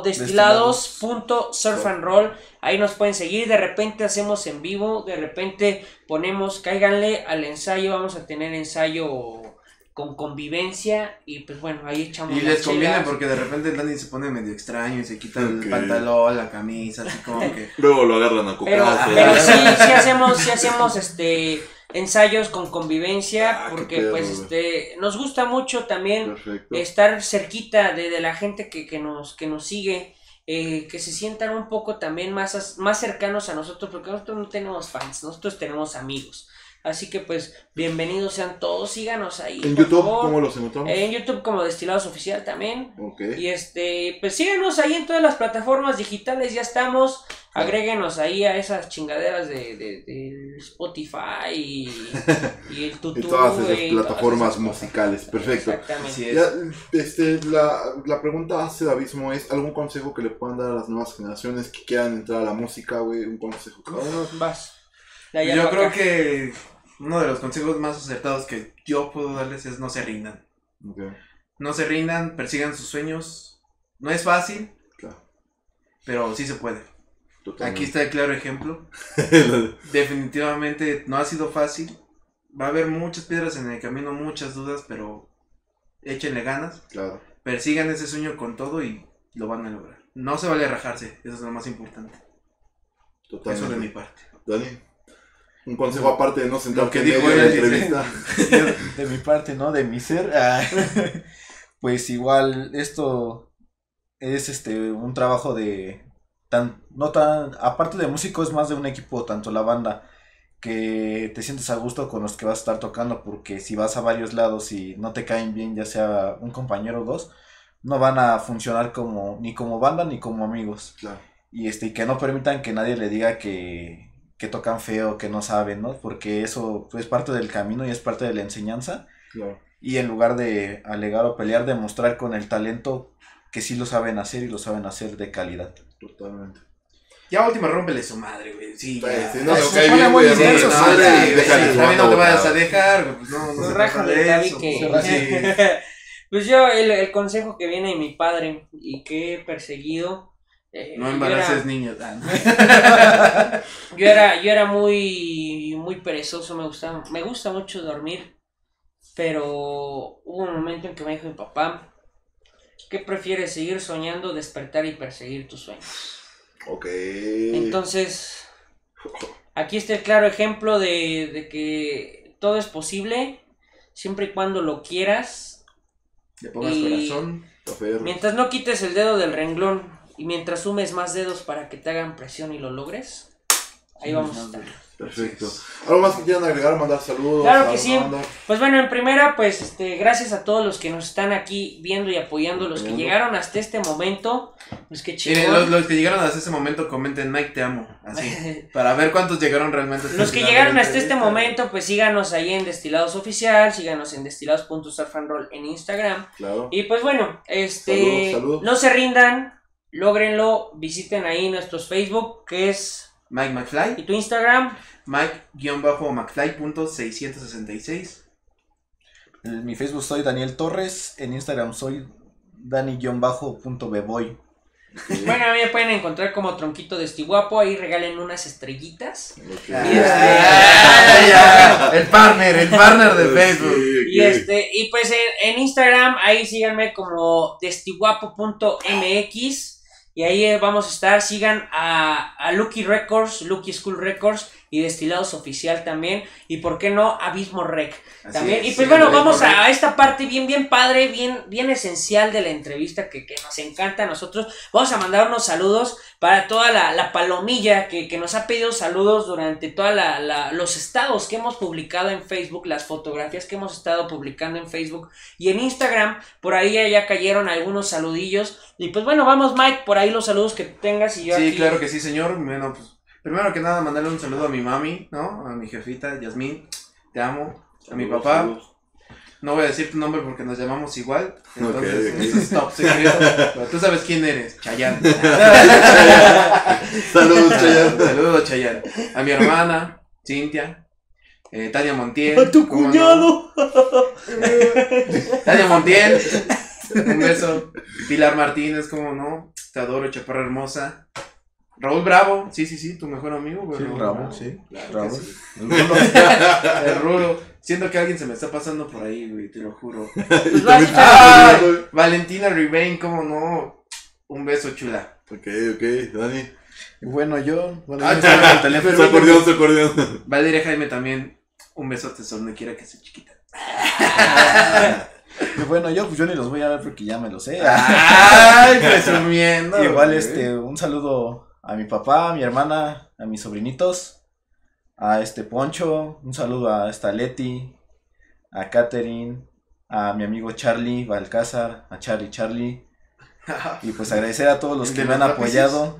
[SPEAKER 3] destilados.surfandroll. Ahí nos pueden seguir, de repente hacemos en vivo, de repente cáiganle al ensayo, vamos a tener ensayo con convivencia, y pues bueno, ahí echamos.
[SPEAKER 2] Y les conviene porque de repente Dani se pone medio extraño y se quita el pantalón, la camisa, así como que
[SPEAKER 1] luego lo agarran a cocazo.
[SPEAKER 3] Pero sí hacemos ensayos con convivencia, porque pues nos gusta mucho también estar cerquita de la gente que nos sigue, que se sientan un poco también más cercanos a nosotros, porque nosotros no tenemos fans, nosotros tenemos amigos. Así que pues bienvenidos sean todos, síganos ahí.
[SPEAKER 1] ¿En YouTube cómo los encontramos?
[SPEAKER 3] En YouTube como Destilados Oficial también. Y pues síganos ahí en todas las plataformas digitales, ya estamos. Agréguenos ahí a esas chingaderas de Spotify y el YouTube.
[SPEAKER 1] Y todas esas plataformas musicales, perfecto.
[SPEAKER 3] Exactamente.
[SPEAKER 1] Ya, la pregunta hacia el abismo es, ¿algún consejo que le puedan dar a las nuevas generaciones que quieran entrar a la música, güey? Un consejo.
[SPEAKER 3] Vas.
[SPEAKER 2] Yo creo que uno de los consejos más acertados que yo puedo darles es no se rindan. No se rindan, persigan sus sueños. No es fácil, pero sí se puede. Aquí está el claro ejemplo. Definitivamente no ha sido fácil. Va a haber muchas piedras en el camino, muchas dudas, pero échenle ganas. Persigan ese sueño con todo y lo van a lograr. No se vale rajarse, eso es lo más importante. Eso de mi parte.
[SPEAKER 1] Dani, un consejo aparte de no sentarte
[SPEAKER 2] en
[SPEAKER 1] medio de la entrevista.
[SPEAKER 4] De mi parte, ¿no? De mi ser. Pues igual esto es un trabajo aparte de músico, es más de un equipo, tanto la banda, que te sientes a gusto con los que vas a estar tocando, porque si vas a varios lados y no te caen bien, ya sea un compañero o dos, no van a funcionar ni como banda ni como amigos. y que no permitan que nadie le diga que tocan feo, que no saben, ¿no? Porque eso es parte del camino y es parte de la enseñanza.
[SPEAKER 1] Claro.
[SPEAKER 4] Y en lugar de alegar o pelear, demostrar con el talento que sí lo saben hacer y lo saben hacer de calidad.
[SPEAKER 1] Totalmente.
[SPEAKER 2] Ya última, rómpele su madre, güey. Sí, ya.
[SPEAKER 1] Sí, no, se pone muy intenso,
[SPEAKER 2] también no te vayas a dejar, pues no se
[SPEAKER 3] raja de David que... Pues yo, el consejo que viene de mi padre y que he perseguido...
[SPEAKER 2] no embaraces niños.
[SPEAKER 3] Yo era muy perezoso, me gusta mucho dormir, pero hubo un momento en que me dijo mi papá, ¿qué prefieres, seguir soñando, despertar y perseguir tus sueños?
[SPEAKER 1] Ok.
[SPEAKER 3] Entonces, aquí está el claro ejemplo de que todo es posible, siempre y cuando lo quieras.
[SPEAKER 2] Le pongas corazón.
[SPEAKER 3] Mientras no quites el dedo del renglón y mientras sumes más dedos para que te hagan presión y lo logres, ahí vamos a estar.
[SPEAKER 1] Perfecto. ¿Algo más que quieran agregar, mandar saludos?
[SPEAKER 3] Claro que sí. Pues bueno, en primera, pues gracias a todos los que nos están aquí viendo y apoyando, los que llegaron hasta este momento. Pues qué chingón.
[SPEAKER 2] Miren, los que llegaron hasta este momento comenten Mike te amo, así, para ver cuántos llegaron realmente.
[SPEAKER 3] Los que llegaron hasta este momento, pues síganos ahí en Destilados Oficial, síganos en destilados.surfandroll en Instagram.
[SPEAKER 1] Claro.
[SPEAKER 3] Y pues bueno,
[SPEAKER 1] saludos.
[SPEAKER 3] no se rindan, lógrenlo, visiten ahí nuestros Facebook, que es
[SPEAKER 2] Mike McFly.
[SPEAKER 3] ¿Y tu Instagram?
[SPEAKER 2] Mike-McFly.666.
[SPEAKER 4] En mi Facebook soy Daniel Torres. En Instagram soy Dani-.beboy.
[SPEAKER 3] Bueno, a mí me pueden encontrar como Tronquito de Estiguapo. Ahí regalen unas estrellitas.
[SPEAKER 1] Okay.
[SPEAKER 2] El partner de Facebook.
[SPEAKER 3] Y pues en Instagram, ahí síganme como destiguapo.mx. Y ahí vamos a estar, sigan a Lucky Records, Lucky School Records y Destilados Oficial también. Y por qué no, Abismo Rec también. Y pues bueno, vamos a esta parte bien padre, bien esencial de la entrevista que nos encanta a nosotros. Vamos a mandar unos saludos para toda la palomilla que nos ha pedido saludos durante todos los estados que hemos publicado en Facebook, las fotografías que hemos estado publicando en Facebook y en Instagram. Por ahí ya cayeron algunos saludillos. Y pues bueno, vamos Mike, por ahí los saludos que tengas y yo
[SPEAKER 2] sí,
[SPEAKER 3] aquí.
[SPEAKER 2] Claro que sí, señor. Bueno, pues primero que nada mandarle un saludo a mi mami, ¿no? A mi jefita, Yasmín, te amo. A mi papá. Saludos. No voy a decir tu nombre porque nos llamamos igual. Entonces, okay. Eso es top secreto. Pero tú sabes quién eres, Chayanne.
[SPEAKER 1] Saludos, Chayanne.
[SPEAKER 2] Saludos, Chayanne. A mi hermana, Cintia. Tania Montiel.
[SPEAKER 3] ¡A tu cuñado!
[SPEAKER 2] No? Tania Montiel. Un beso. Pilar Martínez, ¿cómo no? Te adoro, chaparra hermosa. Raúl Bravo, sí, tu mejor amigo, güey.
[SPEAKER 4] Sí, Bravo, sí.
[SPEAKER 2] Claro
[SPEAKER 4] Bravo.
[SPEAKER 2] Sí. El Rulo. Siento que alguien se me está pasando por ahí, güey, te lo juro.
[SPEAKER 3] Pues
[SPEAKER 2] Valentina Rivain, ¿cómo no? Un beso, chula.
[SPEAKER 1] Ok, Dani.
[SPEAKER 4] Bueno, yo.
[SPEAKER 1] El teléfono. Se acordeón.
[SPEAKER 2] Valeria Jaime también. Un besote, donde quiera que sea chiquita.
[SPEAKER 4] Y bueno, yo ni los voy a ver porque ya me lo sé.
[SPEAKER 2] Ay, presumiendo.
[SPEAKER 4] Igual, un saludo a mi papá, a mi hermana, a mis sobrinitos, a Poncho, un saludo a Leti, a Catherine, a mi amigo Charlie Balcázar, a Charlie. Y pues agradecer a todos los que me han apoyado.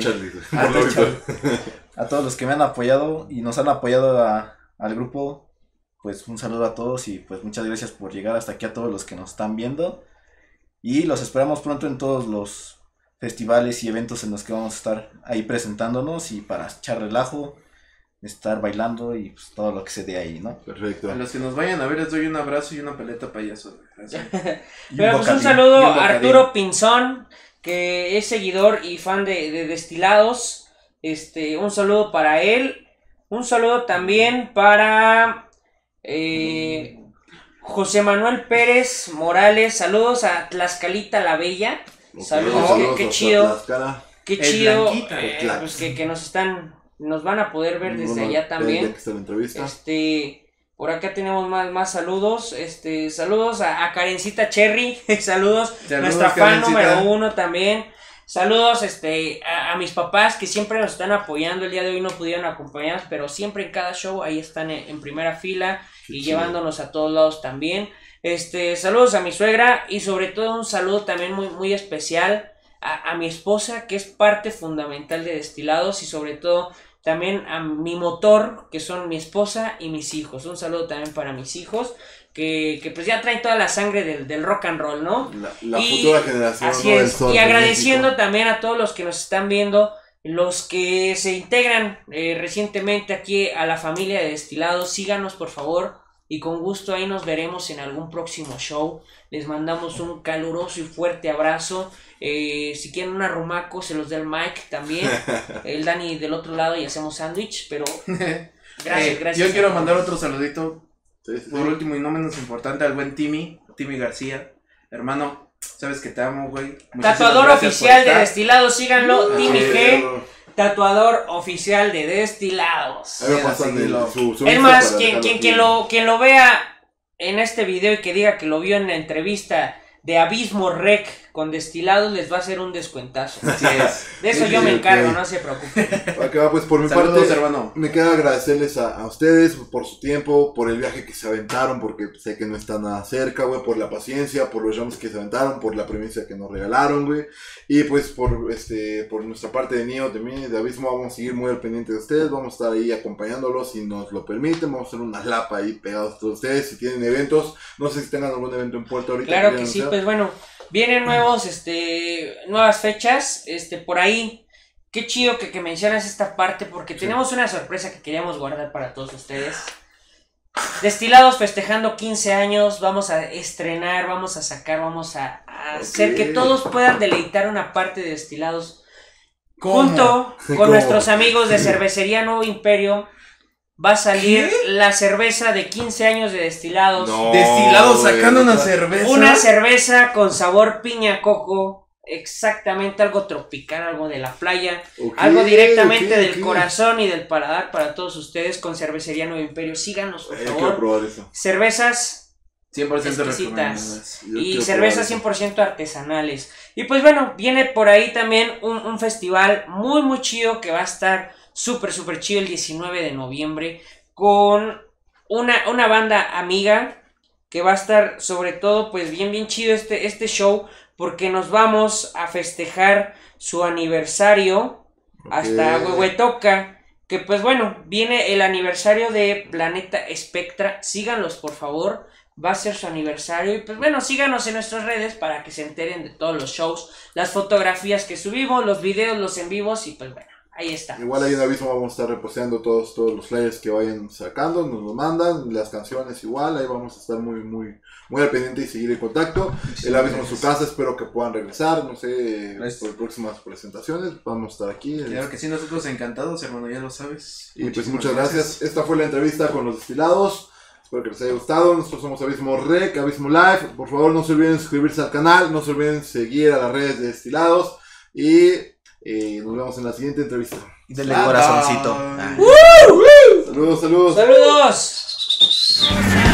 [SPEAKER 4] A todos los que me han apoyado y nos han apoyado al grupo. Pues un saludo a todos y pues muchas gracias por llegar hasta aquí a todos los que nos están viendo. Y los esperamos pronto en todos los festivales y eventos en los que vamos a estar ahí presentándonos y para echar relajo, estar bailando y pues todo lo que se dé ahí, ¿no?
[SPEAKER 1] Perfecto.
[SPEAKER 2] A los que nos vayan a ver les doy un abrazo y una paleta payaso.
[SPEAKER 3] Pero pues un saludo a Arturo Pinzón, que es seguidor y fan de Destilados. Un saludo para él. Un saludo también para José Manuel Pérez Morales. Saludos a Tlaxcalita la Bella. Saludos, qué chido. Qué chido. Pues que nos van a poder ver desde allá también. Por acá tenemos más saludos. Saludos a Karencita Cherry. Saludos, nuestra fan número 1 también. Saludos a mis papás que siempre nos están apoyando. El día de hoy no pudieron acompañarnos, pero siempre en cada show ahí están en primera fila y llevándonos a todos lados también. Saludos a mi suegra y sobre todo un saludo también muy especial a mi esposa, que es parte fundamental de Destilados, y sobre todo también a mi motor, que son mi esposa y mis hijos. Un saludo también para mis hijos, que pues ya traen toda la sangre del rock and roll, ¿no?
[SPEAKER 1] La futura generación.
[SPEAKER 3] Así es, y agradeciendo también a todos los que nos están viendo, los que se integran recientemente aquí a la familia de Destilados. Síganos por favor, y con gusto ahí nos veremos en algún próximo show. Les mandamos un caluroso y fuerte abrazo. Si quieren un arrumaco, se los da el Mike también, el Dani del otro lado, y hacemos sándwich, pero gracias.
[SPEAKER 2] Yo quiero mandar otro saludito, por último y no menos importante, al buen Timmy García. Hermano, sabes que te amo, güey.
[SPEAKER 3] Tatuador oficial de Destilados, síganlo, Timmy G, tatuador oficial de Destilados. Es más, quien lo vea en este video y que diga que lo vio en la entrevista de Abismo Rec con Destilados, les va a hacer un descuentazo.
[SPEAKER 2] Así es.
[SPEAKER 3] De eso yo me encargo, no se preocupen.
[SPEAKER 1] Pues por mi
[SPEAKER 2] Saludos,
[SPEAKER 1] parte,
[SPEAKER 2] hermano.
[SPEAKER 1] me queda agradecerles a ustedes por su tiempo, por el viaje que se aventaron, porque sé que no está nada cerca, güey, por la paciencia, por los jams que se aventaron, por la premisa que nos regalaron, güey. Y pues por nuestra parte de Neo, de Abismo, vamos a seguir muy al pendiente de ustedes, vamos a estar ahí acompañándolos si nos lo permiten, vamos a hacer una lapa ahí pegados a todos ustedes. Si tienen eventos, no sé si tengan algún evento en puerta ahorita.
[SPEAKER 3] Claro que sí, pues bueno, vienen nuevas fechas, por ahí. Qué chido que mencionas esta parte, porque tenemos una sorpresa que queríamos guardar para todos ustedes. Destilados festejando 15 años, vamos a estrenar, vamos a sacar, vamos a hacer que todos puedan deleitar una parte de Destilados. Junto con nuestros amigos de Cervecería Nuevo Imperio, va a salir la cerveza de 15 años de Destilados.
[SPEAKER 2] Destilados sacando una cerveza.
[SPEAKER 3] Una cerveza con sabor piña coco. Exactamente, algo tropical, algo de la playa, algo directamente del corazón y del paladar para todos ustedes con Cervecería Nuevo Imperio. Síganos, por favor. Cervezas
[SPEAKER 2] 100%
[SPEAKER 3] exquisitas y cervezas 100% artesanales. Y pues bueno, viene por ahí también un festival muy muy chido que va a estar súper chido el 19 de noviembre con una banda amiga que va a estar sobre todo pues bien chido este show, porque nos vamos a festejar su aniversario hasta Huehuetoca, que pues bueno, viene el aniversario de Planeta Espectra. Síganlos por favor, va a ser su aniversario, y pues bueno, síganos en nuestras redes para que se enteren de todos los shows, las fotografías que subimos, los videos, los en vivos, y pues bueno, ahí está.
[SPEAKER 1] Igual ahí en Abismo vamos a estar reposteando todos los flyers que vayan sacando, nos lo mandan, las canciones igual, ahí vamos a estar muy al pendiente y seguir en contacto. El Abismo en su casa, espero que puedan regresar, no sé, por próximas presentaciones, vamos a estar aquí.
[SPEAKER 2] Claro que sí, nosotros encantados, hermano, ya lo sabes.
[SPEAKER 1] Y pues muchas gracias. Esta fue la entrevista con los Destilados. Espero que les haya gustado. Nosotros somos Abismo Rec, Abismo Live. Por favor, no se olviden suscribirse al canal, no se olviden seguir a las redes de Destilados, y nos vemos en la siguiente entrevista.
[SPEAKER 4] Y denle corazoncito.
[SPEAKER 1] Saludos.
[SPEAKER 3] ¡Saludos!